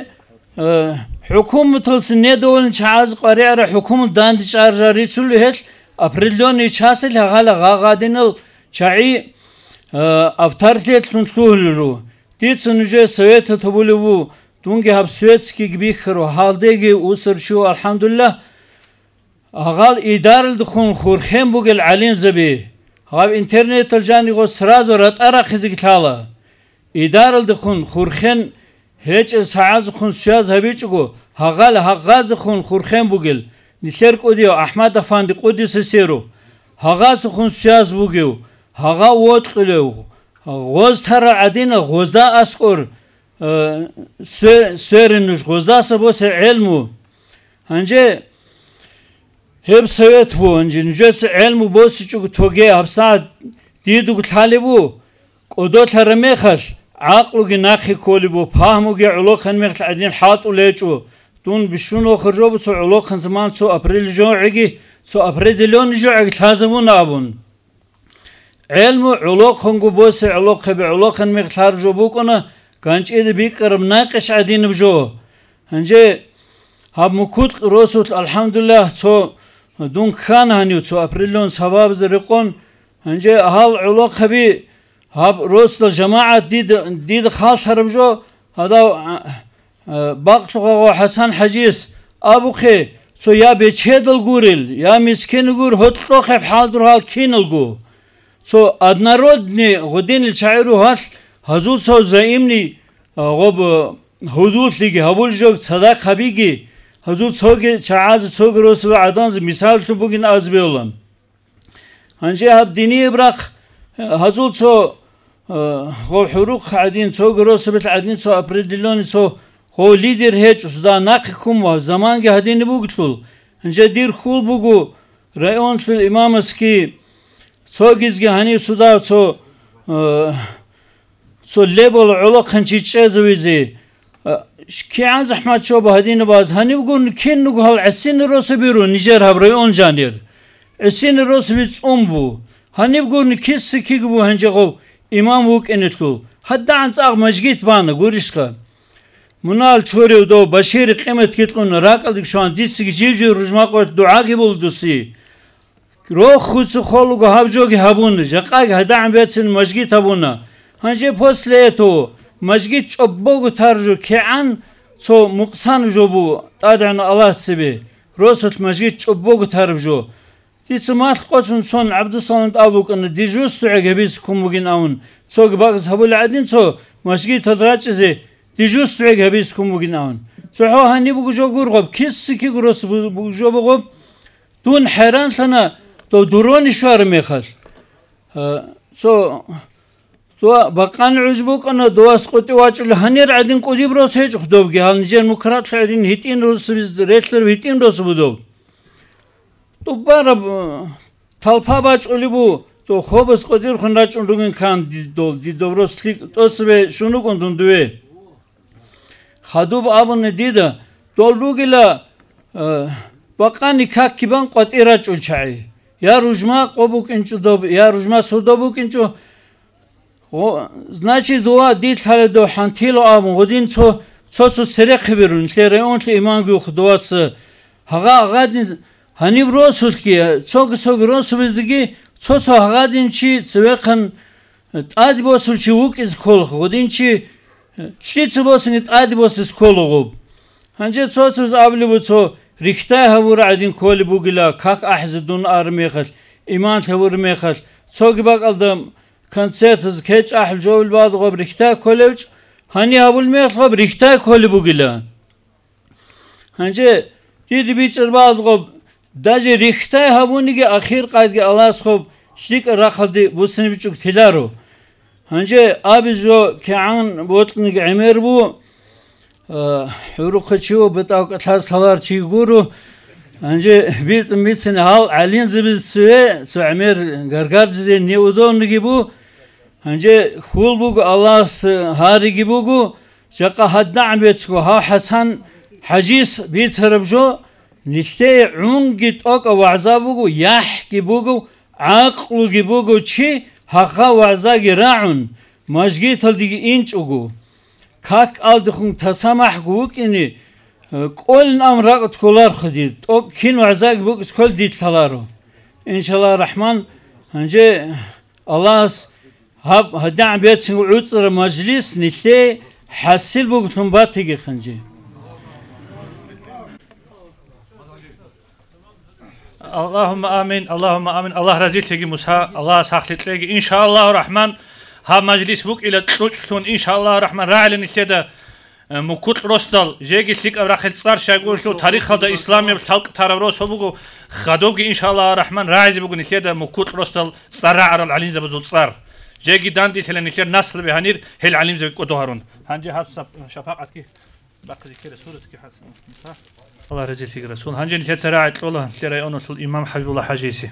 حكومة السنة دول شعاز قريرة حكومة داند شارجا ريسولو هيج أبريليون يشاسل هغالا غاغادين الشعي أفتارتيت لنطلوهلرو ديت سنجي سويت تبولو دونجي هاب سويتسكي بيخرو هالديجي وصر شو الحمد لله هغال إدارة دخون خورخين بوغ العلين زبي هاب интернет الجاني غو سرازو رات أراخ زكتالا إدارة دخون خورخن هيج سعاز خون سياز هبيجو هغال هغاز خون خورخن بوغل نشر قديو أحمد أفاندي قدي سيرو هغاز خون سياز بوغيو هغا ووت قليو غوز ترى عدينا غوزدا أسكور سيرنوش غوزدا سبوس علمو هنجي هب سويت بو هنجي نجس علمو بوس چوك توغي هبسا ديدو طالبو قدو ترميخش عقلو ناخي كولي بو فهمو علو خن ميخل عدين حاطو ليچو دون بشونو خرجو بو علو خن زمان سو أبريل جو عقي سو أبريل لون جو عقي تلازمو نابون علمو علو خنقو بوس علو خبي علو خن ميخل خرجو بوكونا كانش إذا بيقرب ناقش عدين بجو هنجي هاب مكوت روسوت الحمد لله سو دون كان هنيو سو أبريل لون سباب زرقون هنجي هال علو خبي هاب روس الجماعة ديد ديد خاص هربجو هذا باقتو حسن حجيس أبو خي سو يا بيتشيد الجوريل يا مسكين الجور هتلو خب حال در حال كين الجو سو أدنارودني غدين الشاعر هال هزول سو زعيمني غب حدود ليجي هبول جو صدق خبيجي هزول سوق شعاز سوق روس وعدانز مثال تبوجين أزبيولن هنجي هاب ديني براق هزول سو خو حروق عدين سو جروس بيت عدين سو أبريدلون سو خو ليدر هيج وسدا ناقكم وزمان جه هدين بوجتول هنجا دير خول بوجو رأيون في الإمام اسكي سو جزء هني سودا سو سو ليبل علق هنشي تشازويزي كي عز أحمد شو بهدين باز هني بقول كين نقول هالعسين الروس بيرو نيجر هبريون جانير عسين الروس بيت أمبو هني بقول كيس كي جبو هنجاقو إمام وك إنتلو حتى عن صاغ مجيت بانا قوليشكا منال شوري ودو بشير قيمة كتلون راقل ديك شوان ديسي جيجي رجماق وات دعاقي بولدوسي روخ خودسو خولوغو هابجوغي هابون جاقاق هدا عن بيتسن مجيت هابونا هنجي پوس ليتو مجيت چوبوغو تارجو كيعان سو مقصان جوبو تادعنا الله سبي روسط مجيت چوبوغو تارجو ديس مات قوسن سون عبد الصمد أبوك أن ديجوستو عجبيس كوموجين أون سوق باقس هبول عدين سو مشجي تدرج زي ديجوستو عجبيس كوموجين أون سو هو هني بوجو غرب كيس كي غروس بوجو بغب دون حيران لنا تو دروني شوار ميخل سو تو بقان عجبوك أن دواس قطي واجل هنير عدين قدي بروس هيج خدوب جهال نجار مكرات عدين هيتين روس بيز ريتلر هيتين روس بدوب تو بارب تالپا باچ اولی بو تو خوبس قدیر خونراچ اونرگن کان دول دی دوبروسلی توسبه شونو کندون دوه خدوب آبون دیده دول روگیلا باقانی کاک کیبان قطیراچ اونچایی یا رجما قبوک انچو دوب یا رجما سودوبوک انچو значит дуа дит хале до хантило آبون годин цо цо цо серех берун лере он ли иман гу худвас хага агадин هني بروسل كي تصوغ تصوغ روس بزدگي تصو تصو هغادين شي تسويقن تادي بوسل شي وك إز كولخ ودين شي شي تبوسن تادي بوس إز كولغوب هنجي تصو تصو زابلي بو تصو ريختاي هور عدين كولي بوغلا كاك أحزدون آرميخل إيمان تهور ميخل تصوغ باق ألدم كونسيرتز كيش أحل جوبل بعض غوب ريختاي كوليوش هني هابول ميخل غوب ريختاي كولي بوغلا هنجي ديدي بيچر بعض غوب داجي ريختاي هابونيگي اخير قايدگي الله خوب شليك راخلدي بوسني بيچوك تلارو هنجي ابي جو كعان بوتنيگي عمر بو حروق خچيو بتاو كلاس هلار چي گورو هنجي بيت ميتسن حال علين زبيز سوي سو عمر غرغار زي نيودونيگي بو هنجي خول بو الله هاريگي بو جقا حد عم بيچكو ها حسن حجيس بيت هربجو نشتي عونجت أوك وعزابوجو يحكي بوجو عقلو جبوجو شيء حقا وعزاجي راعون ماجيت هالدي إنش أوجو كاك ألدخون تسامح جوك إني كل أمر تكولار خديد أوك كين وعزاج بوك كل دي تلارو إن شاء الله الرحمن هنجي الله هب هدع بيت سنقول مجلس نشتي حسيل بوك تنباتي خنجي اللهم آمين اللهم آمين الله رضي تيجي موسى الله ساخلت لي إن شاء الله الرحمن ها مجلس بوك إلى تلوشتون إن شاء الله الرحمن راعلن كده مكوت رستال جيجي سليك أبراخل صار شاقول شو تاريخ هذا إسلامي بتحلق تاربروس بوجو خدوجي إن شاء الله الرحمن راعي بوجو كده مكوت رستال صار على العلين زبزول صار جيجي داندي تلا نكير نصر بهنير هل عليم زي كدوهرون هنجي هاد شفاعة كي باقي كده سورة كي حد الله رجل فيك رسول هنجي نكير سراعة الله ترى أنو الإمام حبيب الله حجيسي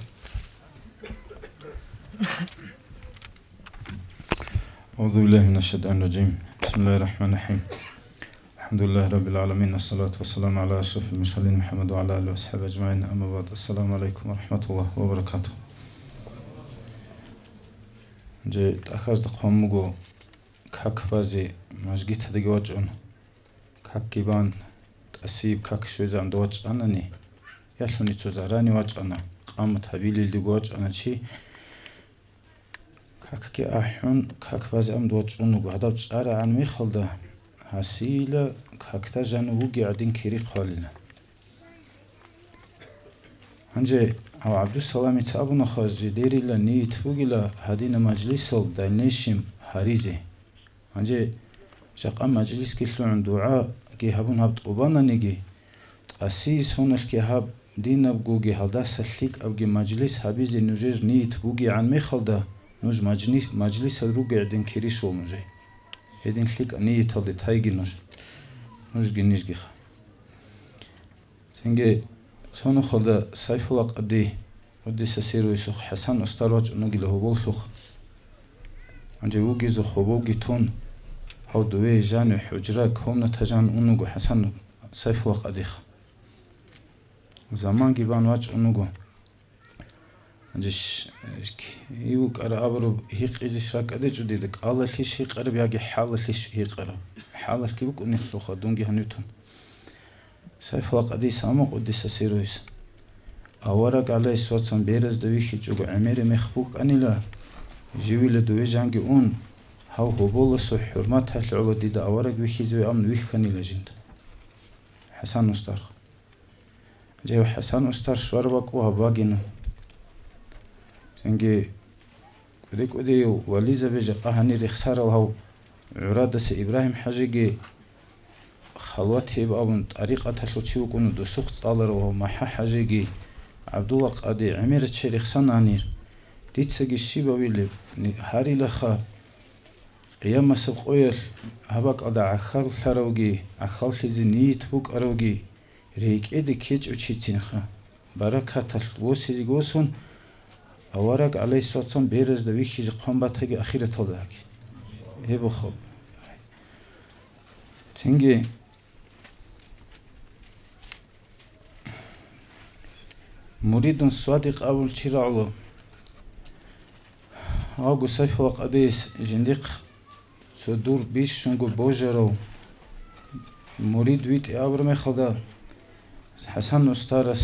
أعوذ بالله من الشيطان الرجيم بسم الله الرحمن الرحيم الحمد لله رب العالمين والصلاة والسلام على أشرف المرسلين محمد وعلى آله وصحبه أجمعين أما بعد السلام عليكم ورحمة الله وبركاته جي أخذ قومو كاك بازي مجگی تدگی وجهون كاك كيبان تأسيب كاك شوزان دو وجهانني يالوني تزاراني وجهانا قامت هبيلي دي وجهانا چي كاك كي أحيون كاك بازي أم دو وجهونو هذا بجارة عن ميخلده حسيلة كاك تجانو وجي عدين كيري قالنا هنجي أو عبد السلام يتابعنا خارج ديري لا نيت وجلا هدينا مجلس الدنيشم هريزي هنجي شقا مجلس كيلو عن دعاء كي هبون هبط أبانا نيجي تأسيس هون الكي هب دين أبجوجي هالدا سليك أبجي مجلس هبيزي نجير نيت وجي عن مخلدا نج مجلس مجلس الروجي عدين كيري شو مجي هدين ليك نيت هالدي تايجي نج نج جنيش جيخ سنجي سونو خلدا سيف الله قدي قدي سسيرو يسوخ حسن استروج نجي له بولخ عنجي وجي زو خوبوجي تون هاو دوي جانو حجرك هم نتجان أنوجو حسن سيف الله قديخ زمان جيبان واج أنوجو عنجيش يوك أرا أبرو هيق إزي شراك أدي جديدك الله ليش هيق أرب ياجي حالة ليش هيق أرب حالة كيبوك أنيخلوخا دونجي هنيتون سيف الله قدي سامق قدي سسيرويس أورق عليه صوتان بيرز دويخي جوغو عميري مخبوك أني لا جيوي لدوي جانجي أون هاو هبول سو حرمات هالعلو ديدا أورق ويخي زوي أمن ويخ خاني لجند حسن أستار جيو حسن أستار شواربك وهباقينو سنجي كوديك وديو وليزا بيجا قهاني رخصار الهاو عرادس إبراهيم حاجيجي خلواتي بابن طريقة تلوتشيو كونو دسوق تصالرو محا حاجيجي عبد الله قادي عمير تشريخ سنانير ديتسجي الشيبة ويلي هاري لخا قيام سبقويل هباك أدا عخال ثروجي عخال خزي نيت بوك أروجي ريك إدي كيج وشيتينخا بركة تلوسي جوسون أورق عليه صوتان بيرز دويخي قنبات هاجي أخيرة طلعك هبو خب تنجي مريد صادق أول شراعلو أوغو سيف القديس جندق صدور بيش شنغو بوجرو مريد ويت أبر مخدا حسن أستارس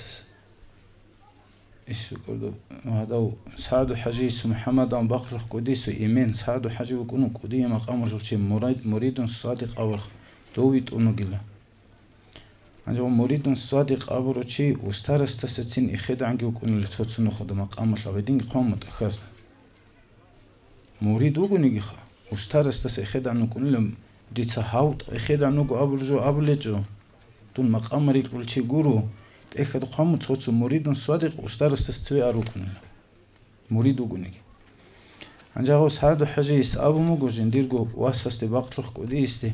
إيش قردو هذا سعد حجيس محمد عن بقر قديس إيمان سعد حجي وكونو قدي مقام الشيء مريد مريد صادق أول دويت أنوجلا عنجو مريد صادق أبر شيء وستارس تستين إخد عنجي وكونو لتوتسنو خد مقام الشغدين قام متأخرت مريد وكوني خا وستارس تس إخد عنو كون لم ديت هاوت إخد عنو جو أبر جو أبلجو تون مقام مريد كل شيء جورو إخد قام توتسو مريد صادق وستارس تستوي أروكون مريد وكوني عنجو سعد حجيس أبو مجو جنديرجو واسست بقتلخ قديستي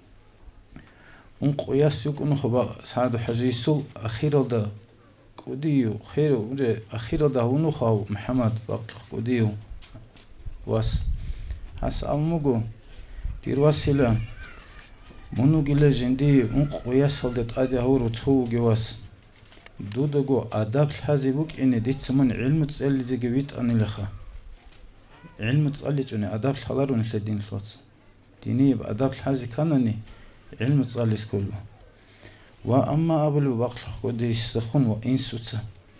أنق قياس يكون خبا سعد حجيسو أخير ده قديو خير وجه أخير ده ونو خاو محمد بقتلخ قديو واس هس أموجو تير واسيلا منو جل جندي أنق قياس هلدت أدي هورو تهو جواس دودجو أداب الحزبوك إن ديت سمن علم تسأل زي جويت أنا لخا علم تسأل جوني أداب الحلار ونشدين الفلوس ديني بأداب الحزي كانني علم تسأل كله وأما أبل بقل قد يستخون وإنسوتا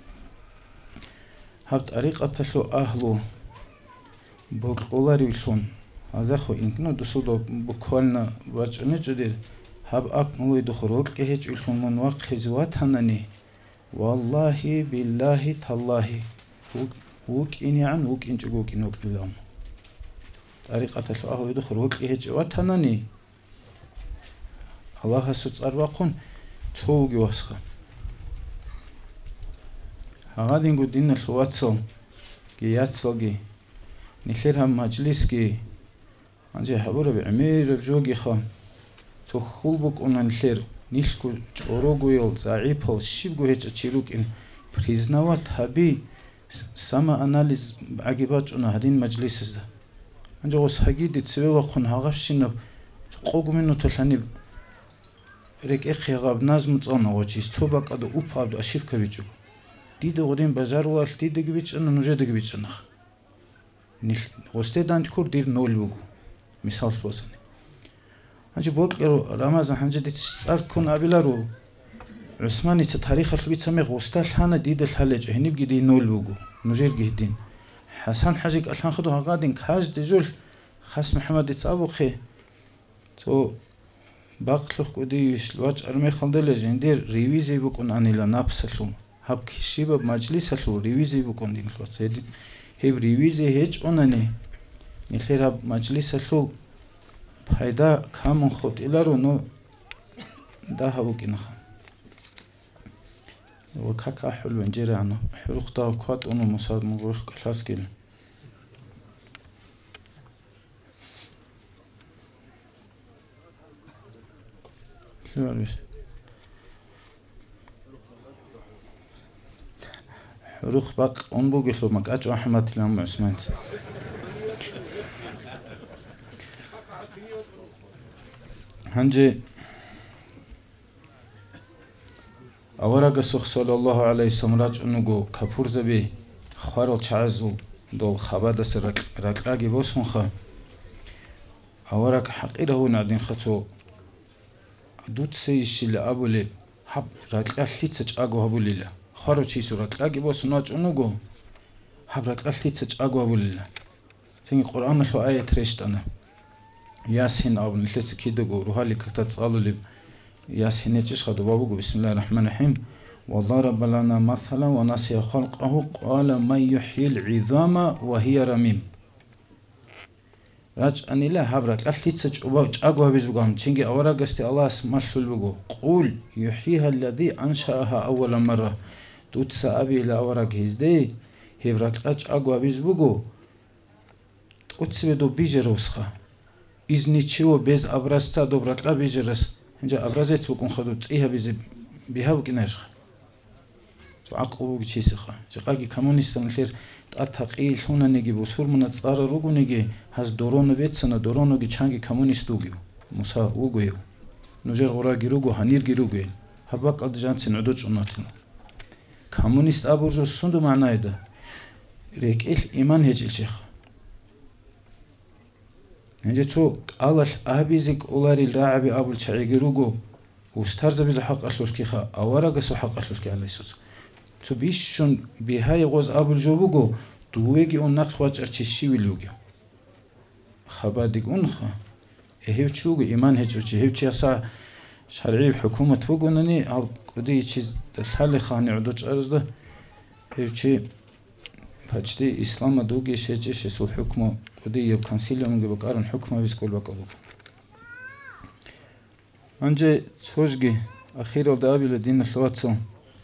هب طريقة تلو أهلو بقولاري ويلون هذا خو إنكنا دسودو بقولنا وجه نجدير هب أك مولي دخروك كهج ويلون من وقت خزوات هنني والله بالله تالله وك إني عن وك إنج وك إنوك اللهم طريقة الله يدخل وك إهج وتنني الله سوت أربعون توجي واسخة هذا نقول دين الواتسو كياتسوجي نخيرها مجلسكي أنجي حبور بعمير بجوجي خان تخلبك أن نخير نيشكو جوروغويل زعيبه شيبغو هيج أشيروك إن بريزناوات هبي سما أناليز عجيبات أنا هدين مجلس ده أنجي غوس هجيد تسوي وقن هغفشينه قوق منه تلاني ريك إخي غاب نازم تصنع وجيس توبك أدو أوبا أبدو أشيف كبيجو ديده غدين بازار وال ديده كبيج أنا نوجه ده كبيج أنا نيش غوستي دانت كور دير نول بوجو مثال بوزني أنجي بوكرو رمضان هنجي ديتشار كون أبيلارو عثماني تاريخ الخبيت سمي غوستال هانا ديد الحلج هني بجدي نول بوجو نجير جهدين حسن حاجك الحين خدوها قادين كاج دجول خاص محمد يتصابو خي تو باقلخ قديش الواج أرمي خلدل جندير ريفيزي بكون أني لا نابسلهم هب كشيب مجلس هلو ريفيزي بكون دين خلاص هيد هيب ريفيزي هيج أنني نخير هب مجلس هلو فايدة كامون خود إلارو نو ده هبو كنخا وكاكا حلو انجيري عنه حلو خطا وكوات أنو مصاد مغوخ كلاس كيل شو عربيش حروخ باق أنبو قلو مكاجو أحمد لهم عثمان هنجي أوراق السخ صلى الله عليه وسلم راج أنو كفور زبي خوارل چعزو دول خبادس رقاقي بوسون خا أوراق حقيره نادين خطو دوت سيشي لأبو لي حب رقاق ليتسج أقو هبو ليلا خوارو چيسو رقاقي بوسون راج أنو حب رقاق ليتسج أقو هبو ليلا سيني قرآن لو آية تريشت أنا ياسين أو نلتس كيدو روحالي كتات صالو لب ياسين يتش خدو بابو بسم الله الرحمن الرحيم وضرب لنا مثلا ونسي خلقه قال من يحيي العظام وهي رميم راج أني لا هبرك أثليتش أبوج أقوى بيزبقهم تشينجي أورا قستي الله اسم البقو قول يحييها الذي أنشأها أول مرة دوت أبي إلى أورا هزدي هبرك أج أقوى بيزبقو تقصبدو بيجروسخا إزنيتشيو بيز أبرزتا دوبرك لا بيجرس هنجا أبرزت بكون خدو تسيها بيز بيهاو كناشخ تعقبو بيشيسخا جاقاقي كمونيستان الخير تأتقيل هنا نجي بسور من تصار روجو نجي هز دورون بيتسنا دورونو جي چانجي كمونيستوجيو موسى وجويو نجر غورا جيروجو هنير جيروجو هباك أدجان سنعدوش أناتنا كمونيست أبورجو سندو معناه ده ريك إل إيمان هجيل شيخ هنجي تو قال أبيزك أولاري لاعبي أبو الشعي جيروجو وستارز بيز حق أصل الكيخا أورا قصو حق أصل الكي على يسوس تو بيشون بهاي غوز أبو الجوبوجو دويجي أون نخواج أرتشي ويلوجي خبادك أنخا هيو تشوج إيمان هجوجي هيو تشيسا شرعي الحكومة توجونني على قدي چیز الحل خاني عدوش أرز ده هيو تشي فجدي إسلام دوجي شيء شيء سو الحكومة قدي يب كونسيليوم جب قارن حكومة بيسكول بقولك أنجي توجي أخيرا دابي لدين الثواتسو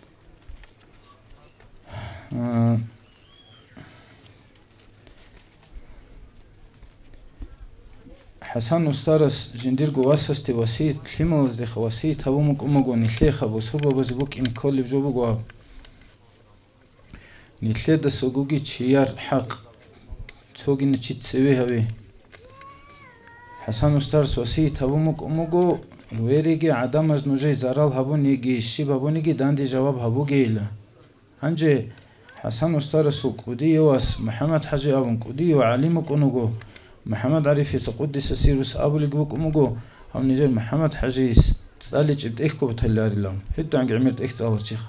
حسن استارس جندير جواسستي وسيط ثمالز دي خواسيط هبو مقومقو نتليخ أبو سوبا بزبوك إن كل بجوبو قواب نتليد سوقوكي تشيار حق توقي نتشي تسوي هبي حسن استارس وسيط هبو مقومقو الويريجي عدم از نوجي زارال هبو نيجي الشيب هبو نيجي داندي جواب هبو جيلا هنجي حسن استارس قدي واس محمد حجي أبو قدي وعليمك أنوجو محمد عريفي سقدس سيروس أبو لجوك أمجو هم نجيل محمد حجيس تسألي جبت إخكو بتهلاري لهم هدو عن عمرت إخت الله شيخ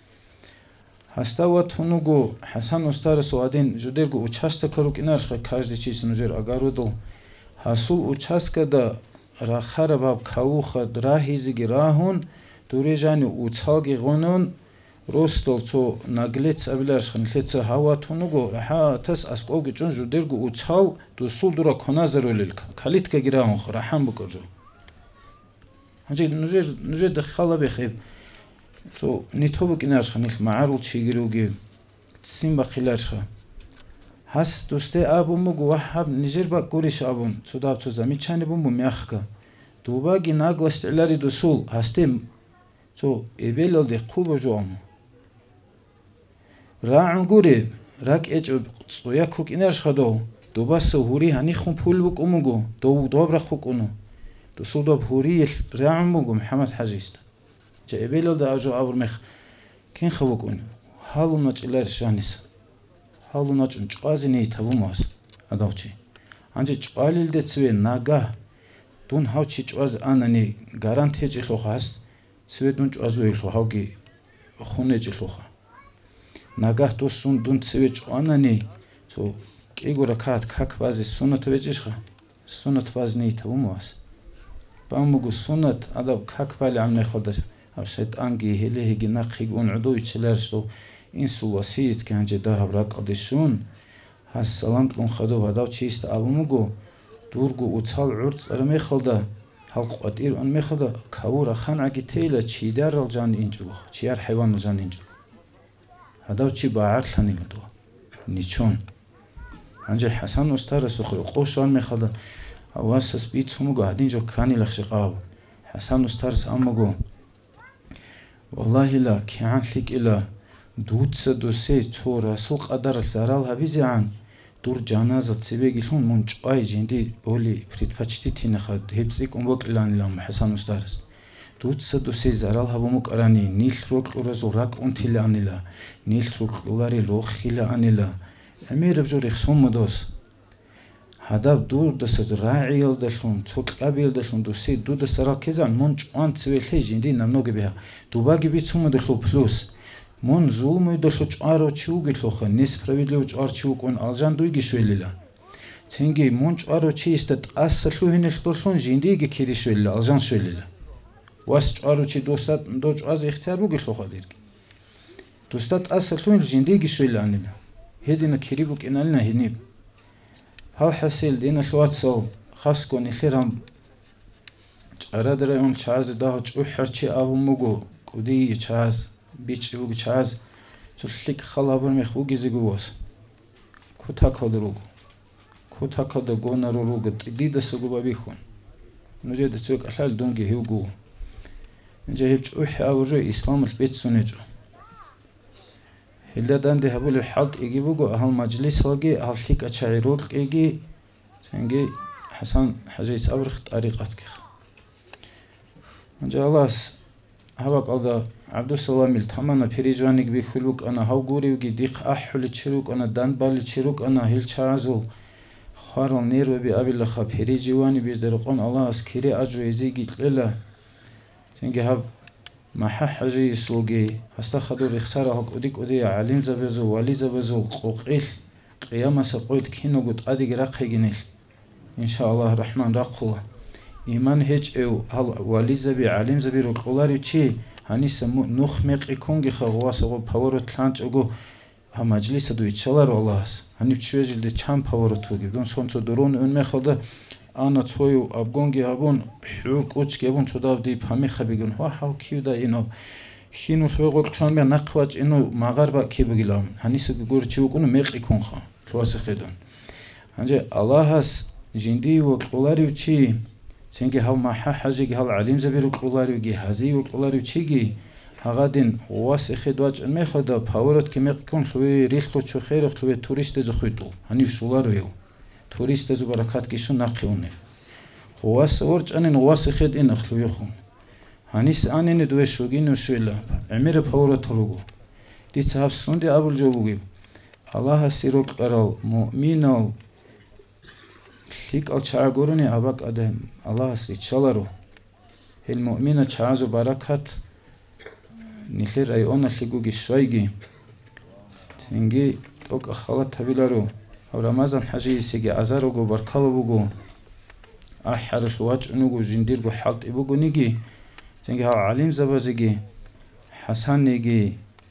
هستوت هنوجو حسن استارس وادين جديرجو وشاست كروك إنارش خاج دي چيز نجير أجارودو حصول وشاست كده راخر باب كاو خد راهي زي راهون دوري جاني وتصاقي غنون Ростол цо наглец абиларшхан леца хаватунуго раха тас аскоги чон жудергу уцал ту сулдура коназарулилка калитка гираун рахам букожо анже нуже нуже дхала бехиб цо нитхобу кинаршхан ил маарул чигируги симба хиларша хас дусте абумугу вахаб нижерба куриш абун цудаб цо замичани буму мяхка дубаги нагласт илари дусул хастем цо эбелалде куба жом раан гури рак эч цоя кукинаш хадо дубас хури хани хум пул букумугу до добра хукуну дусудоб хури раан мугу мухаммад хажист че эбелалде ажо аврмех кин хавукун халуна чилар шанис халуна чунчазини табумас адавчи анже чалилде цве нага дун хавчи чаз анани гарантеж лохас цведун чазуи лохаги хунеж лоха нага тусун дун цвеч анани цо кигура кат как бази сунат вежишха сунат базни табумас бамугу сунат адаб как бали амне ходаш шайтанги хелеги нахигун удуй чиларшто инсул васит канже дахабрак адишун хассалам кун хадо бадав чист абумугу дургу уцал урц арме холда халқ атир он мехода кавура хан аги тейла чидар жан инжу чияр хайван жан инжу хадав чи баар ланилду ничон анже хасан устарас қошан мехода авасас бицумугу адинжо канилахши қав хасан устарас амугу والله لا كان لك إلى دوتس دوسي تو رسول قدر الزرال هبيزي عن دور جنازة سبيجي لون منج أي جندي بولي فريد بچتي تينخد هبسيك أمبوك إلان لام حسن مستارس دوتس دوسي زرال هبومك أراني نيل روك ورزو راك أنتي لأنيلا نيل روك لوري روخي لأنيلا أمير بجو رخصون مدوس هداب دور دست راعي يلدلون توك أبي يلدلون دوسي دو دست را كزان منج آن تسويلي جندي نمنوغي بها دوباگی بیتوم دخلو پلوس من ظلم دخلو چارو چیو گیتلوخه نسپراویدلیو چار چیو کن آلجان دوی گیشویلیلا تنگی من چارو چی استت اصلو هنیل دخلون جندیگی کیری شویلیلا آلجان شویلیلا واس چارو چی دوستات دوچ از اختیار بو گیتلوخه دیرگی دوستات اصلو هنیل جندیگی شویلیلا انیلا هدینا کیری بو کنالنا هنیب هل حسیل دینا شواتسال خاص کنی خیرم چارادره اون چاز داه چو هرچی آبومگو کودی چاز بیچ بوگ چاز تو لیک خلابر میخوگی زیگوس کوتا کدروگ کوتا کد گونارو روگ دیده سگو بابیخون نجد سوق اصل دونگی هیوگو نجهب چو حاوجو اسلام البيت سونجو هلا دنده هبول حد اگی بوگو اهل مجلس هاگی اهل لیک اچایروگ اگی تنگی حسن حجی صبرخ طریقت کی جالس هواك الله عبد السلام التمانا بريجوانك بخلوك أنا هاوغوري وجي ديق أحول تشروك أنا دانبال تشروك أنا هيل تشازل خارل نير وبي أبي لخا بريجواني بيزدرقون الله أسكيري أجو يزيجي للا تنجي هاب محا حجي سلوجي هستخدو رخصار هاك أديك أدي علين زبزو والي زبزو قوقيل قيامة سقويت كينو قد أديك راقي جنيل إن شاء الله الرحمن راقوه ایمان هیچ او حال ولی زبی علیم زبی رو قلاری چی هنی سمو نخ میقی کنگی خواست او پاورو تلانچ اگو هم مجلس دوی چلار الله است هنی چه جلد چند پاورو توگی دون سون تو درون اون میخواده آن تویو ابگونگی ابون حقوق اوچ گبون تو داو دی پامی خبیگون ها حال کیو دا اینو خینو حقوق کشان می نقواج اینو مغرب کی بگیلام هنی سگ گور چیو کنو میقی کن خا لواس خیدون هنجه الله است جندی و قلاری چی سنگی هاو محا حاجی هاو علیم زبیرو قلاری گی هزی و قلاری چیگی هاگادین واس خدواج می خدا پاورت که میکن خوی ریختو چو خیر خوی توریست زو خویدو هنی شولارو یو توریست زو برکات کیشون نقیونه واس ورچ انن واس خد این خوی خون هنیس انن دوی شوگین و شویلا امیر پاورت روگو دی صاحب سوندی ابل جوگی الله سیرو قرال مؤمنال لیک آچارگورونی آبک آدم الله است چالارو هل مؤمن چاز و برکت نیلی رایون لیگوگی شایگی تنگی توک خالت تبیلارو و رمضان حجی سیگی ازارو گو برکالو بگو آحرش واج اونگو جندیر گو حالت بگو نیگی تنگی ها علیم زبازیگی حسن نیگی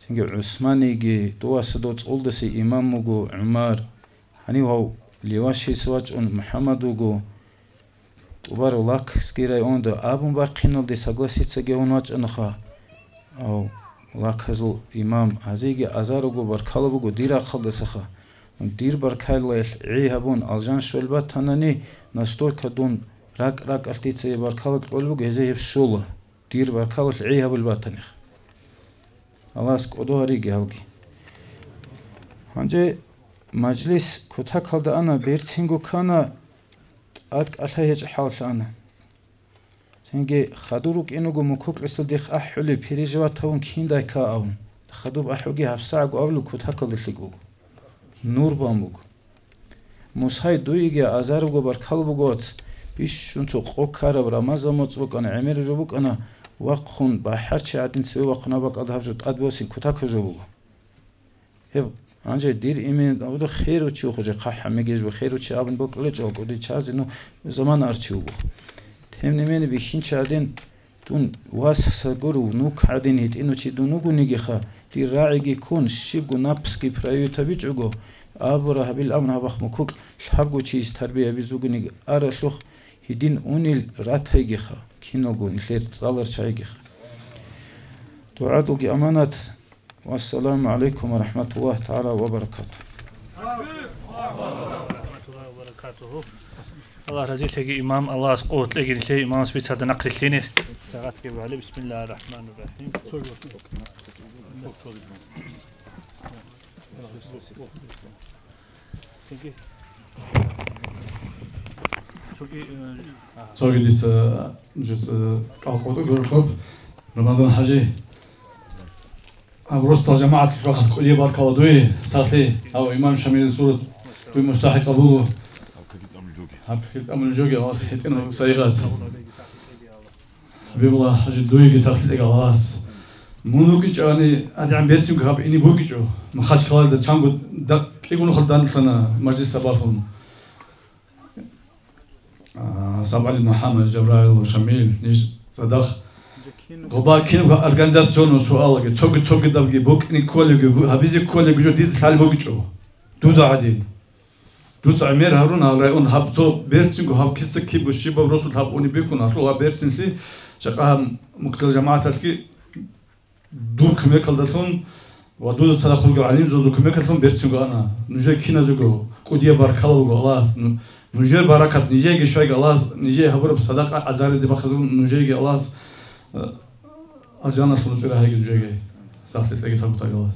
تنجي عثماني تواسدوت أولدسي إمامو عمر هني هو ليواشي سواج أن محمد وجو تبارو لك سكيراي أون دا أبون باقينال دي سغلاسيت سجيون واج أنخا أو لك هزو إمام هزيجي أزاروجو بركالوجو ديرا خلصخا دير بركال عيهبون الجان شولبات هناني نستول كدون راك راك ألتيتسي بركالك أولوج هزيب شولا دير بركال عيهب الباتنخ الله سكودو هريجي هلجي هنجي مجلس كتاك هذا أنا بيرتينجو كنا أدك ألهيج حال أنا تنجي خدوروك إنه جو مكوك إصدق أحولي بيرجوا تون كيندا كأون خدوب أحوجي هفساق أولو كتاك للتجو نور باموج مسحي دويجي أزاروجو بركالبوجوت بيش شنتو قوكارا برمضان مطبوق أنا عمر جوبوك أنا وقخون بحرش عدين سوي وقنا بق أذهب جد أدبوسين كتاك جوبوك هب أنجي دير إيمن أودو خير وشيو خجى قح ميجيج بخير وشي أبن بقول جوك ودي شاز إنه زمان أرشيو بخ تهم نمين بيخين شادين دون واس سجورو نوك عدين هيت إنه شي دون نوجو نيجي خا دير راعي يكون شيبو نابسكي برايو تبيجوجو أبورا هبيل أمن هبخ مكوك شحبو شيز تربية بيزوجو نيجي أرشلوخ هيدين أونيل رات هيجي خا كينوجو نخير تصالر شايجي خا توعدوكي أمانات والسلام عليكم ورحمة الله تعالى وبركاته. الله رزق لك إمام الله سقوط لك لي إمام سبيت هذا نقل ليني ساعات كيف عليه بسم الله الرحمن الرحيم. Sorry, this uh, just uh, رمضان حاجي أبرز جماعة الفقه كلية بارك الله دوي صارتي أو إمام شميل سورة دوي مستحق أبوه حقيقة أمر الجوجي الله حيتنا سيغات حبيب الله حاجة دوي صارت لك خلاص منو كيجاني أدي عم بيتسم كهاب إني بوكيجو ما خدش خالد ده تشانغو ده تيجون خدان لنا مجلس سبارهم سبعة محمد جبرائيل وشميل نيج صدق غبا كينو أورجانيزاسيون سؤال كي توك توك دابكي بوك نيكولي هابيزي كولي جو ديد تال بوكيجو دودا عادي دودا عمير هارون هارايون هابتو بيرسينغو هاب كيس كي بوشيبا رسول هاب اوني بيكون هارو بيرسين لي شقا مقتل جماعه تلكي دور كمي كالدتون ودود صدقو عليم زودو كمي كالدتون بيرسينغو انا نجي كينا زوغو قوديه باركالو الله نجي بركات نجي شوي الله نجي هبر بصدقه ازار دي بخذو نجي الله أجانا صلوا في رهاي الجوجي سافت تلاقي سافت الله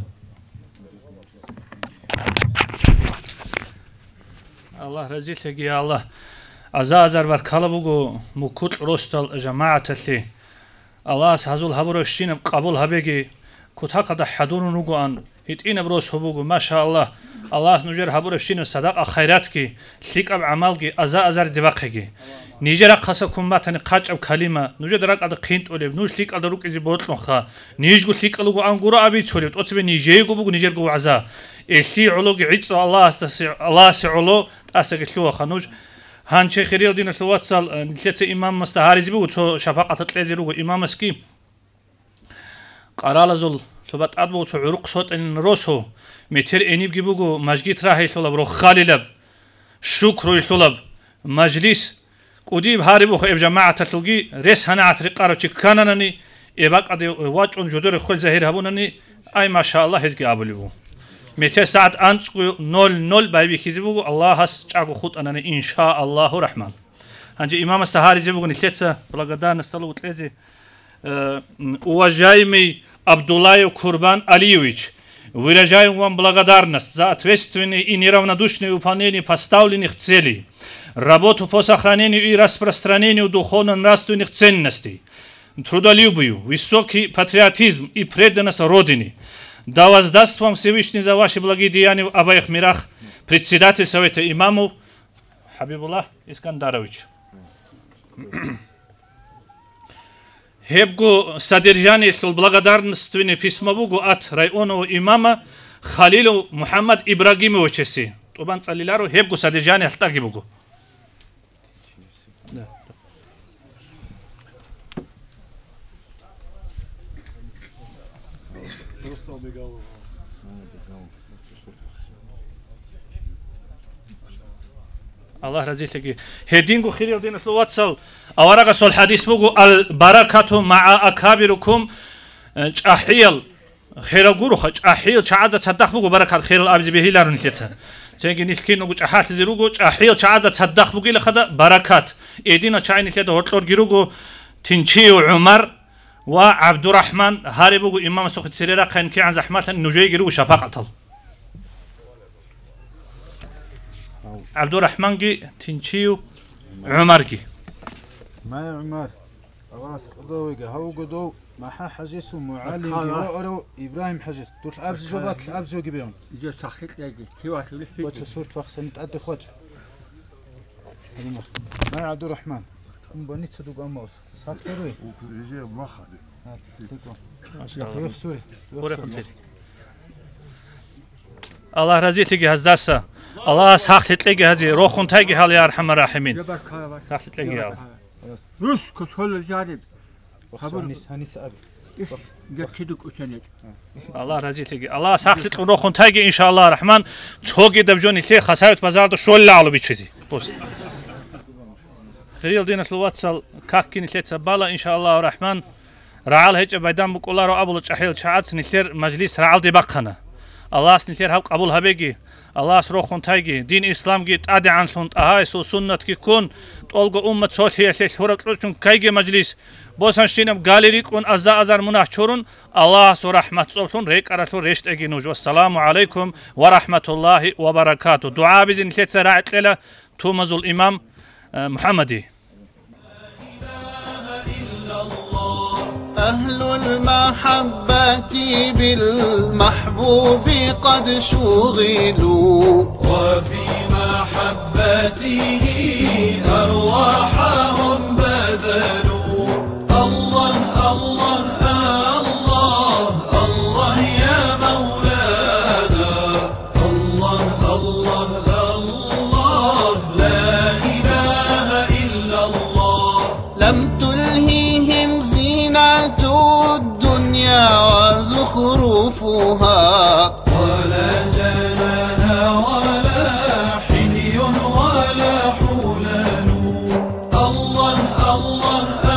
الله رزيل يا الله أزازر بركالبوجو مكوت روستال جماعة اللي الله سهزول هبرو الشين قبول هبيجي كنت هكذا حضور نوجو أن هيتين بروس هبوجو ما شاء الله الله نجر هبرو الشين صدق خيراتك ليك أب عمالك أزا أزر دباقك نيجر قصكم ما تاني قاج أو كلمة نجد راك على قينت أولي نوش ليك على روك إزي بوت لخا نيج قلت ليك على جو أنقرا أبي تولي تقصي نيجي جو بقول نيجر جو عزا إللي علوج عيد الله استسع الله سعلو أستقل له خنوج هان شيء خيريل دين الوقت صل نتلت إمام مستهاري زبو تو شفاقة تلازي رو إمام مسكين قرال زول ثبت أدبو تو عروق صوت إن روسه متر إني بجيبو مجدي راهي ثلاب رو خاللب شكر يثلاب مجلس قديم هاربو خيب جماعة تلقي ريس هنا عترق أروتش كانني يبقى قد واجون جدور خل زهير هبونني أي ما شاء الله هزقي أبليبو متى ساعة أنت نول نول بايبي كذبو الله هس تعقو خط أنا إن شاء الله رحمن هنجي إمام استهاري زبو نتلتسا بلغدان نستلو تلزي وجايمي عبد الله وقربان عليويش выражаем вам благодарность за ответственные и неравнодушные выполнение поставленных целей, работу по сохранению и распространению духовно-нравственных ценностей, трудолюбию, высокий патриотизм и преданность Родине. Да воздаст вам Всевышний за ваши благие деяния в обоих мирах, председатель Совета имамов Хабибуллах Искандарович. Хебгу содержание благодарственное письмо от районного имама Халилу Мухаммад Ибрагимовича. Тобан цалилару хебгу содержание алтагибугу. Просто الله رزقك هدينكو خير دين الواتسال أورق سول حديث بقول البركة مع أكابركم أحيل خير الجروخ أحيل شعادة صدق بقول بركة خير الأبد به لا رنيتها تيجي نسكين نقول أحات زيروجو أحيل شعادة صدق بقول لخدا بركات إدينا شاين نسيت هرتلور جيروجو تنشي وعمر وعبد الرحمن هاربو إمام سوخت سريرة كان كي عن زحمة نجي جيروجو شفاقة عبد الرحمن جي تنشيو عمر جي ما يا عمر خلاص قدوي هو قدو ما حاجس معلم قرأوا إبراهيم حاجس دول أبز جوات الأبز جو جبيهم جو سخت لاقي كي واحد يلح فيه وش صورة فخس نتأدي خوج ما يا عبد الرحمن هم بنيت صدق أموس سخت روي وكل ما خد يخ سوري الله رزقك هزداسا الله سخت تلاقي هذه روحون تاجي هال يا أرحم الراحمين سخت تلاقي هال روس كسول الجانب هنيس هنيس أبي الله رزقك الله سخت روحون تاجي إن شاء الله الرحمن تهوجي دبجوني ثي خسائر بازار ده شو اللي على بيتشزي بوست خير دينا الواتسال كاكين ثلاث سبالة إن شاء الله الرحمن رعال هيج بعدين بقول الله أبو الشحيل شعات سنثير مجلس رعال دي بقنا الله سنثير هب قبول هبيجي الله سروخون تاجي دين إسلام جيت أدي عن سنت أهاي سو سنة كيكون تلقى أمة سوسية ثورة تروشون كايجي مجلس بوسان شينم غاليري كون أزا أزار مناشورون الله سو رحمة صوتون ريك أرثو ريشت أجي نوج والسلام عليكم ورحمة الله وبركاته دعاء بزين ثلاث سراعت ليلة تومز الإمام محمدي أهل المحبة بالمحبوب قد شغلوا وفي محبته أرواحهم بذلوا الله الله الله الله يا مولانا الله الله الله لا إله إلا الله لم تلهيهم زينة الدنيا وزخرفها ولا جناها ولا حلي ولا حلال الله الله